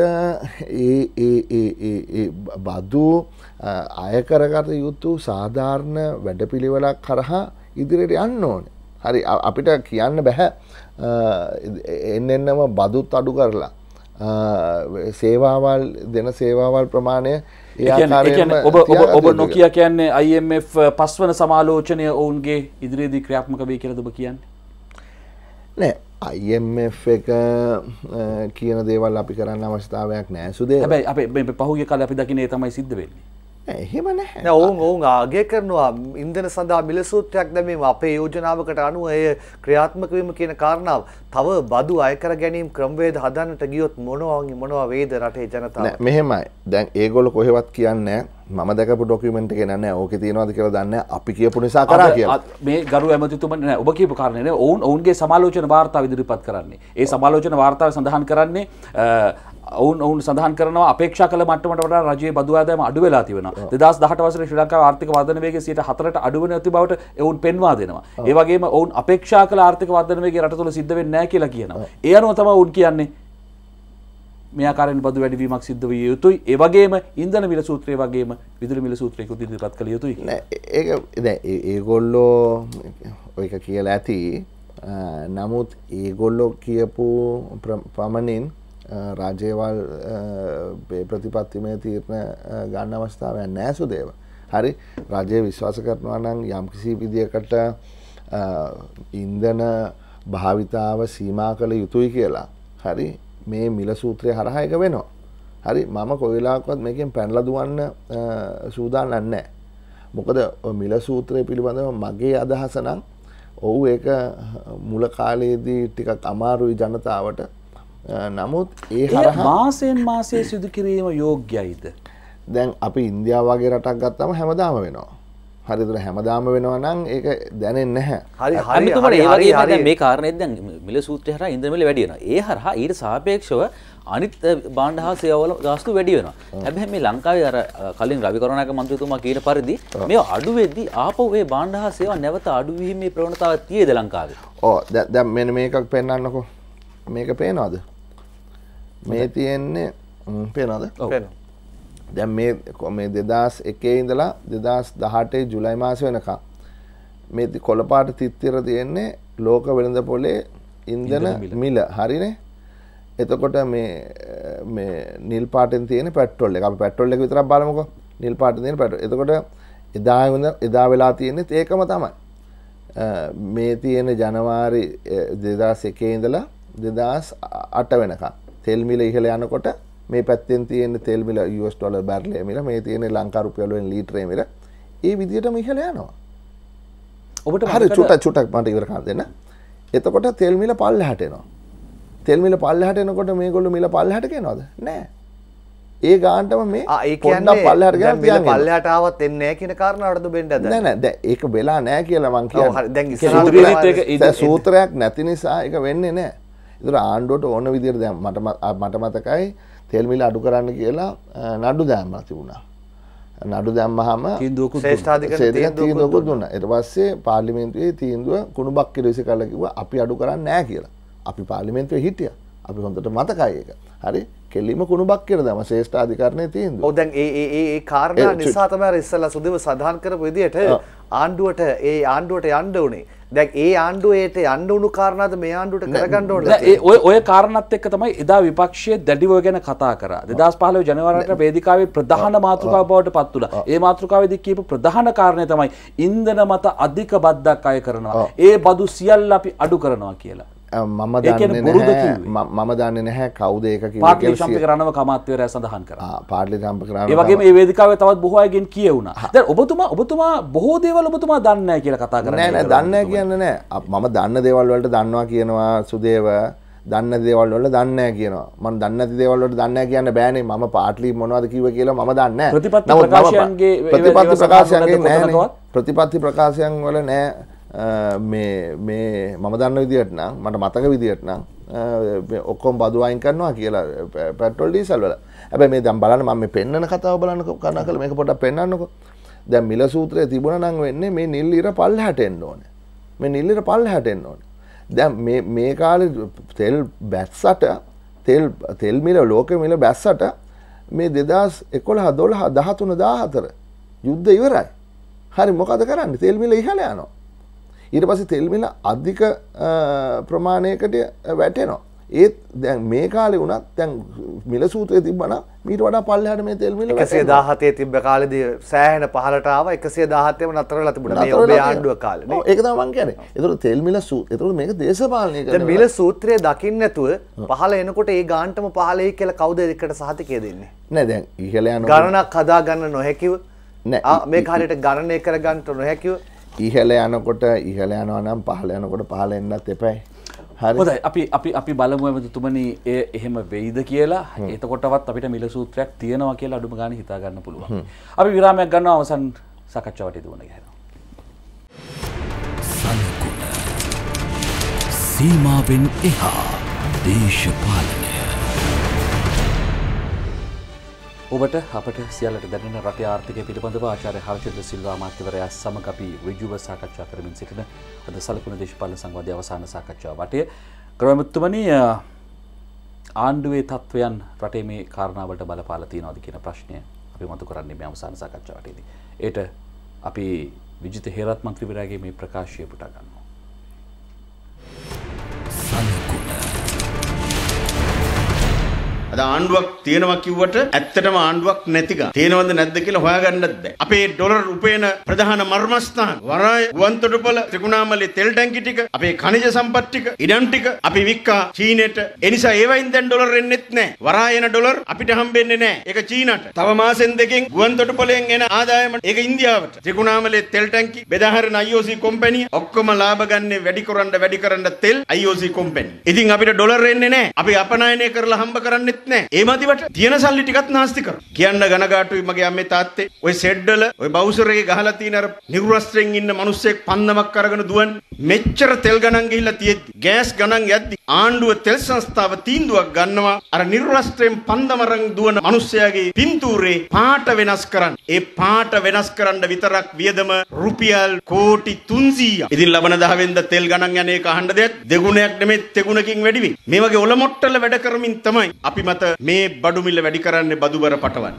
ඒ බදු අය කරගත යුතු සාධාරණ වැඩපිළිවෙලක් කරහා ඉදිරියට යන්න ඕනේ. හරි අපිට කියන්න බෑ එන්නෙන්නම බදුත් අඩු කරලා සේවාවල් දෙන සේවාවල් ප්‍රමාණය ඒ ආකාරයෙන්ම ඔබ නොකිය කියන්නේ IMF පස්වන සමාලෝචනය ඔවුන්ගේ ඉදිරියේදී ක්‍රියාත්මක වෙයි කියලාද ඔබ කියන්නේ? නෑ IMF එක කියන දේවල් අපි කරන්න අවස්ථාවක් නෑ සුදේ. හැබැයි අපි පහුගිය කාලේ අපි දකින්නේ ඒ තමයි සිද්ධ වෙන්නේ. එහෙම නැහැ. නෑ ඔවුන් ආගේ කරනවා ඉන්ධන සඳහා මිල සූත්‍රයක් දැමීම අපේ යෝජනාවකට අනුව එය ක්‍රියාත්මක වීම කියන කාරණාව. තව බදු අය කර ගැනීම ක්‍රමවේද හදන්නට ගියොත් මොනවා වේද රටේ ජනතාව? නෑ මෙහෙමයි. දැන් ඒගොල්ලෝ කොහෙවත් කියන්නේ මම දැකපු ඩොකියුමන්ට් එකේ නෑ ඕකේ තියනවාද කියලා දන්නේ නැහැ. අපි කියපු නිසා කරා කියලා. මේ ගරු ඇමතිතුමනි නෑ ඔබ කියපු කාරණේ නේ ඔවුන්ගේ සමාලෝචන වාර්තාව ඉදිරිපත් කරන්නේ. ඒ සමාලෝචන වාර්තාවේ සඳහන් කරන්නේ ඔවුන් සඳහන් කරනවා අපේක්ෂා කළ මට්ටමට වඩා රජයේ බදු ආදායම අඩු වෙලා තිබෙනවා. 2018 වසරේ ශ්‍රී ලංකාවේ ආර්ථික වර්ධන වේගය 4% අඩු වෙන ඇති බවට ඔවුන් පෙන්වා දෙනවා. ඒ වගේම ඔවුන් අපේක්ෂා කළ ආර්ථික වර්ධන වේගය රට තුළ සිද්ධ වෙන්නේ නැහැ කියලා කියනවා. ඒ අනුව තමයි ඔවුන් කියන්නේ මේ ආකාරයෙන් බදු වැඩිවීමක් සිද්ධ විය යුතුයි. ඒ වගේම ඉන්ධන මිල සූත්‍රය වගේම විදුලි මිල සූත්‍රයක ඉදිරිපත් කළ යුතුයි. නෑ ඒක දැන් ඒගොල්ලෝ ඔයක කියලා ඇති. නමුත් ඒගොල්ලෝ කියපු පමණින් රාජ්‍යවල් ප්‍රතිපත්තිමය තීරණ ගන්න අවස්ථාවක් නැහැ සුදේව. හරි රජය විශ්වාස කරනවා නම් යම්කිසි විදියකට ඉන්ධන භාවිතාව සීමා කළ යුතුයි කියලා. හරි මේ මිල සූත්‍රය හරහා එක වෙනවා. හරි මම කොයි වෙලාවකවත් මේකෙන් පැනලා දුවන්න සූදානම් නැහැ. මොකද මිල සූත්‍රය පිළිබඳව මගේ අදහස නම් ඔව් ඒක මුල කාලයේදී ටිකක් අමාරුයි ජනතාවට. නමුත් ඒ හරහා මාසෙන් මාසයේ සිදු කිරීම යෝග්‍යයිද? දැන් අපි ඉන්දියාව වගේ රටක් ගත්තම හැමදාම වෙනවා. හරිද? හැමදාම වෙනවා නම් ඒක දැනෙන්නේ නැහැ. හරි මේ කාරණේත් දැන් මිල සූත්‍රය හරහා ඉන්ධන මිල වැඩි වෙනවා. ඒ හරහා ඊට සාපේක්ෂව අනිත් භාණ්ඩ හා සේවාවල ගාස්තු වැඩි වෙනවා. හැබැයි මේ ලංකාවේ අර කලින් රවි කරුණානායක මන්ත්‍රීතුමා කියන පරිදි මේ අඩු වෙද්දී ආපහු මේ භාණ්ඩ හා සේවා නැවත අඩු වීමේ ප්‍රවණතාවක් තියෙද ලංකාවේ? ඔව් දැන් මෙන්න මේකක් පෙන්නන්නකෝ. මේක පේනවද? මේ තියෙන්නේ පේනවද? පේනවා. දැන් මේ 2001 ඉඳලා 2018 ජුලයි මාසෙ වෙනකම් මේ කොළ පාට තිත්තිර තියෙන්නේ ලෝක වෙළඳ පොලේ ඉන්ධන මිල. හරිනේ? එතකොට මේ නිල් පාටෙන් තියෙන පෙට්‍රෝල් එක. අපි පෙට්‍රෝල් එක විතරක් බලමුකෝ. නිල් පාට තියෙන පැට්‍රෝල්. එතකොට එදා වෙලා තියෙන්නේ ඒකම තමයි. මේ තියෙන ජනවාරි 2001 ඉඳලා 2008 වෙනකම් තෙල් මිල ඉහළ යනකොට මේ පැත්තෙන් තියෙන තෙල් මිල US ඩොලර් බැරලේ මිල මේ තියෙන ලංකා රුපියල් වලින් ලීටරේ මිල ඒ විදිහටම ඉහළ යනවා. ඔබට හරි චුටක් මට ඉවර කරන්න දෙන්න. එතකොට තෙල් මිල පල්ලෙහාට එනවා. තෙල් මිල පල්ලෙහාට එනකොට මේගොල්ලෝ මිල පල්ලෙහාට ගෙනවද? නෑ. ඒ ගානටම මේ පොඩ්ඩක් පල්ලෙහාට ගෙනත් තියන් පල්ලෙහාට ආවත් එන්නේ නැහැ කියන කාරණාවටද වෙන්නද? නෑ නෑ දැන් ඒක වෙලා නෑ කියලා මං කියන්නේ. දැන් ඉස්සරහට සූත්‍රයක් නැති නිසා ඒක වෙන්නේ නෑ. ඒතර ආණ්ඩුවට ඕන විදිහට දැන් මට මතකයි තෙල් මිල අඩු කරන්න කියලා නඩු දාන්න තිබුණා. නඩු දැම්මහම තීන්දුවකුත් දුන්නා. ඊට පස්සේ පාර්ලිමේන්තුවේ තීන්දුව කුණුබක් කිලෝ ඉස කරලා කිව්වා අපි අඩු කරන්නේ නැහැ කියලා. අපි පාර්ලිමේන්තුවේ හිටියා. අපි හොඳට මතකයි ඒක. හරි කෙලිම කුණුබක් කියලා දැම්ම ශ්‍රේෂ්ඨ අධිකරණයේ තීන්දුව. ඔව් දැන් ඒ කාරණා නිසා තමයි අර ඉස්සලා සුදේව සඳහන් කරපු විදිහට ආණ්ඩුවට යන්න උනේ. දැන් ඒ ආණ්ඩුවේට යන්න උණු කාරණාද මේ ආණ්ඩුවට කරගන්න ඕනේ. ඔය කාරණාත් එක්ක තමයි එදා විපක්ෂයේ දැඩිව ගැන කතා කරා. 2015 ජනවාරියේ වේදිකාවේ ප්‍රධාන මාතෘකාව බවට පත් වුණා. ඒ මාතෘකාවේදී කියපු ප්‍රධාන කාරණය තමයි ඉන්ධන මත අධික බද්දක් අය කරනවා. ඒ බදු සියල්ල අපි අඩු කරනවා කියලා. මම දන්නේ නැහැ කවුද ඒක කිව්වේ කියලා. පාර්ලි සම්පික රණව කමාත්‍යවරයා සඳහන් කරා. පාර්ලි සම්පික රණව. ඒ වගේම මේ වේදිකාවේ තවත් බොහෝ අයගෙන් කියවුණා. දැන් ඔබතුමා බොහෝ දේවල් ඔබතුමා දන්නේ නැහැ කියලා කතා කරන්නේ. නෑ දන්නේ නැහැ කියන්නේ නෑ. මම දන්න දේවල් වලට දන්නවා කියනවා සුදේව. දන්න දේවල් වල දන්නේ නැහැ කියනවා. මම දන්නේ නැති දේවල් වලට දන්නේ නැහැ කියන්න බෑනේ. මම පාර්ලි මොනවද කිව්ව කියලා මම දන්නේ නැහැ. ප්‍රතිපත්ති ප්‍රකාශයන්ගේ නෑනේ. ප්‍රතිපත්ති ප්‍රකාශයන් වල නෑ. මේ මම දන්න විදිහට නම් මට මතක විදිහට නම් ඔක්කොම බදු අයින් කරනවා කියලා පෙට්‍රෝල් ඩීසල් වල. හැබැයි මේ දැන් බලන්න මම මේ පෙන්නන කතාව බලන්නකෝ කනකල මේක පොඩ්ඩක් පෙන්නන්නකෝ. දැන් මිල සූත්‍රයේ තිබුණා නම් වෙන්නේ මේ නිල් ඉර පල්ලෙහාට එන්න ඕනේ. මේ නිල් ඉර පල්ලෙහාට එන්න ඕනේ. දැන් මේ කාලේ තෙල් බැස්සට තෙල් මිල ලෝක මිල බැස්සට මේ 2011 12 13 14 යුද්ධ ඉවරයි. හරි මොකද කරන්නේ? තෙල් මිල ඉහළ යනවා. ඊට පස්සේ තෙල් මිල අධික ප්‍රමාණයකට වැටෙනවා. ඒත් දැන් මේ කාලේ වුණත් දැන් මිල සූත්‍රයේ තිබ්බනම් ඊට වඩා පල්ලෙහාට මේ තෙල් මිල 117 තිබ්බ කාලේදී සෑහෙන පහළට ආවා 117ම නතර වෙලා තිබුණා මේ ඔබේ ආණ්ඩුව කාලේ නේ. ඒක තමයි මම කියන්නේ. ඒතකොට තෙල් මිල ඒතකොට මේක දේශපාලනය කරනවා. දැන් මිල සූත්‍රය දකින්න නැතුව පහළ එනකොට ඒ ගාන්ටම පහළයි කියලා කවුද එකට සහතිකය දෙන්නේ? නෑ දැන් ඉහළ යන ගණනක් හදා ගන්න නොහැකිව නෑ මේක හරියට ගණනය කර ගන්නට නොහැකිව ඉහළ යනකොට ඉහළ යනවා නම් පහළ යනකොට පහළ එන්නත් එපයි. හරි. හොඳයි අපි බලමු එමෙතුමනි එහෙම වෙයිද කියලා. එතකොටවත් අපිට මිල සූත්‍රයක් තියෙනවා කියලා අඩුම ගානේ හිතා ගන්න පුළුවන්. අපි විරාමයක් ගන්නවා අවසන් සාකච්ඡාවට දුවන ගහනවා. සලකුණ සීමාවෙන් එහා දේශපාලනය. ඔබට අපට සියල්ලට දැනෙන රටේ ආර්ථිකය පිළිබඳව ආචාර්ය හර්ෂිත සිල්වා අමාත්‍යවරයා සමග අපි ඍජුව සාකච්ඡා කරමින් සිටින අද සලකුණ දේශපාලන සංවාදයේ අවසාන සාකච්ඡාව වටේ ග්‍රාමතුමනි ආණ්ඩුවේ තත්වයන් රටේ මේ කාරණාවලට බලපාලා තියෙනවද කියන ප්‍රශ්නය අපි මතු කරන්නේ මේ අවසාන සාකච්ඡාව වටේදී. ඒට අපි විජිත හේරත් මන්ත්‍රීවරයාගේ මේ ප්‍රකාශය පුටා ගන්නවා. අද ආණ්ඩුවක් තියෙනවා කිව්වට ඇත්තටම ආණ්ඩුවක් නැතිකම තියෙනවද නැද්ද කියලා හොයාගන්නත් බෑ. අපේ ඩොලර් උපයන ප්‍රධාන මර්මස්ථාන වරාය ගුවන්තොටුපළ ත්‍රිකුණාමලේ තෙල් ටැංකි ටික අපේ ඛනිජ සම්පත් ටික ඉඩම් ටික අපි වික්කා චීනෙට. ඒ නිසා ඒවයින් දැන් ඩොලර් එන්නෙත් නැහැ. වරාය එන ඩොලර් අපිට හම්බෙන්නේ නැහැ. ඒක චීනට. තව මාසෙන් දෙකෙන් ගුවන්තොටුපළෙන් එන ආදායම ඒක ඉන්දියාවට. ත්‍රිකුණාමලේ තෙල් ටැංකි බෙදාහරින IOC කම්පැනි ඔක්කොම ලාභ ගන්නේ වැඩි කරන්න තෙල් IOC කම්පැනි. ඉතින් අපිට ඩොලර් එන්නේ නැහැ. අපි අපනයනය කරලා හම්බ කරන්නේ ඒ මදිවට තියෙන සල්ලි ටිකත් නාස්ති කරනවා. කියන්න ගනගාටුයි මගේ අම්මේ තාත්තේ ඔය සෙඩ්ඩල ඔය බවුසරේ ගහලා තියෙන අර නිර්වස්ත්‍රයෙන් ඉන්න මිනිස්සෙක් පන්දමක් අරගෙන දුවන්නේ. මෙච්චර තෙල් ගණන් ගිහිල්ලා තියෙද්දි ගෑස් ගණන් යද්දි ආණ්ඩුව තෙල් සංස්ථාව තීන්දුවක් ගන්නවා අර නිර්වස්ත්‍රයෙන් පන්දමරන් දුවන මිනිස්සයාගේ පින්තූරේ පාට වෙනස් කරන්න. ඒ පාට වෙනස් කරන්න විතරක් වියදම රුපියල් කෝටි 300ක්. ඉතින් ලබන 10 වෙනිදා තෙල් ගණන් යන එක අහන්න දෙයක් දෙගුණයක් නෙමෙයි තෙගුණකින් වැඩි වෙයි. මේ වගේ ඔලොමොට්ටල වැඩ කරමින් තමයි අපි මත මේ බඩු මිල වැඩි කරන්නේ බදුබර පටවන්නේ.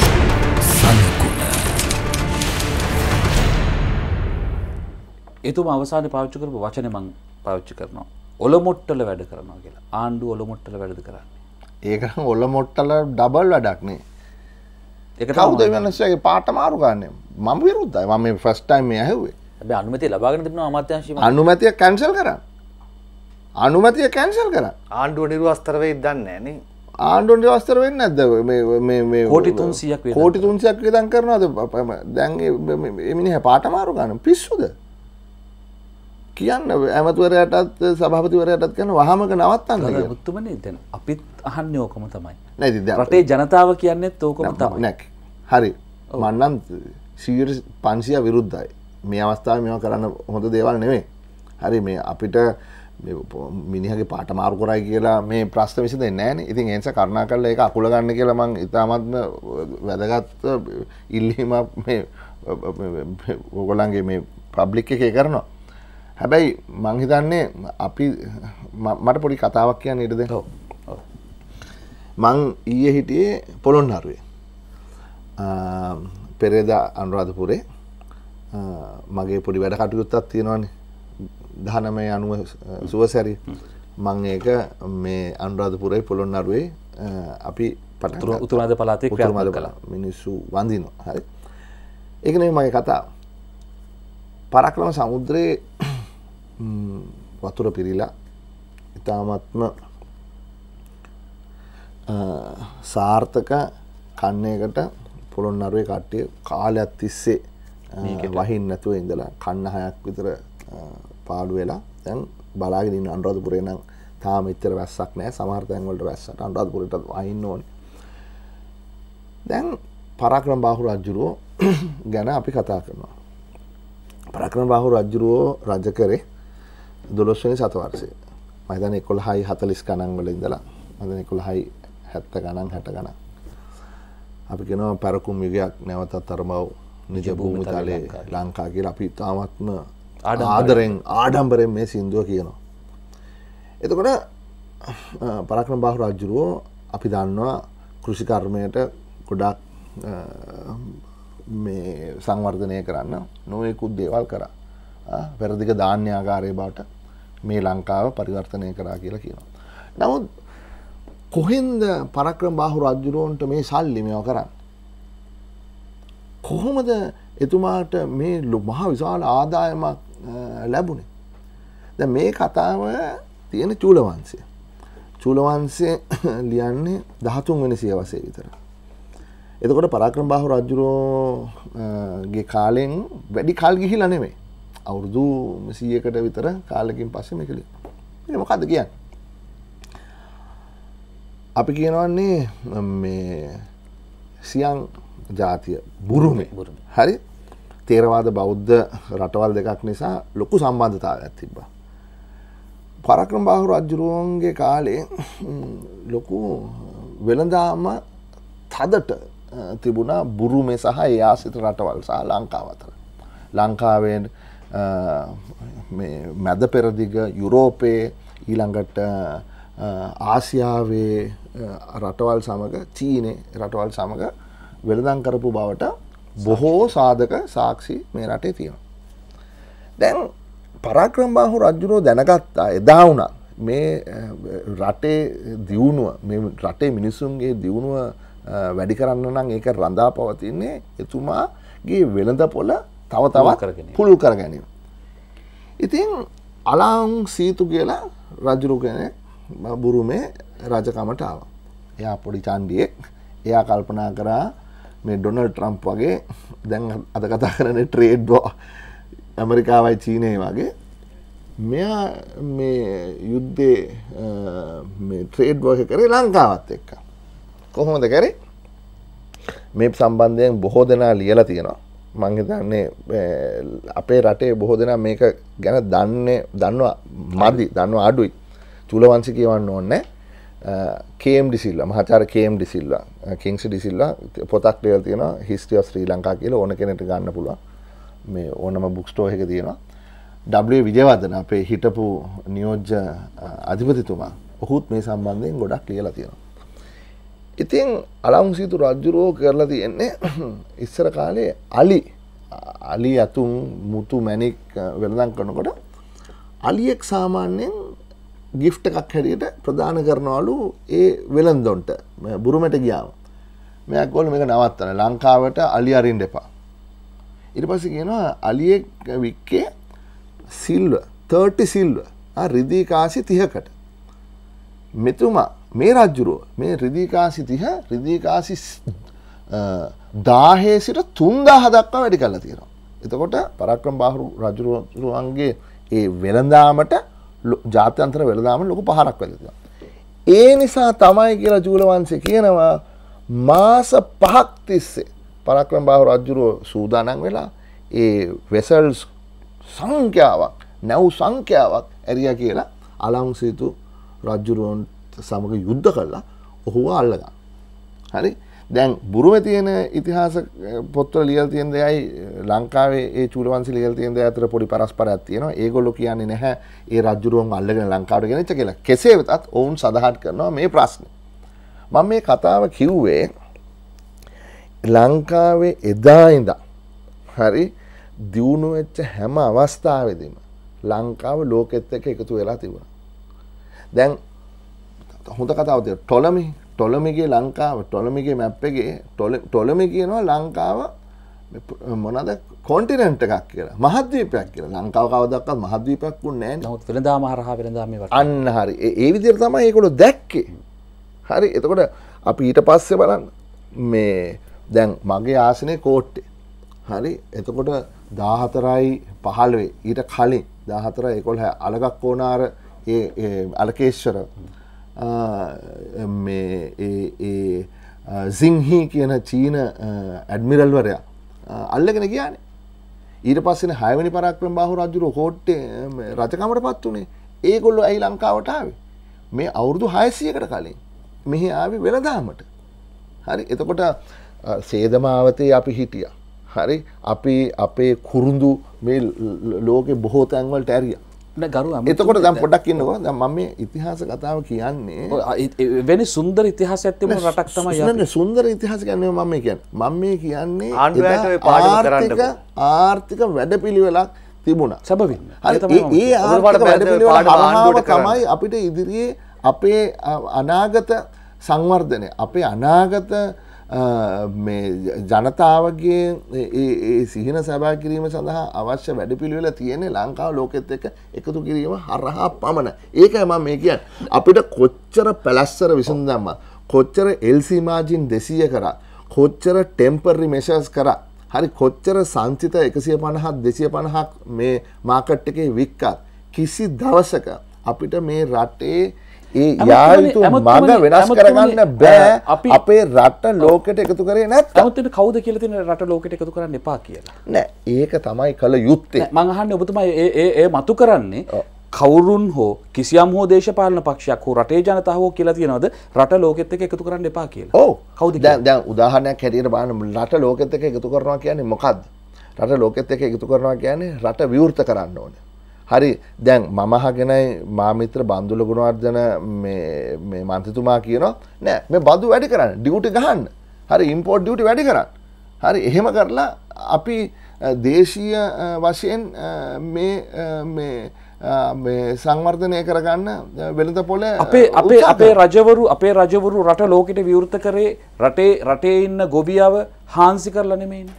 එතුමා අවසානයේ පාවිච්චි කරපු වචනේ මම පාවිච්චි කරනවා. ඔලොමොට්ටල වැඩ කරනවා කියලා. ආණ්ඩුව ඔලොමොට්ටල වැඩද කරන්නේ. ඒක නම් ඔලොමොට්ටල ඩබල් වැඩක් නේ. කවුද වෙනස්ගේ පාට මාරු ගන්න මම විරුද්ධයි මම මේ ෆස්ට් ටයිම් මේ ඇහුවේ හැබැයි අනුමැතිය ලබාගෙන තිබුණා අමාත්‍යාංශය අනුමැතිය කැන්සල් කරා අනුමැතිය කැන්සල් කරා ආණ්ඩුව නිර්වස්තර වෙයිද දන්නේ නැහැ නේ ආණ්ඩුව නිර්වස්තර වෙන්නේ නැද්ද මේ කෝටි 300ක් වේදන් කෝටි 300ක් වේදන් කරනවාද දැන් මේ මිනිහා පාට මාරු ගන්න පිස්සුද කියන්න ඇමතිවරයාටත් සභාපතිවරයාටත් කියන වහමක නවත්තන්න කියලා. මුතුමනේ දැන් අපිත් අහන්නේ ඕකම තමයි. නේද දැන් රටේ ජනතාව කියන්නේත් ඕකම තමයි. නැක්. හරි. මම නම් 500 විරුද්ධයි. මේ අවස්ථාවේ මේවා කරන්න හොඳ දේවල් නෙමෙයි. හරි මේ අපිට මේ මිනිහගේ පාට මාරු කරයි කියලා මේ ප්‍රශ්න විසඳෙන්නේ නැහනේ. ඉතින් ඒ නිසා කරුණාකරලා ඒක අකුල ගන්න කියලා මම ඉතාමත්ම වැදගත් ඉල්ලීමක් මේ ඕගොල්ලන්ගේ මේ පබ්ලික් එකේ කරනවා. හැබැයි මං හිතන්නේ අපි මට පොඩි කතාවක් කියන්න ඉඩ දෙන්න. මං ඊයේ හිටියේ පොළොන්නරුවේ. පෙරේදා අනුරාධපුරේ මගේ පොඩි වැඩ කටයුත්තක් තියෙනවානේ. 1990 සුවසැරි. මං ඒක මේ අනුරාධපුරේ පොළොන්නරුවේ අපි උතුරාද පළාතේ ක්‍රියාත්මක කළා. මිනිස්සු වඳිනවා. හරි. ඒක නෙමෙයි මගේ කතාව. පරාක්‍රම සමුද්‍රයේ වතුර පිරීලා ඉතාමත්ම සාර්ථක කන්නයකට පොළොන්නරුවේ කට්ටිය කාලයක් තිස්සේ වහින්න නැතුව ඉඳලා කන්න 6ක් විතර පාඩු වෙලා දැන් බලාගෙන ඉන්න අනුරාධපුරේ නම් තාම එච්චර වැස්සක් නැහැ සමහර තැන් වලට වැස්සට අනුරාධපුරේට වහින්න ඕනේ. දැන් පරාක්‍රම බාහු රජුරෝ ගැන අපි කතා කරනවා. පරාක්‍රම බාහු රජුරෝ රජ කරේ 12 වෙනි සතවර්ෂයේ. මම හිතන්නේ 11යි 40 ගණන් වල ඉඳලා මම හිතන්නේ 11යි 70 ගණන් 60 ගණන්. අපි කියනවා පෙරකුම් යුගයක් නැවතත් අරමව නිජ භූමි තලයේ ලංකා කියලා අපි තාමත්ම ආඩම්බරෙන් මේ සින්දුව කියනවා. එතකොට පරාක්‍රම බාහු රජුරෝ අපි දන්නවා කෘෂි කර්මයට ගොඩක් මේ සංවර්ධනය කරන්න නොයෙකුත් දේවල් කරා. පෙරදිග ධාන්‍යාගාරයේ බවට මේ ලංකාව පරිවර්තනය කරා කියලා කියනවා. නමුත් කොහෙන්ද පරාක්‍රම බාහු රජුරවන්ට මේ සල්ලි මේවා කරන්නේ? කොහොමද එතුමාට මේ මහ විශාල ආදායමක් ලැබුණේ? දැන් මේ කතාව තියෙන චූලවංශය. චූලවංශය ලියන්නේ 13 වෙනි සියවසේ විතර. එතකොට පරාක්‍රම බාහු රජුගේ කාලෙන් වැඩි කල් ගිහිලා නෙමෙයි. අවුරුදු 100කට විතර කාලෙකින් පස්සේ මේක ලියනවා. මේක මොකද්ද කියන්නේ? අපි කියනවානේ මේ සියං ජාතිය බුරුමේ. හරි? තේරවාද බෞද්ධ රටවල් දෙකක් නිසා ලොකු සම්බන්ධතාවයක් තිබ්බා. පරාක්‍රම බාහු රජුගේ කාලේ ලොකු වෙළඳාම තදට තිබුණා බුරුමේ සහ ඒ ආසිත රටවල් සහ ලංකාව අතර. ලංකාවේ මේ මැද පෙරදිග යුරෝපයේ ඊළඟට ආසියාවේ රටවල් සමග චීනේ රටවල් සමග වෙළඳාම් කරපු බවට බොහෝ සාධක සාක්ෂි මේ රටේ තියෙනවා. දැන් පරාක්‍රම බාහු රජුරෝ දැනගත්තා එදා වුණා මේ රටේ දියුණුව මේ රටේ මිනිසුන්ගේ දියුණුව වැඩි කරන්න නම් ඒක රඳා පවතින්නේ එතුමාගේ වෙළඳ පොළ තව තවත් පුළුල් කර ගැනීම. ඉතින් අලාං සීතු කියලා රජුරු කෙනෙක් බුරුමේ රජකමට ආවා. එයා පොඩි චණ්ඩියෙක්. එයා කල්පනා කරා මේ ඩොනල්ඩ් ට්‍රම්ප් වගේ දැන් අද කතා කරන්නේ ට්‍රේඩ් වෝ ඇමරිකාවයි චීනයයි වගේ මෙයා මේ යුද්ධේ මේ ට්‍රේඩ් වෝ එක කරේ ලංකාවත් එක්ක. කොහොමද කරේ? මේ සම්බන්ධයෙන් බොහෝ දෙනා ලියලා තියෙනවා. මම හිතන්නේ අපේ රටේ බොහෝ දෙනා මේක ගැන දන්නවා දන්නවා අඩුයි. චූලවංශි කියවන්න ඕනේ. KM ඩිසිල්වා මහාචාර්ය KM ඩිසිල්වා කිංස් ඩිසිල්වා පොතක් ලියලා තියෙනවා History of Sri Lanka කියලා ඕන කෙනෙක්ට ගන්න පුළුවන්. මේ ඕනම බුක් ස්ටෝර් එකක තියෙනවා. W විජයවර්ධන අපේ හිටපු නියෝජ්‍ය අධිපතිතුමා ඔහුත් මේ සම්බන්ධයෙන් ගොඩක් ලියලා තියෙනවා. ඉතින් අලංසීතු රජුරෝ කරලා තියෙන්නේ ඉස්සර කාලේ අලි අතුන් මුතු මැණික් වෙළඳාම් කරනකොට අලියෙක් සාමාන්‍යයෙන් ගිෆ්ට් එකක් හැටියට ප්‍රදාන කරනවලු ඒ වෙළඳොන්ට බුරුමට ගියාම. මෙයක් ගොල්ලෝ මේක නවත්තන්න ලංකාවට අලි අරින්න එපා. ඊට පස්සේ කියනවා අලියෙක් වික්කේ සිල්වර් 30 සිල්වර් රිදී කාසි 30කට. මෙතුමා මේ රජුරෝ මේ රිදී කාසි 30 රිදී කාසි 1000 සිට 3000 දක්වා වැඩි කරලා තියෙනවා. එතකොට පරාක්‍රම බාහු රජුරුවන්ගේ ඒ වෙළඳාමට ජාත්‍යන්තර වෙළඳාමට ලොකු පහරක් වෙලා තියෙනවා. ඒ නිසා තමයි කියලා චූලවංශය කියනවා මාස 5ක් තිස්සේ පරාක්‍රම බාහු රජුරුව සූදානම් වෙලා ඒ වෙසල්ස් සංඛ්‍යාවක් නැව් සංඛ්‍යාවක් ඇරියා කියලා අලංසිතු රජුරුවන් සමග යුද්ධ කළා ඔහුව අල්ලගන්න. හරි දැන් බුරුමේ තියෙන ඉතිහාස පොත්වල ලියලා තියෙන දෙයයි ලංකාවේ ඒ චූලවංශي ලියලා තියෙන දෙය අතර පොඩි පරස්පරයක් තියෙනවා. ඒගොල්ලෝ කියන්නේ නැහැ ඒ රජුරුවන් අල්ලගෙන ලංකාවට ගෙනිච්ච කියලා. කෙසේ වෙතත් ඔවුන් සඳහන් කරනවා මේ ප්‍රශ්නේ. මම මේ කතාව කිව්වේ ලංකාවේ එදා ඉඳන් හරි දියුණු වෙච්ච හැම අවස්ථාවෙදීම ලංකාව ලෝකෙත් එක්ක එකතු වෙලා තිබුණා. දැන් හොඳ කතාවක් තියෙනවා. ටොලමිගේ ලංකාව ටොලමිගේ මැප් එකේ ටොලමි කියනවා ලංකාව මොනවාද කොන්ටිනන්ට් එකක් කියලා. මහද්වීපයක් කියලා. ලංකාව කවදාවත් මහද්වීපයක් වුණේ නැහැ. නමුත් වෙළඳාම හරහා වෙළඳාමේ වට. අන්න හරි. ඒ විදිහට තමයි ඒගොල්ලෝ දැක්කේ. හරි. එතකොට අපි ඊට පස්සේ බලන්න මේ දැන් මගේ ආසනේ කෝට්ටේ. හරි. එතකොට 14:15 ඊට කලින් 14:11 අලගක්කෝනාර ඒ අලකේශ්වර මේ සිංහි කියන චීන ඇඩ්මිරල්වරයා අල්ලගෙන ගියානේ. ඊට පස්සේ 6 වෙනි පරාක්‍රම බාහු රජුරෝ කෝට්ටේ රජකමට පත් උනේ. ඒගොල්ලෝ ඇයි ලංකාවට ආවේ? මේ අවුරුදු 600කට කලින් මෙහි ආවේ වෙළඳාමට. හරි. එතකොට සේදමාවතේ අපි හිටියා. හරි. අපි අපේ kuruඳු මේ ලෝකේ බොහෝ තැන් වලට ඇරියා. එතකොට දැන් පොඩ්ඩක් ඉන්නකෝ. දැන් මම මේ ඉතිහාස කතාව කියන්නේ වෙන සුන්දර ඉතිහාසයක් තිබුණ රටක් තමයි අපි. සුන්දර ඉතිහාස කියන්නේ මම මේ කියන්නේ. මම මේ කියන්නේ ආණ්ඩුවට ඔය පාඩම කරන්නකෝ. ආර්ථික වැඩපිළිවෙලක් තිබුණා. සැබවින්ම. ඒ ආර්ථික වැඩපිළිවෙල ආණ්ඩුවට තමයි අපිට ඉදිරියේ අපේ අනාගත සංවර්ධනය අපේ අනාගත මේ ජනතාවගේ ඒ සිහින සබා කිරීම සඳහා අවශ්‍ය වැඩපිළිවෙල තියෙන්නේ ලංකාව ලෝකෙත් එක්ක එකතු කිරීම හරහා පමණ. ඒකයි මම මේ කියන්නේ. අපිට කොච්චර පැලැස්සර විසඳුම් කොච්චර LC මාජින් 200 කරා කොච්චර ටෙම්පරරි මෙෂර්ස් කරා හරි කොච්චර සංචිත 150ක් 250ක් මේ මාකට් එකේ වික්කත් කිසි දවසක අපිට මේ රටේ ඒ යායුතු මඟ වෙනස් කරගන්න බෑ. අපේ රට ලෝකෙට එකතු කරේ නැත්නම්. නමුත් ඒක කවුද කියලා තියෙන රට ලෝකෙට එකතු කරන්න එපා කියලා. නෑ ඒක තමයි කල යුත්තේ. මම අහන්නේ ඔබතුමා ඒ මතු කරන්නේ කවුරුන් හෝ කිසියම් හෝ දේශපාලන පක්ෂයක් හෝ රටේ ජනතාව හෝ කියලා තියනවද රට ලෝකෙත් එක්ක එකතු කරන්න එපා කියලා. ඔව්. කවුද දැන් උදාහරණයක් හැටියට බලන්න රට ලෝකෙත් එක්ක එකතු කරනවා කියන්නේ මොකද්ද? රට ලෝකෙත් එක්ක එකතු කරනවා කියන්නේ රට විවෘත කරන්න ඕනේ. හරි දැන් මම අහගෙනයි මා මිත්‍ර බන්දුල ගුණවර්ධන මේ මන්ත්‍රීතුමා කියනවා නෑ මේ බදු වැඩි කරන්න ඩියුටි ගහන්න. හරි ඉම්පෝර්ට් ඩියුටි වැඩි කරන්න. හරි එහෙම කරලා අපි දේශීය වශයෙන් මේ සංවර්ධනය කරගන්න වෙළඳ පොළ අපේ රජවරු රට ලෝකෙට විවෘත කරේ රටේ ඉන්න ගොවියව හාන්සි කරලා නෙමෙයිනේ.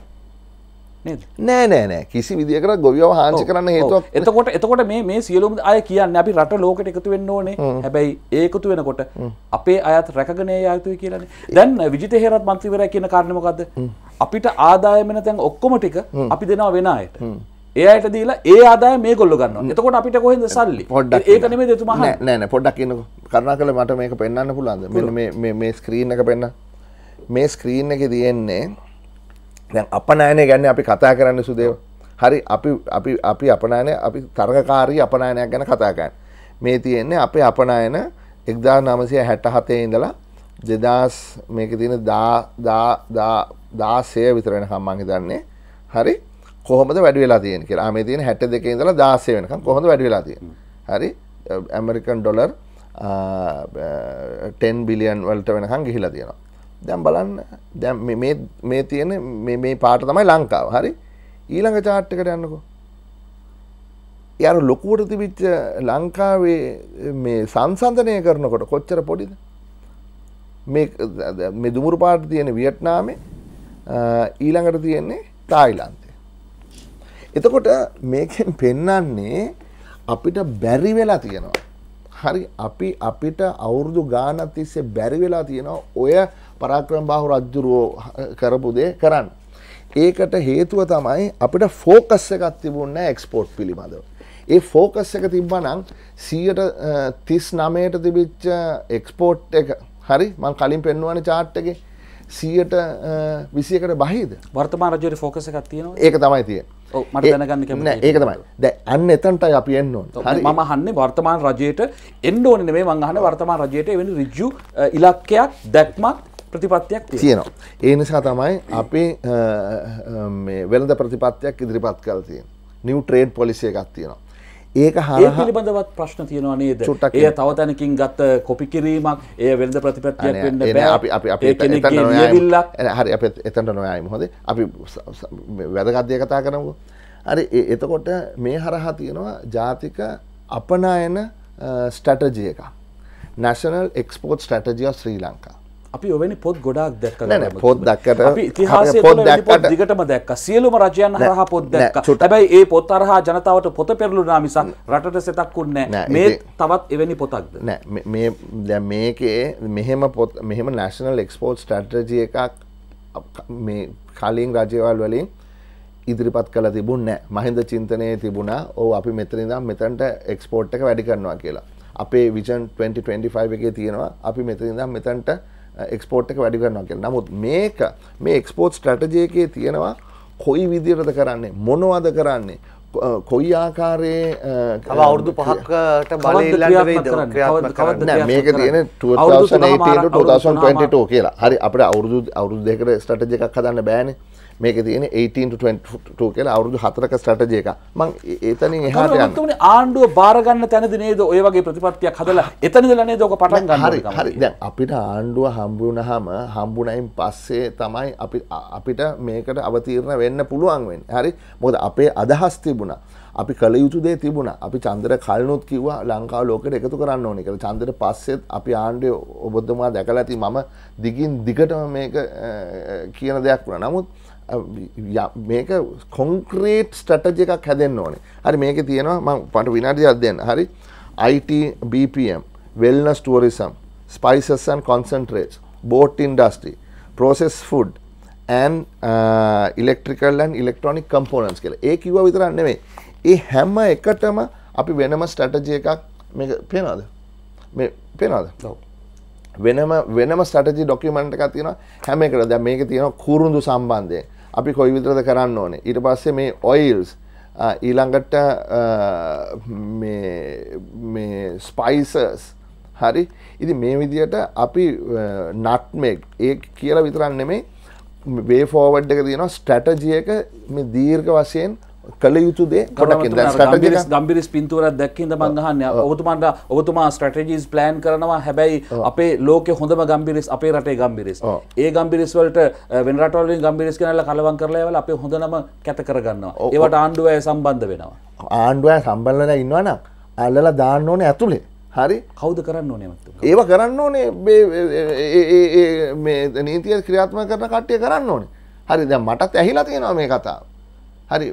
නෑ කිසි විදියකට ගොවියව හාන්සි කරන්න හේතුවක්. එතකොට මේ සියලුම අය කියන්නේ අපි රට ලෝකෙට එකතු වෙන්න ඕනේ. හැබැයි ඒ එකතු වෙනකොට අපේ අයත් රැකගෙන යා යුතුයි කියලානේ. දැන් විජිත හේරත් මන්ත්‍රීවරයා කියන කාරණේ මොකද්ද? අපිට ආදායම වෙන තැන් ඔක්කොම ටික අපි දෙනවා වෙන අයට. ඒ අයට දීලා ඒ ආදායම මේගොල්ලෝ ගන්නවා. එතකොට අපිට කොහෙන්ද සල්ලි? ඒක නෙමෙයි දෙතුමා අහන්නේ. නෑ පොඩ්ඩක් ඉන්නකෝ. කරුණාකරලා මට මේක පෙන්වන්න පුළුවන්ද? මෙන්න මේ ස්ක්‍රීන් එක පෙන්න. මේ ස්ක්‍රීන් එකේ තියෙන්නේ දැන් අපනයනය ගැන අපි කතා කරන්න සුදේව. හරි අපි අපනයන අපි තරගකාරී අපනයනයක් ගැන කතා කරන්නේ. මේ තියෙන්නේ අපේ අපනයන 1967 ඉඳලා 2000 මේකේ තියෙන 16 විතර වෙනකම් මම හිතන්නේ. හරි කොහොමද වැඩි වෙලා තියෙන්නේ කියලා. මේ තියෙන 62 ඉඳලා 16 වෙනකම් කොහොමද වැඩි වෙලා තියෙන්නේ. හරි ඇමරිකන් ඩොලර් 10 බිලියන් වලට වෙනකම් ගිහිලා තියෙනවා. දැන් බලන්න දැන් මේ තියෙන මේ පාට තමයි ලංකාව. හරි ඊළඟ chart එකට යන්නකෝ. යාර ලොකුවට තිබිච්ච ලංකාවේ මේ සංසන්දනය කරනකොට කොච්චර පොඩිද? මේ දුමුරු පාට තියෙන වියට්නාමේ ඊළඟට තියෙන්නේ තායිලන්තේ. එතකොට මේකෙන් පෙන්වන්නේ අපිට බැරි වෙලා තියෙනවා. හරි අපිට අවුරුදු ගානක් තිස්සේ බැරි වෙලා තියෙනවා ඔය පරාක්‍රම බාහු රජුරෝ කරපු දේ කරන්න. ඒකට හේතුව තමයි අපිට ෆෝකස් එකක් තිබුණේ නැහැ එක්ස්පෝර්ට් පිළිබඳව. ඒ ෆෝකස් එක තිබ්බනම් 139ට තිබිච්ච එක්ස්පෝර්ට් එක හරි මම කලින් පෙන්වුවානේ chart එකේ 121කට බහිද වර්තමාන රජයේ ෆෝකස් එකක් තියෙනවා. ඒක තමයි තියෙන්නේ. ඔව් මට දැනගන්න කැමතියි. නෑ ඒක තමයි. දැන් අන්න එතනටයි අපි එන්න ඕනේ. හරි මම අහන්නේ වර්තමාන රජයට එන්න ඕනේ නෙමෙයි මම අහන්නේ වර්තමාන රජයට එවැනි ඍජු ඉලක්කයක් දැක්මක් ප්‍රතිපත්තියක් තියෙනවා. ඒ නිසා තමයි අපි මේ වෙළඳ ප්‍රතිපත්තියක් ඉදිරිපත් කරලා තියෙන්නේ. නිව් ට්‍රේඩ් පොලිසි එකක් තියෙනවා. ඒක හරහා ඒ පිළිබඳවත් ප්‍රශ්න තියෙනවා නේද? එය තව තැනකින් ගත කොපි කිරීමක්, එය වෙළඳ ප්‍රතිපත්තියක් වෙන්න බෑ. අපි එතන හරි අපි එතනට නොයයිමු හොඳේ. අපි වැදගත් දේ කතා කරමුකෝ. හරි එතකොට මේ හරහා තියෙනවා ජාතික අපනයන ස්ට්‍රැටජි එකක්. National Export Strategy of Sri Lanka. අපි ඔවැනි පොත් ගොඩාක් දැක්කා. නෑ පොත් දැක්කට අපි ඉතිහාසයේ පොත් දිගටම දැක්කා. සියලුම රජයන් හරහා පොත් දැක්කා. හැබැයි ඒ පොත් හරහා ජනතාවට පොත පෙරළුණා මිසක් රටට සෙතක්ුන්නේ නෑ. මේ තවත් එවැනි පොතක්ද? නෑ මේ දැන් මේකේ මෙහෙම National Export Strategy එකක් මේ කලින් රජවල් වලින් ඉදිරිපත් කළ තිබුණේ නෑ. මහින්ද චින්තනයේ තිබුණා ඔව් අපි මෙතන ඉඳන් මෙතනට එක්ස්පෝර්ට් එක වැඩි කරනවා කියලා. අපේ Vision 2025 එකේ තියෙනවා අපි මෙතන ඉඳන් මෙතනට එක්ස්පෝර්ට් එක වැඩි කරනවා කියලා. නමුත් මේ එක්ස්පෝර්ට් ස්ට්‍රැටජි එකේ තියෙනවා කොයි විදිහටද කරන්නේ මොනවද කරන්නේ කොයි ආකාරයේ අවුරුදු 5කට බලය ඉල්ලන්න වෙයිද ක්‍රියාත්මක කරන්න. නෑ මේක තියෙන්නේ 2018 to 2022 කියලා. හරි අපිට අවුරුදු දෙකකට ස්ට්‍රැටජි එකක් හදන්න බෑනේ. මේකේ තියෙන්නේ 18 to 22 කියලා අවුරුදු 4ක ස්ට්‍රැටජි එකක්. මම එතනින් එහාට යන්න. ආණ්ඩුව බාර ගන්න තැනදී නේද ඔය වගේ ප්‍රතිපත්තියක් හදලා එතන ඉඳලා නේද ඔක පටන් ගන්න ඕනේ. හරි දැන් අපිට ආණ්ඩුව හම්බුනයින් පස්සේ තමයි අපිට මේකට අවතීර්ණ වෙන්න පුළුවන් වෙන්නේ. හරි මොකද අපේ අදහස් තිබුණා. අපි කල යුතු දේ තිබුණා. අපි චන්දර කල්නොත් කිව්වා ලංකාව ලෝකෙට එකතු කරන්න ඕනේ කියලා. චන්දර පස්සෙත් අපි ආණ්ඩුවේ ඔබතුමා දැකලා ඇති මම දිගින් දිගටම මේක කියන දෙයක් වුණා. නමුත් මේක කොන්ක්‍රීට් ස්ට්‍රැටජි එකක් හැදෙන්න ඕනේ. හරි මේකේ තියෙනවා මම පට විනාඩියක් දෙන්න. හරි IT BPM, wellness tourism, spices and concentrates, boat industry, processed food and electrical and electronic components කියලා. ඒ කිව්වා විතරක් නෙමෙයි. ඒ හැම එකටම අපි වෙනම ස්ට්‍රැටජි එකක් මේක පේනවද? මේ පේනවද? ඔව්. වෙනම ස්ට්‍රැටජි ඩොකියුමන්ට් එකක් තියෙනවා හැම එකටම. දැන් මේකේ තියෙනවා කුරුඳු සම්බන්ධයෙන් අපි කොයි විදිහටද කරන්න ඕනේ. ඊට පස්සේ මේ ඔයිල්ස් ඊළඟට මේ ස්පයිසස් හරි. ඉතින් මේ විදිහට අපි නට්මෙග් ඒ කියලා විතරක් නෙමෙයි වේ ෆෝවර්ඩ් එක තියෙනවා ස්ට්‍රැටජි එක මේ දීර්ඝ වශයෙන් කළ යුතු දේ පොඩක් ඉඳන් ස්ට්‍රැටජි එක ගම්බිරිස් පින්තූරයක් දැක්කින්ද මං අහන්නේ ඔබතුමා ස්ට්‍රැටජිස් ප්ලෑන් කරනවා හැබැයි අපේ ලෝකේ හොඳම ගම්බිරිස් අපේ රටේ ගම්බිරිස් ඒ ගම්බිරිස් වලට වෙන රටවල් වලින් ගම්බිරිස් ගෙනල්ලා කලවම් කරලා ඒවල අපේ හොඳනම කැත කරගන්නවා ඒවට ආණ්ඩුව සම්බන්ධ වෙනවා ආණ්ඩුව සම්බන්ධ වෙලා ඉන්නවනම් අල්ලලා දාන්න ඕනේ ඇතුලේ හරි කවුද කරන්න ඕනේ මතුමා ඒව කරන්න ඕනේ මේ නීතිය ක්‍රියාත්මක කරන කට්ටිය කරන්න ඕනේ හරි දැන් මටත් ඇහිලා තියෙනවා මේ කතාව හරි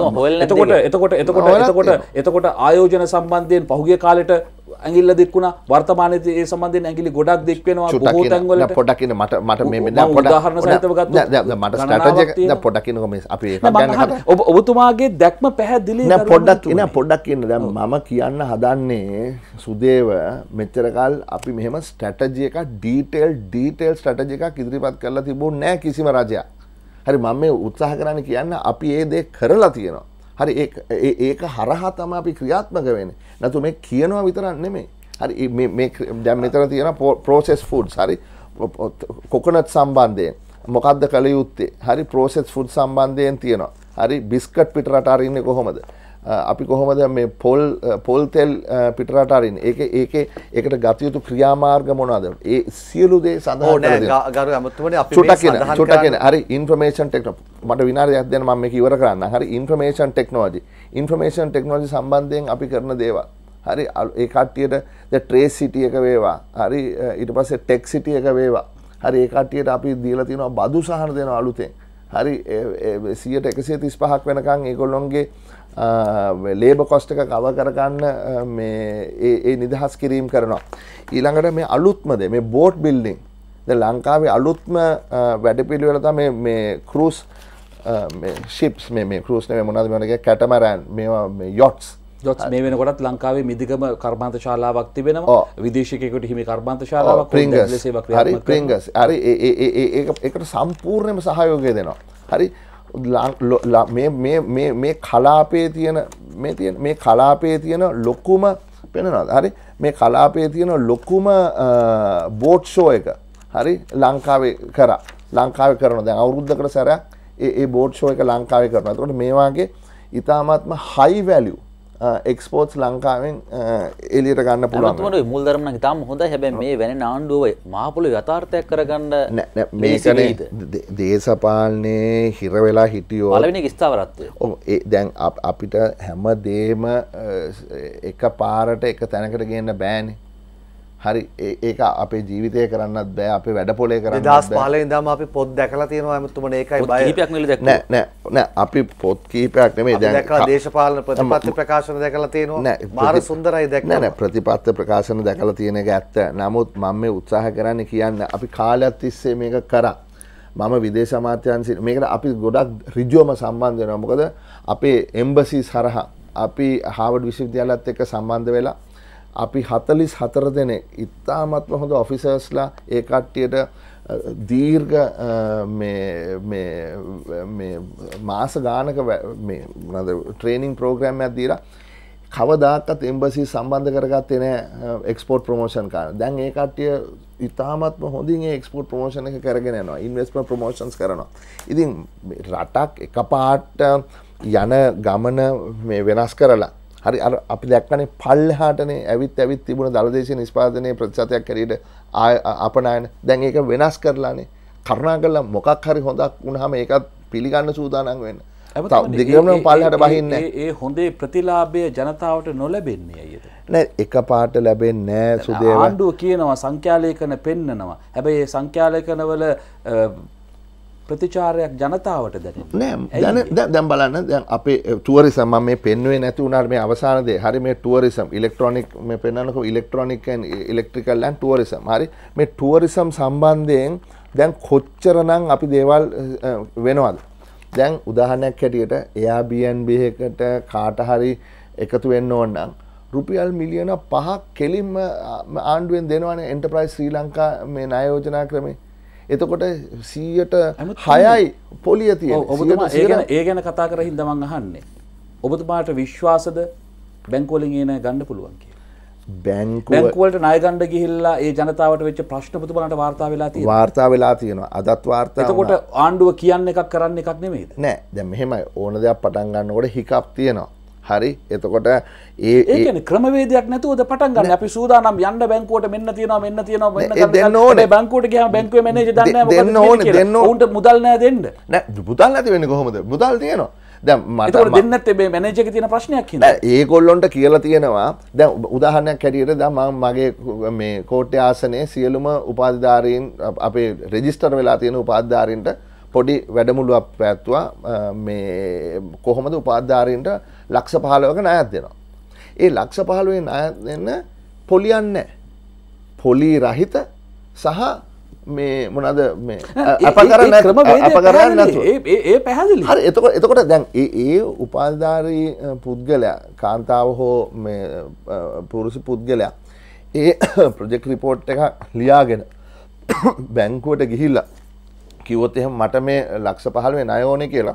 එතකොට ආයෝජන සම්බන්ධයෙන් පහුගිය කාලෙට ඇඟිල්ල දික්ුණා වර්තමානයේ ඒ සම්බන්ධයෙන් ඇඟිලි ගොඩක් දික් වෙනවා බොහෝ තැන්වලට පොඩක් ඉන්න මට මේ දැන් උදාහරණ සහිතව ගත්තොත් දැන් මට ස්ට්‍රැටජි එක දැන් පොඩක් ඉන්නකො මේ අපි ඒක ගන්න කතා ඔබතුමාගේ දැක්ම පැහැදිලි නෑ පොඩ්ඩක් ඉන්න දැන් මම කියන්න හදන්නේ සුදේව මෙච්චර කල් අපි මෙහෙම ස්ට්‍රැටජි එකක් ඩීටේල් ස්ට්‍රැටජි එකක් ඉදිරිපත් කරලා තිබුණේ නෑ කිසිම රජයක් හරි මම මේ උත්සාහ කරන්නේ කියන්න අපි ඒ දේ කරලා තියෙනවා. හරි ඒක හරහා තමයි අපි ක්‍රියාත්මක වෙන්නේ. නැතු මේ කියනවා විතරක් නෙමෙයි. හරි මේ දැන් මෙතන තියෙන processed foods හරි කොකනට් සම්බන්ධයෙන් මොකද්ද කළ යුත්තේ? හරි processed food සම්බන්ධයෙන් තියෙනවා. හරි බිස්කට් පිටරට අරින්නේ කොහොමද? අපි කොහොමද මේ පොල් තෙල් පිටරට අරින්නේ? ඒකට ගත යුතු ක්‍රියාමාර්ග මොනවද? ඒ සියලු දේ සඳහන් කරලා ගරු අමතුමනි අපි මේ සඳහන් කරන්නේ හරි ඉන්ෆර්මේෂන් ටෙක්නොලොජි මට විනාඩියක් දෙන්න මම මේක ඉවර කරන්න. හරි ඉන්ෆර්මේෂන් ටෙක්නොලොජි සම්බන්ධයෙන් අපි කරන දේවල් හරි ඒ කට්ටියට ද ට්‍රේස් සිටි එක වේවා හරි ඊට පස්සේ ටෙක් සිටි එක වේවා හරි ඒ කට්ටියට අපි දීලා තියෙනවා බදු සහන දෙනවා අලුතෙන් හරි 135ක් වෙනකන් ඒගොල්ලොන්ගේ ලේබර් කොස්ට් එක කවර් කරගන්න මේ ඒ නිදහස් කිරීම කරනවා ඊළඟට මේ අලුත්ම දේ මේ බෝට් බිල්ඩින් දැන් ලංකාවේ අලුත්ම වැඩපිළිවෙල තමයි මේ ක්‍රූස් මේ ෂිප්ස් මේ ක්‍රූස් නෙමෙයි මොනවද මේවගේ කැටමරන් මේවා මේ යොට්ස් මේ වෙනකොටත් ලංකාවේ මිදිගම කර්මාන්ත ශාලාවක් තිබෙනවා විදේශිකයෙකුට හිමි කර්මාන්ත ශාලාවක් හරි ප්‍රින්ගස් හරි ඒකට සම්පූර්ණයෙන්ම සහයෝගය දෙනවා හරි මේ කලාපයේ තියෙන මේ කලාපයේ තියෙන ලොකුම පෙනෙනවද හරි මේ කලාපයේ තියෙන ලොකුම බෝට් ෂෝ එක හරි ලංකාවේ කරනවා දැන් අවුරුද්දකට සැරයක් ඒ බෝට් ෂෝ එක ලංකාවේ කරනවා එතකොට මේ වාගේ ඉතාමත්ම හයි වැලියු එක්ස්පෝර්ට්ස් ලංකාවෙන් එලියට ගන්න පුළුවන්. අමතමනේ මුල් ධර්ම නම් ඉතාම හොඳයි. හැබැයි මේ වෙන ආණ්ඩුව මහ පොළොවේ යථාර්ථයක් කරගන්න මේකනේ දේශපාලනේ හිර වෙලා හිටියෝ. පළවෙනි ස්ථාවරත්වය. ඔව් දැන් අපිට හැමදේම එකපාරට එක තැනකට ගේන්න බෑනේ. හරි ඒක අපේ ජීවිතය කරන්නත් බෑ අපේ වැඩපොලේ කරන්නත් බෑ 2015 ඉඳන්ම අපි පොත් දැකලා තියෙනවා එමුතුමනේ ඒකයි බය කීපයක් නෙලි දැක්කා නෑ අපි පොත් කීපයක් නෙමෙයි දැන් දැක්කලා දේශපාලන ප්‍රතිපත්ති ප්‍රකාශන දැකලා තියෙනවා මාර සුන්දරයි දැක්කා නෑ ප්‍රතිපත්ති ප්‍රකාශන දැකලා තියෙන එක ඇත්ත නමුත් මම මේ උත්සාහ කරන්නේ කියන්න අපි කාලයක් තිස්සේ මේක කරා මම විදේශ අමාත්‍යාංශ මේකට අපි ගොඩක් ඍජුවම සම්බන්ධ වෙනවා මොකද අපේ එම්බසිස් හරහා අපි හාවර්ඩ් විශ්වවිද්‍යාලයත් එක්ක සම්බන්ධ වෙලා අපි 44 දෙනෙක් ඉතාමත්ම හොඳ ඔෆිසර්ස්ලා ඒ කට්ටියට දීර්ඝ මේ මාස ගානක මේ මොනවාද ට්‍රේනින් ප්‍රෝග්‍රෑම් එකක් දීලා කවදාකවත් එම්බසි සම්බන්ධ කරගත්තේ නැහැ එක්ස්පෝර්ට් ප්‍රොමෝෂන් කරන. දැන් ඒ කට්ටිය ඉතාමත්ම හොඳින් ඒ එක්ස්පෝර්ට් ප්‍රොමෝෂන් එක කරගෙන යනවා. ඉන්වෙස්ට්මන්ට් ප්‍රොමෝෂන්ස් කරනවා. ඉතින් රටක් එකපාරට යන ගමන මේ වෙනස් කරලා හරි අර අපි දැක්කනේ පල්ලෙහාටනේ ඇවිත් තිබුණ දළදේශීය නිෂ්පාදනයේ ප්‍රතිශතයක් හැටියට අපනයන දැන් ඒක වෙනස් කරලානේ කරුණාකරලා මොකක් හරි හොඳක් වුණාම ඒකත් පිළිගන්න සූදානම් වෙන්න. දෙකම පල්ලෙහාට බහින්නේ ඒ හොඳේ ප්‍රතිලාභය ජනතාවට නොලැබෙන්නේ අයියද? නෑ එකපාරට ලැබෙන්නේ නෑ සුදේව. ආණ්ඩුව කියනවා සංඛ්‍යාලේඛන පෙන්නනවා. හැබැයි ඒ සංඛ්‍යාලේඛන වල ප්‍රතිචාරයක් ජනතාවට දැනෙන්නේ නෑ දැන් බලන්න දැන් අපේ ටුවරිසම් මම මේ පෙන්වුවේ නැති වුණාට මේ අවසාන දේ හරි මේ ටුවරිසම් ඉලෙක්ට්‍රොනික මේ පෙන්වන්නකො electronic and electrical and tourism හරි මේ ටුවරිසම් සම්බන්ධයෙන් දැන් කොච්චරනම් අපි දේවල් වෙනවද දැන් උදාහරණයක් හැටියට Airbnb එකකට කාට හරි එකතු වෙන්න ඕන නම් රුපියල් මිලියන 5ක් කෙලින්ම ආණ්ඩුවෙන් දෙනවනේ එන්ටර්ප්‍රයිස් ශ්‍රී ලංකා මේ ණය යෝජනා ක්‍රමේ එතකොට 100%යි පොලිය තියෙන. ඔබතුමා ඒ ගැන කතා කර හින්දා මම අහන්නේ. ඔබතුමාට විශ්වාසද බැංකුව වලින් ඒ ණය ගන්න පුළුවන් කියලා? බැංකුව වලට ණය ගන්න ගිහිල්ලා ඒ ජනතාවට වෙච්ච ප්‍රශ්න ඔබතුමාට වාර්තා වෙලා තියෙනවා. වාර්තා වෙලා තියෙනවා. අදත් වාර්තා එතකොට ආණ්ඩුව කියන්නේ එකක් කරන්නේ එකක් නෙමෙයිද? නෑ. දැන් මෙහෙමයි ඕන දෙයක් පටන් ගන්නකොට හිකප් තියෙනවා. හරි එතකොට ඒ කියන්නේ ක්‍රමවේදයක් නැතුවද පටන් ගන්න අපි සූදානම් යන්න බැංකුවට මෙන්න තියෙනවා මෙන්න දෙන්න ඕනේ බැංකුවට ගියාම බැංකුවේ මැනේජර් දන්නේ නැහැ මොකද උන්ට මුදල් නැහැ දෙන්න නෑ මුදල් නැති වෙන්නේ කොහොමද මුදල් තියෙනවා දැන් මට ඒකට දෙන්නේ නැත්තේ මේ මැනේජර් එකේ තියෙන ප්‍රශ්නයක් හින්දා ඒගොල්ලොන්ට කියලා තියෙනවා දැන් උදාහරණයක් හැටියට දැන් මම මගේ මේ කෝට්ටේ ආසනයේ සියලුම උපාධිධාරීන් අපේ රෙජිස්ටර් වෙලා තියෙන උපාධිධාරීන්ට පොඩි වැඩමුළුවක් පැවැත්වුවා මේ කොහොමද උපාධිධාරීන්ට ලක්ෂ 15ක ණයක් දෙනවා. ඒ ලක්ෂ 15 ණයක් දෙන්න පොලියක් නැහැ. පොලි රහිත සහ මේ මොනවාද මේ අපකරණ නැතුව ඒ පැහැදිලි. හරි එතකොට දැන් ඒ උපාධිධාරී පුද්ගලයා කාන්තාව හෝ මේ පුරුෂ පුද්ගලයා ඒ ප්‍රොජෙක්ට් රිපෝට් එක ලියාගෙන බැංකුවට ගිහිල්ලා කිව්වොත් එහෙනම් මට මේ ලක්ෂ 15 ණය ඕනේ කියලා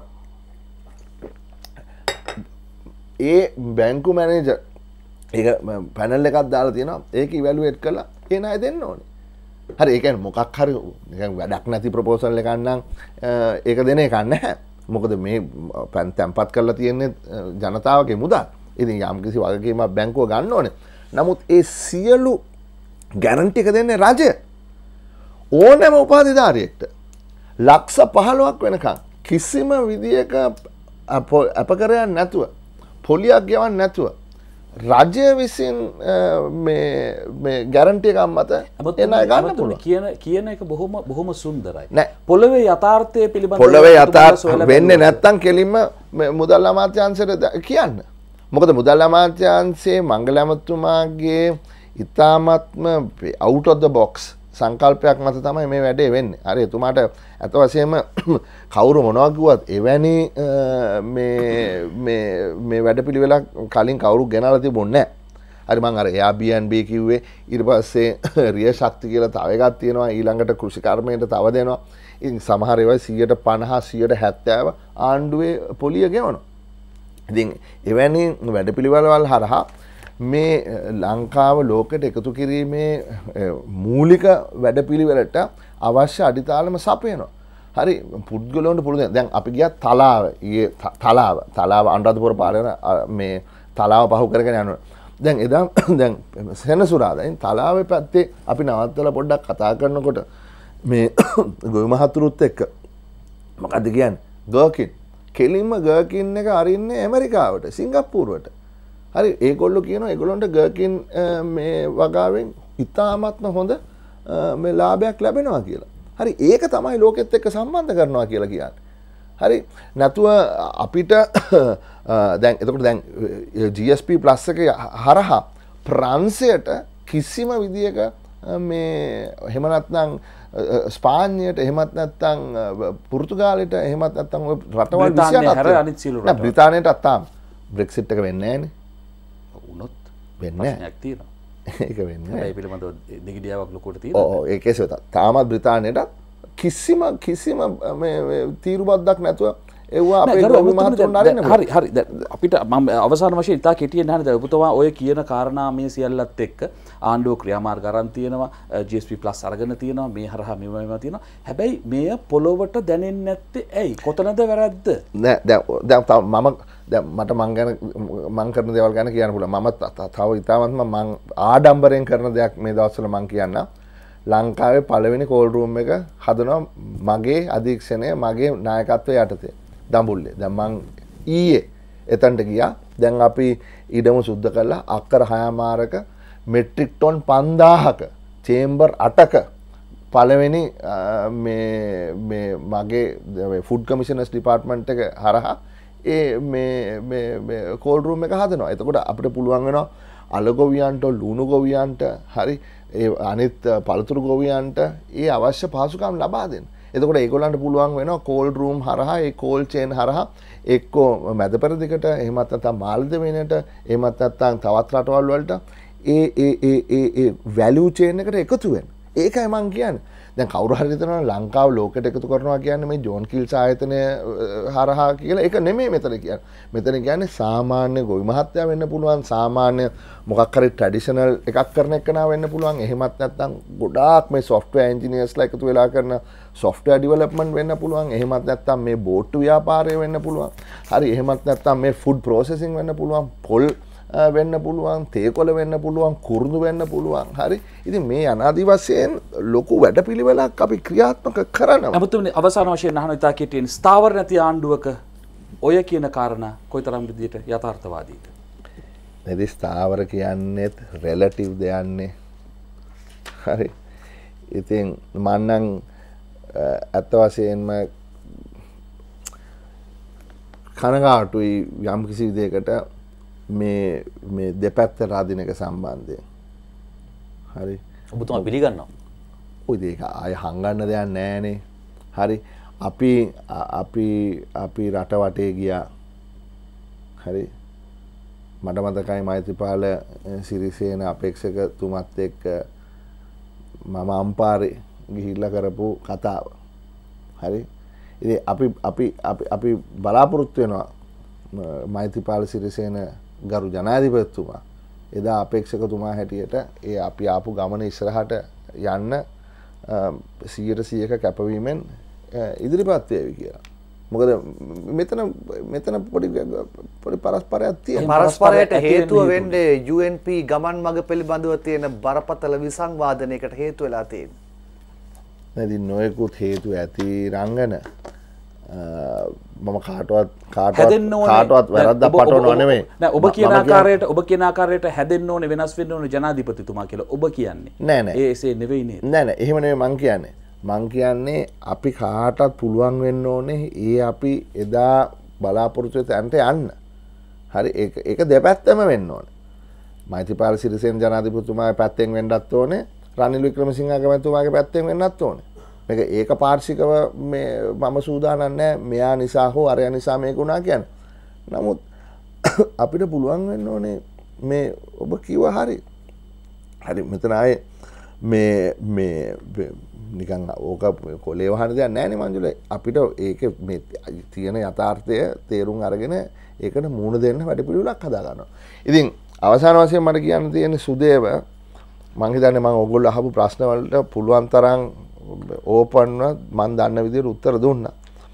ඒ බැංකු මැනේජර් ඒක පැනල් එකක් දාලා තියෙනවා ඒක ඉවැලුවේට් කරලා ඒ ණය දෙන්න ඕනේ. හරි ඒ කියන්නේ මොකක් හරි නිකන් වැඩක් නැති ප්‍රොපෝසල් එකක් නම් ඒක දෙන එකක් නැහැ. මොකද මේ තැන්පත් කරලා තියෙන්නේ ජනතාවගේ මුදල්. ඉතින් යම්කිසි වගකීමක් බැංකුව ගන්න ඕනේ. නමුත් ඒ සියලු ගැරන්ටි එක දෙන්නේ රජය. ඕනෑම උපාධිධාරියෙක්ට ලක්ෂ 15ක් වෙනකන් කිසිම විදියක අපකරයක් නැතුව පොලියක් ගෙවන්න නැතුව රජය විසින් මේ ගැරන්ටි එකක් මත එන ගන්න පුළුවන් කියන එක බොහොම සුන්දරයි. පොළවේ යථාර්ථය පිළිබඳව පොළවේ යථාර්ථ වෙන්නේ නැත්තම් කෙලින්ම මුදල් අමාත්‍යාංශයට කියන්න. මොකද මුදල් අමාත්‍යාංශයේ මංගල ඇමතුමාගේ ඉතාමත්ම out of the box සංකල්පයක් මත තමයි මේ වැඩේ වෙන්නේ. හරි එතුමාට අත වශයෙන්ම කවුරු මොනවා කිව්වත් එවැනි මේ වැඩපිළිවෙලක් කලින් කවුරු ගෙනලා තිබුණේ නැහැ. හරි මම අර Airbnb කිව්වේ ඊට පස්සේ රිය ශක්ති කියලා තව එකක් තියෙනවා ඊළඟට කෘෂිකර්මයට තව දෙනවා. ඉතින් සමහර ඒවා 150 170 ආණ්ඩුවේ පොලිය ගෙවනවා. ඉතින් එවැනි වැඩපිළිවෙළවල් හරහා මේ ලංකාව ලෝකෙට එකතු කිරීමේ මූලික වැඩපිළිවෙලට අවශ්‍ය අඩිතාලම සපයනවා. හරි පුද්ගලයන්ට පුළුවන්. දැන් අපි ගියා තලාව. ඊයේ තලාව අනුරාධපුර පාලන මේ තලාව පහු කරගෙන යනවා. දැන් එදා දැන් සෙනසුරාදා තලාවේ පැත්තේ අපි නවත්තලා පොඩ්ඩක් කතා කරනකොට මේ ගොවි මහතුරුත් එක්ක මොකද්ද කියන්නේ? ගර්කින්. කෙලින්ම ගර්කින් එක අරින්නේ ඇමරිකාවට, සිංගප්පූරුවට. හරි ඒගොල්ලෝ කියනවා ඒගොල්ලන්ට ගර්කින් මේ වගාවෙන් ඉතාමත්ම හොඳ මේ ලාභයක් ලැබෙනවා කියලා. හරි ඒක තමයි ලෝකෙත් එක්ක සම්බන්ධ කරනවා කියලා කියන්නේ. හරි නැතුව අපිට දැන් එතකොට දැන් GSP+ එක හරහා ප්‍රංශයට කිසිම විදියක මේ එහෙම නැත්නම් ස්පාඤ්ඤයට එහෙමත් නැත්නම් පෘතුගාලයට එහෙමත් නැත්නම් රටවල් 28 බ්‍රිතාන්‍යයට අත්තාම බ්‍රෙක්සිට් එක වෙන්නේ නැහනේ. වුණොත් වෙන්නේ නැහැ තියෙනවා. ඒක වෙන්නේ නැහැ. ඒ පිළිබඳව දිගිඩියාවක් ලොකුට තියෙනවා. ඔව් ඒ කේස් එක තාමත් බ්‍රිතාන්‍යයට කිසිම මේ තීරුබද්දක් නැතුව එව්වා අපේ ගොවි මහතුරුන් අරින්න හරි අපිට මම අවසාන වශයෙන් ඉතා කෙටියෙන් අහන්න දැන් ඔබතුමා ඔය කියන කාරණා මේ සියල්ලත් එක්ක ආණ්ඩුව ක්‍රියාමාර්ග අරන් තියෙනවා GSP+ අරගෙන තියෙනවා මේ හරහා මේවා තියෙනවා හැබැයි මේ පොළොවට දැනෙන්නේ නැත්තේ ඇයි කොතනද වැරද්ද නෑ දැන් මම දැන් මට මං කරන දේවල් ගැන කියන්න පුළුවන් මම තව ඉතාමත්ම මං ආඩම්බරයෙන් කරන දෙයක් මේ දවස්වල මං කියන්න ලංකාවේ පළවෙනි කෝල් රූම් එක හදනවා මගේ අධීක්ෂණය මගේ නායකත්වයේ යටතේ දඹුල්ලේ. දැන් මං ඊයේ එතනට ගියා. දැන් අපි ඉඩම සුද්ධ කරලා අක්කර 6මාරක මෙට්‍රික් ටොන් 5000ක චේම්බර් 8ක පළවෙනි මේ මගේ ෆුඩ් කමිෂනර්ස් ඩිපාර්ට්මන්ට් එක හරහා මේ කෝල් රූම් එක හදනවා. එතකොට අපිට පුළුවන් වෙනවා අල ගොවියන්ට ලුණු ගොවියන්ට හරි ඒ අනිත් පළතුරු ගොවියන්ට ඒ අවශ්‍ය පහසුකම් ලබා දෙන්න. එතකොට ඒගොල්ලන්ට පුළුවන් වෙනවා කෝල් රූම් හරහා ඒ කෝල් චේන් හරහා එක්කෝ මැද පෙරදිගට එහෙමත් නැත්නම් මාළදෙවිනට එහෙමත් නැත්නම් තවත් රටවල් වලට ඒ වැලියු චේන් එකට එකතු වෙන්න. ඒකයි මං කියන්නේ. දැන් කවුරු හරි හිතනවා ලංකාව ලෝකෙට එකතු කරනවා කියන්නේ මේ ජෝන් කිල්ස් ආයතනය හරහා කියලා. ඒක නෙමෙයි මෙතන කියන්නේ. මෙතන කියන්නේ සාමාන්‍ය ගොවි මහත්තයා වෙන්න පුළුවන්, සාමාන්‍ය මොකක් හරි ට්‍රැඩිෂනල් එකක් කරන එකනා වෙන්න පුළුවන්. එහෙමත් නැත්නම් ගොඩාක් මේ software engineersලා එකතු වෙලා කරන software development වෙන්න පුළුවන්. එහෙමත් නැත්නම් මේ බෝට්ටු ව්‍යාපාරය වෙන්න පුළුවන්. හරි එහෙමත් නැත්නම් මේ food processing වෙන්න පුළුවන්. පොල් වෙන්න පුළුවන්, තේකොළ වෙන්න පුළුවන්, කුරුඳු වෙන්න පුළුවන්. හරි. ඉතින් මේ අනාදි වශයෙන් ලොකු වැඩපිළිවෙලක් අපි ක්‍රියාත්මක කරනවා. අමුතුමනේ අවසාන වශයෙන් අහන ඉතා කෙටියෙන් ස්ථාවර නැති ආණ්ඩුවක ඔය කියන කාරණා කොයිතරම් විදියට යථාර්ථවාදීද? නැති ස්ථාවර කියන්නේත් relative දෙයන්නේ. හරි. ඉතින් මන්නම් අත් වශයෙන්ම කනගාටුයි යම් කිසි විදියකට මේ දෙපැත්ත රාදින එක සම්බන්ධයෙන්. හරි. ඔබතුමා පිළිගන්නවා. ඔය දෙක ආය හංගන්න දෙයක් නැහැනේ. හරි. අපි රට වටේ ගියා. හරි. මට මතකයි මෛත්‍රීපාල සිරිසේන අපේක්ෂකතුමත් එක්ක මම අම්පාරේ ගිහිල්ලා කරපු කතාව. හරි. ඉතින් අපි බලාපොරොත්තු වෙනවා මෛත්‍රීපාල සිරිසේන ගරු ජනාධිපතිතුමා එදා අපේක්ෂකතුමා හැටියට ඒ අපි ආපු ගමන ඉස්සරහට යන්න 100% කැපවීමෙන් ඉදිරිපත් වේවි කියලා. මොකද මෙතන පොඩි පරස්පරයක් තියෙනවා. පරස්පරයට හේතුව වෙන්නේ UNP ගමන් මඟ පිළිබඳව තියෙන බරපතල විසංවාදනයකට හේතු වෙලා තියෙනවා. නැති නොයෙකුත් හේතු ඇති රංගන මම කාටවත් වැරද්දක් පටවනවා නෙමෙයි. නෑ ඔබ කියන ආකාරයට හැදෙන්න ඕනේ වෙනස් වෙන්න ඕනේ ජනාධිපතිතුමා කියලා ඔබ කියන්නේ. නෑ ඒ එසේ නෙවෙයි නේද? නෑ එහෙම නෙමෙයි මං කියන්නේ අපි කාටවත් පුළුවන් වෙන්න ඕනේ ඒ අපි එදා බලාපොරොත්තු වෙ තැනට යන්න. හරි ඒක දෙපැත්තම වෙන්න ඕනේ. මෛත්‍රීපාල සිරිසේන ජනාධිපතිතුමාගේ පැත්තෙන් වෙන්නත් ඕනේ. රනිල් වික්‍රමසිංහ අගමැතිතුමාගේ පැත්තෙන් වෙන්නත් ඕනේ. මේක ඒක පාර්ශිකව මම සූදානම් නැහැ මෙයා නිසා හෝ අරයා නිසා මේක වුණා කියන්නේ. නමුත් අපිට පුළුවන් වෙන්න ඕනේ මේ ඔබ කිව්වා හරි. හරි මෙතන ආයේ මේ නිකන් ඕක කොලේ වහන දෙයක් නැහැ නේ මංජුල. අපිට ඒක මේ තියෙන යථාර්ථය තේරුම් අරගෙන ඒකට මූණ දෙන්න වැඩපිළිවෙලක් හදා ගන්නවා. ඉතින් අවසාන වශයෙන් මට කියන්න තියෙන්නේ සුදේව මං හිතන්නේ මම ඕගොල්ලෝ අහපු ප්‍රශ්න වලට පුළුවන් තරම් ඕපන්ව මන් දන්න විදිහට උත්තර දුන්නා.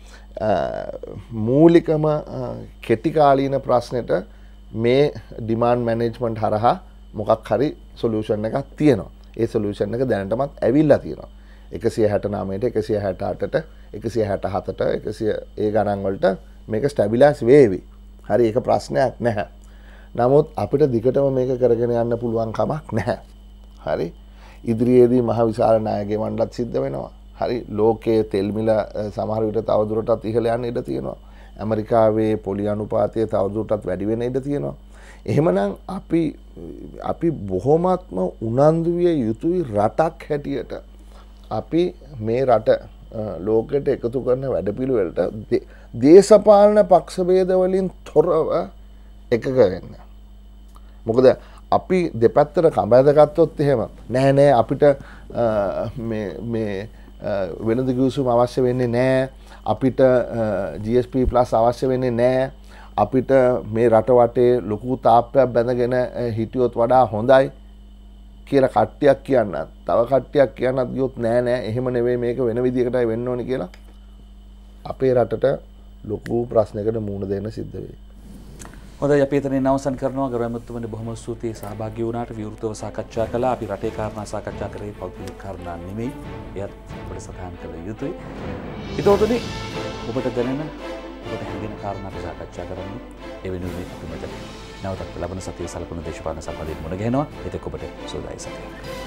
මූලිකම කෙටි කාලීන ප්‍රශ්නෙට මේ ඩිමාන්ඩ් මැනේජ්මන්ට් හරහා මොකක් හරි සොලියුෂන් එකක් තියෙනවා. ඒ සොලියුෂන් එක දැනටමත් ඇවිල්ලා තියෙනවා. 169ට 168ට 167ට 100 ඒ ගණන් වලට මේක ස්ටැබිලයිස් වේවි. හරි ඒක ප්‍රශ්නයක් නැහැ. නමුත් අපිට දිගටම මේක කරගෙන යන්න පුළුවන් කමක් නැහැ. හරි ඉදිරියේදී මහ විශාල ණයගේ වණ්ඩත් සිද්ධ වෙනවා. හරි ලෝකයේ තෙල් මිල සමහර විට තවදුරටත් ඉහළ යන්න ඉඩ තියෙනවා. ඇමරිකාවේ පොලි අනුපාතය තවදුරටත් වැඩි වෙන්න ඉඩ තියෙනවා. එහෙමනම් අපි බොහොමත්ම උනන්දු විය යුතුයි රටක් හැටියට අපි මේ රට ලෝකයට එකතු කරන වැඩපිළිවෙලට දේශපාලන පක්ෂ ભેද වලින් තොරව එකක වෙන්න. මොකද අපි දෙපැත්තට කඹැද ගත්තොත් එහෙම නෑ අපිට මේ වෙනද ගිවිසුම අවශ්‍ය වෙන්නේ නෑ අපිට GSP+ අවශ්‍ය වෙන්නේ නෑ අපිට මේ රට වටේ ලොකු තාප්පයක් බැඳගෙන හිටියොත් වඩා හොඳයි කියලා කට්ටියක් කියන්නත් තව කට්ටියක් කියන්නත් ගියොත් නෑ එහෙම නෙවෙයි මේක වෙන විදිහකටයි වෙන්න ඕනේ කියලා අපේ රටට ලොකු ප්‍රශ්නයකට මුහුණ දෙන්න සිද්ධ වෙයි. හොඳයි අපි එතනින් අවසන් කරනවා ගරු ඇමතුමනි බොහොම ස්තුතියි සහභාගී වුණාට විවෘතව සාකච්ඡා කළා. අපි රටේ කාරණා සාකච්ඡා කරේ පෞද්ගලික කාරණා නෙමෙයි. එයත් අපිට සටහන් කළ යුතුයි. හිතවතුනි ඔබට දැනෙන ඔබට හැඟෙන කාරණා අපි සාකච්ඡා කරමු. ඒ වෙනුවෙන් අපි මෙතන නැවතත් ලබන සතියේ සලකුණු දේශපාලන සම්බන්ධයෙන් මුණ ගැහෙනවා. එතෙක් ඔබට සුවදායි සතියක්.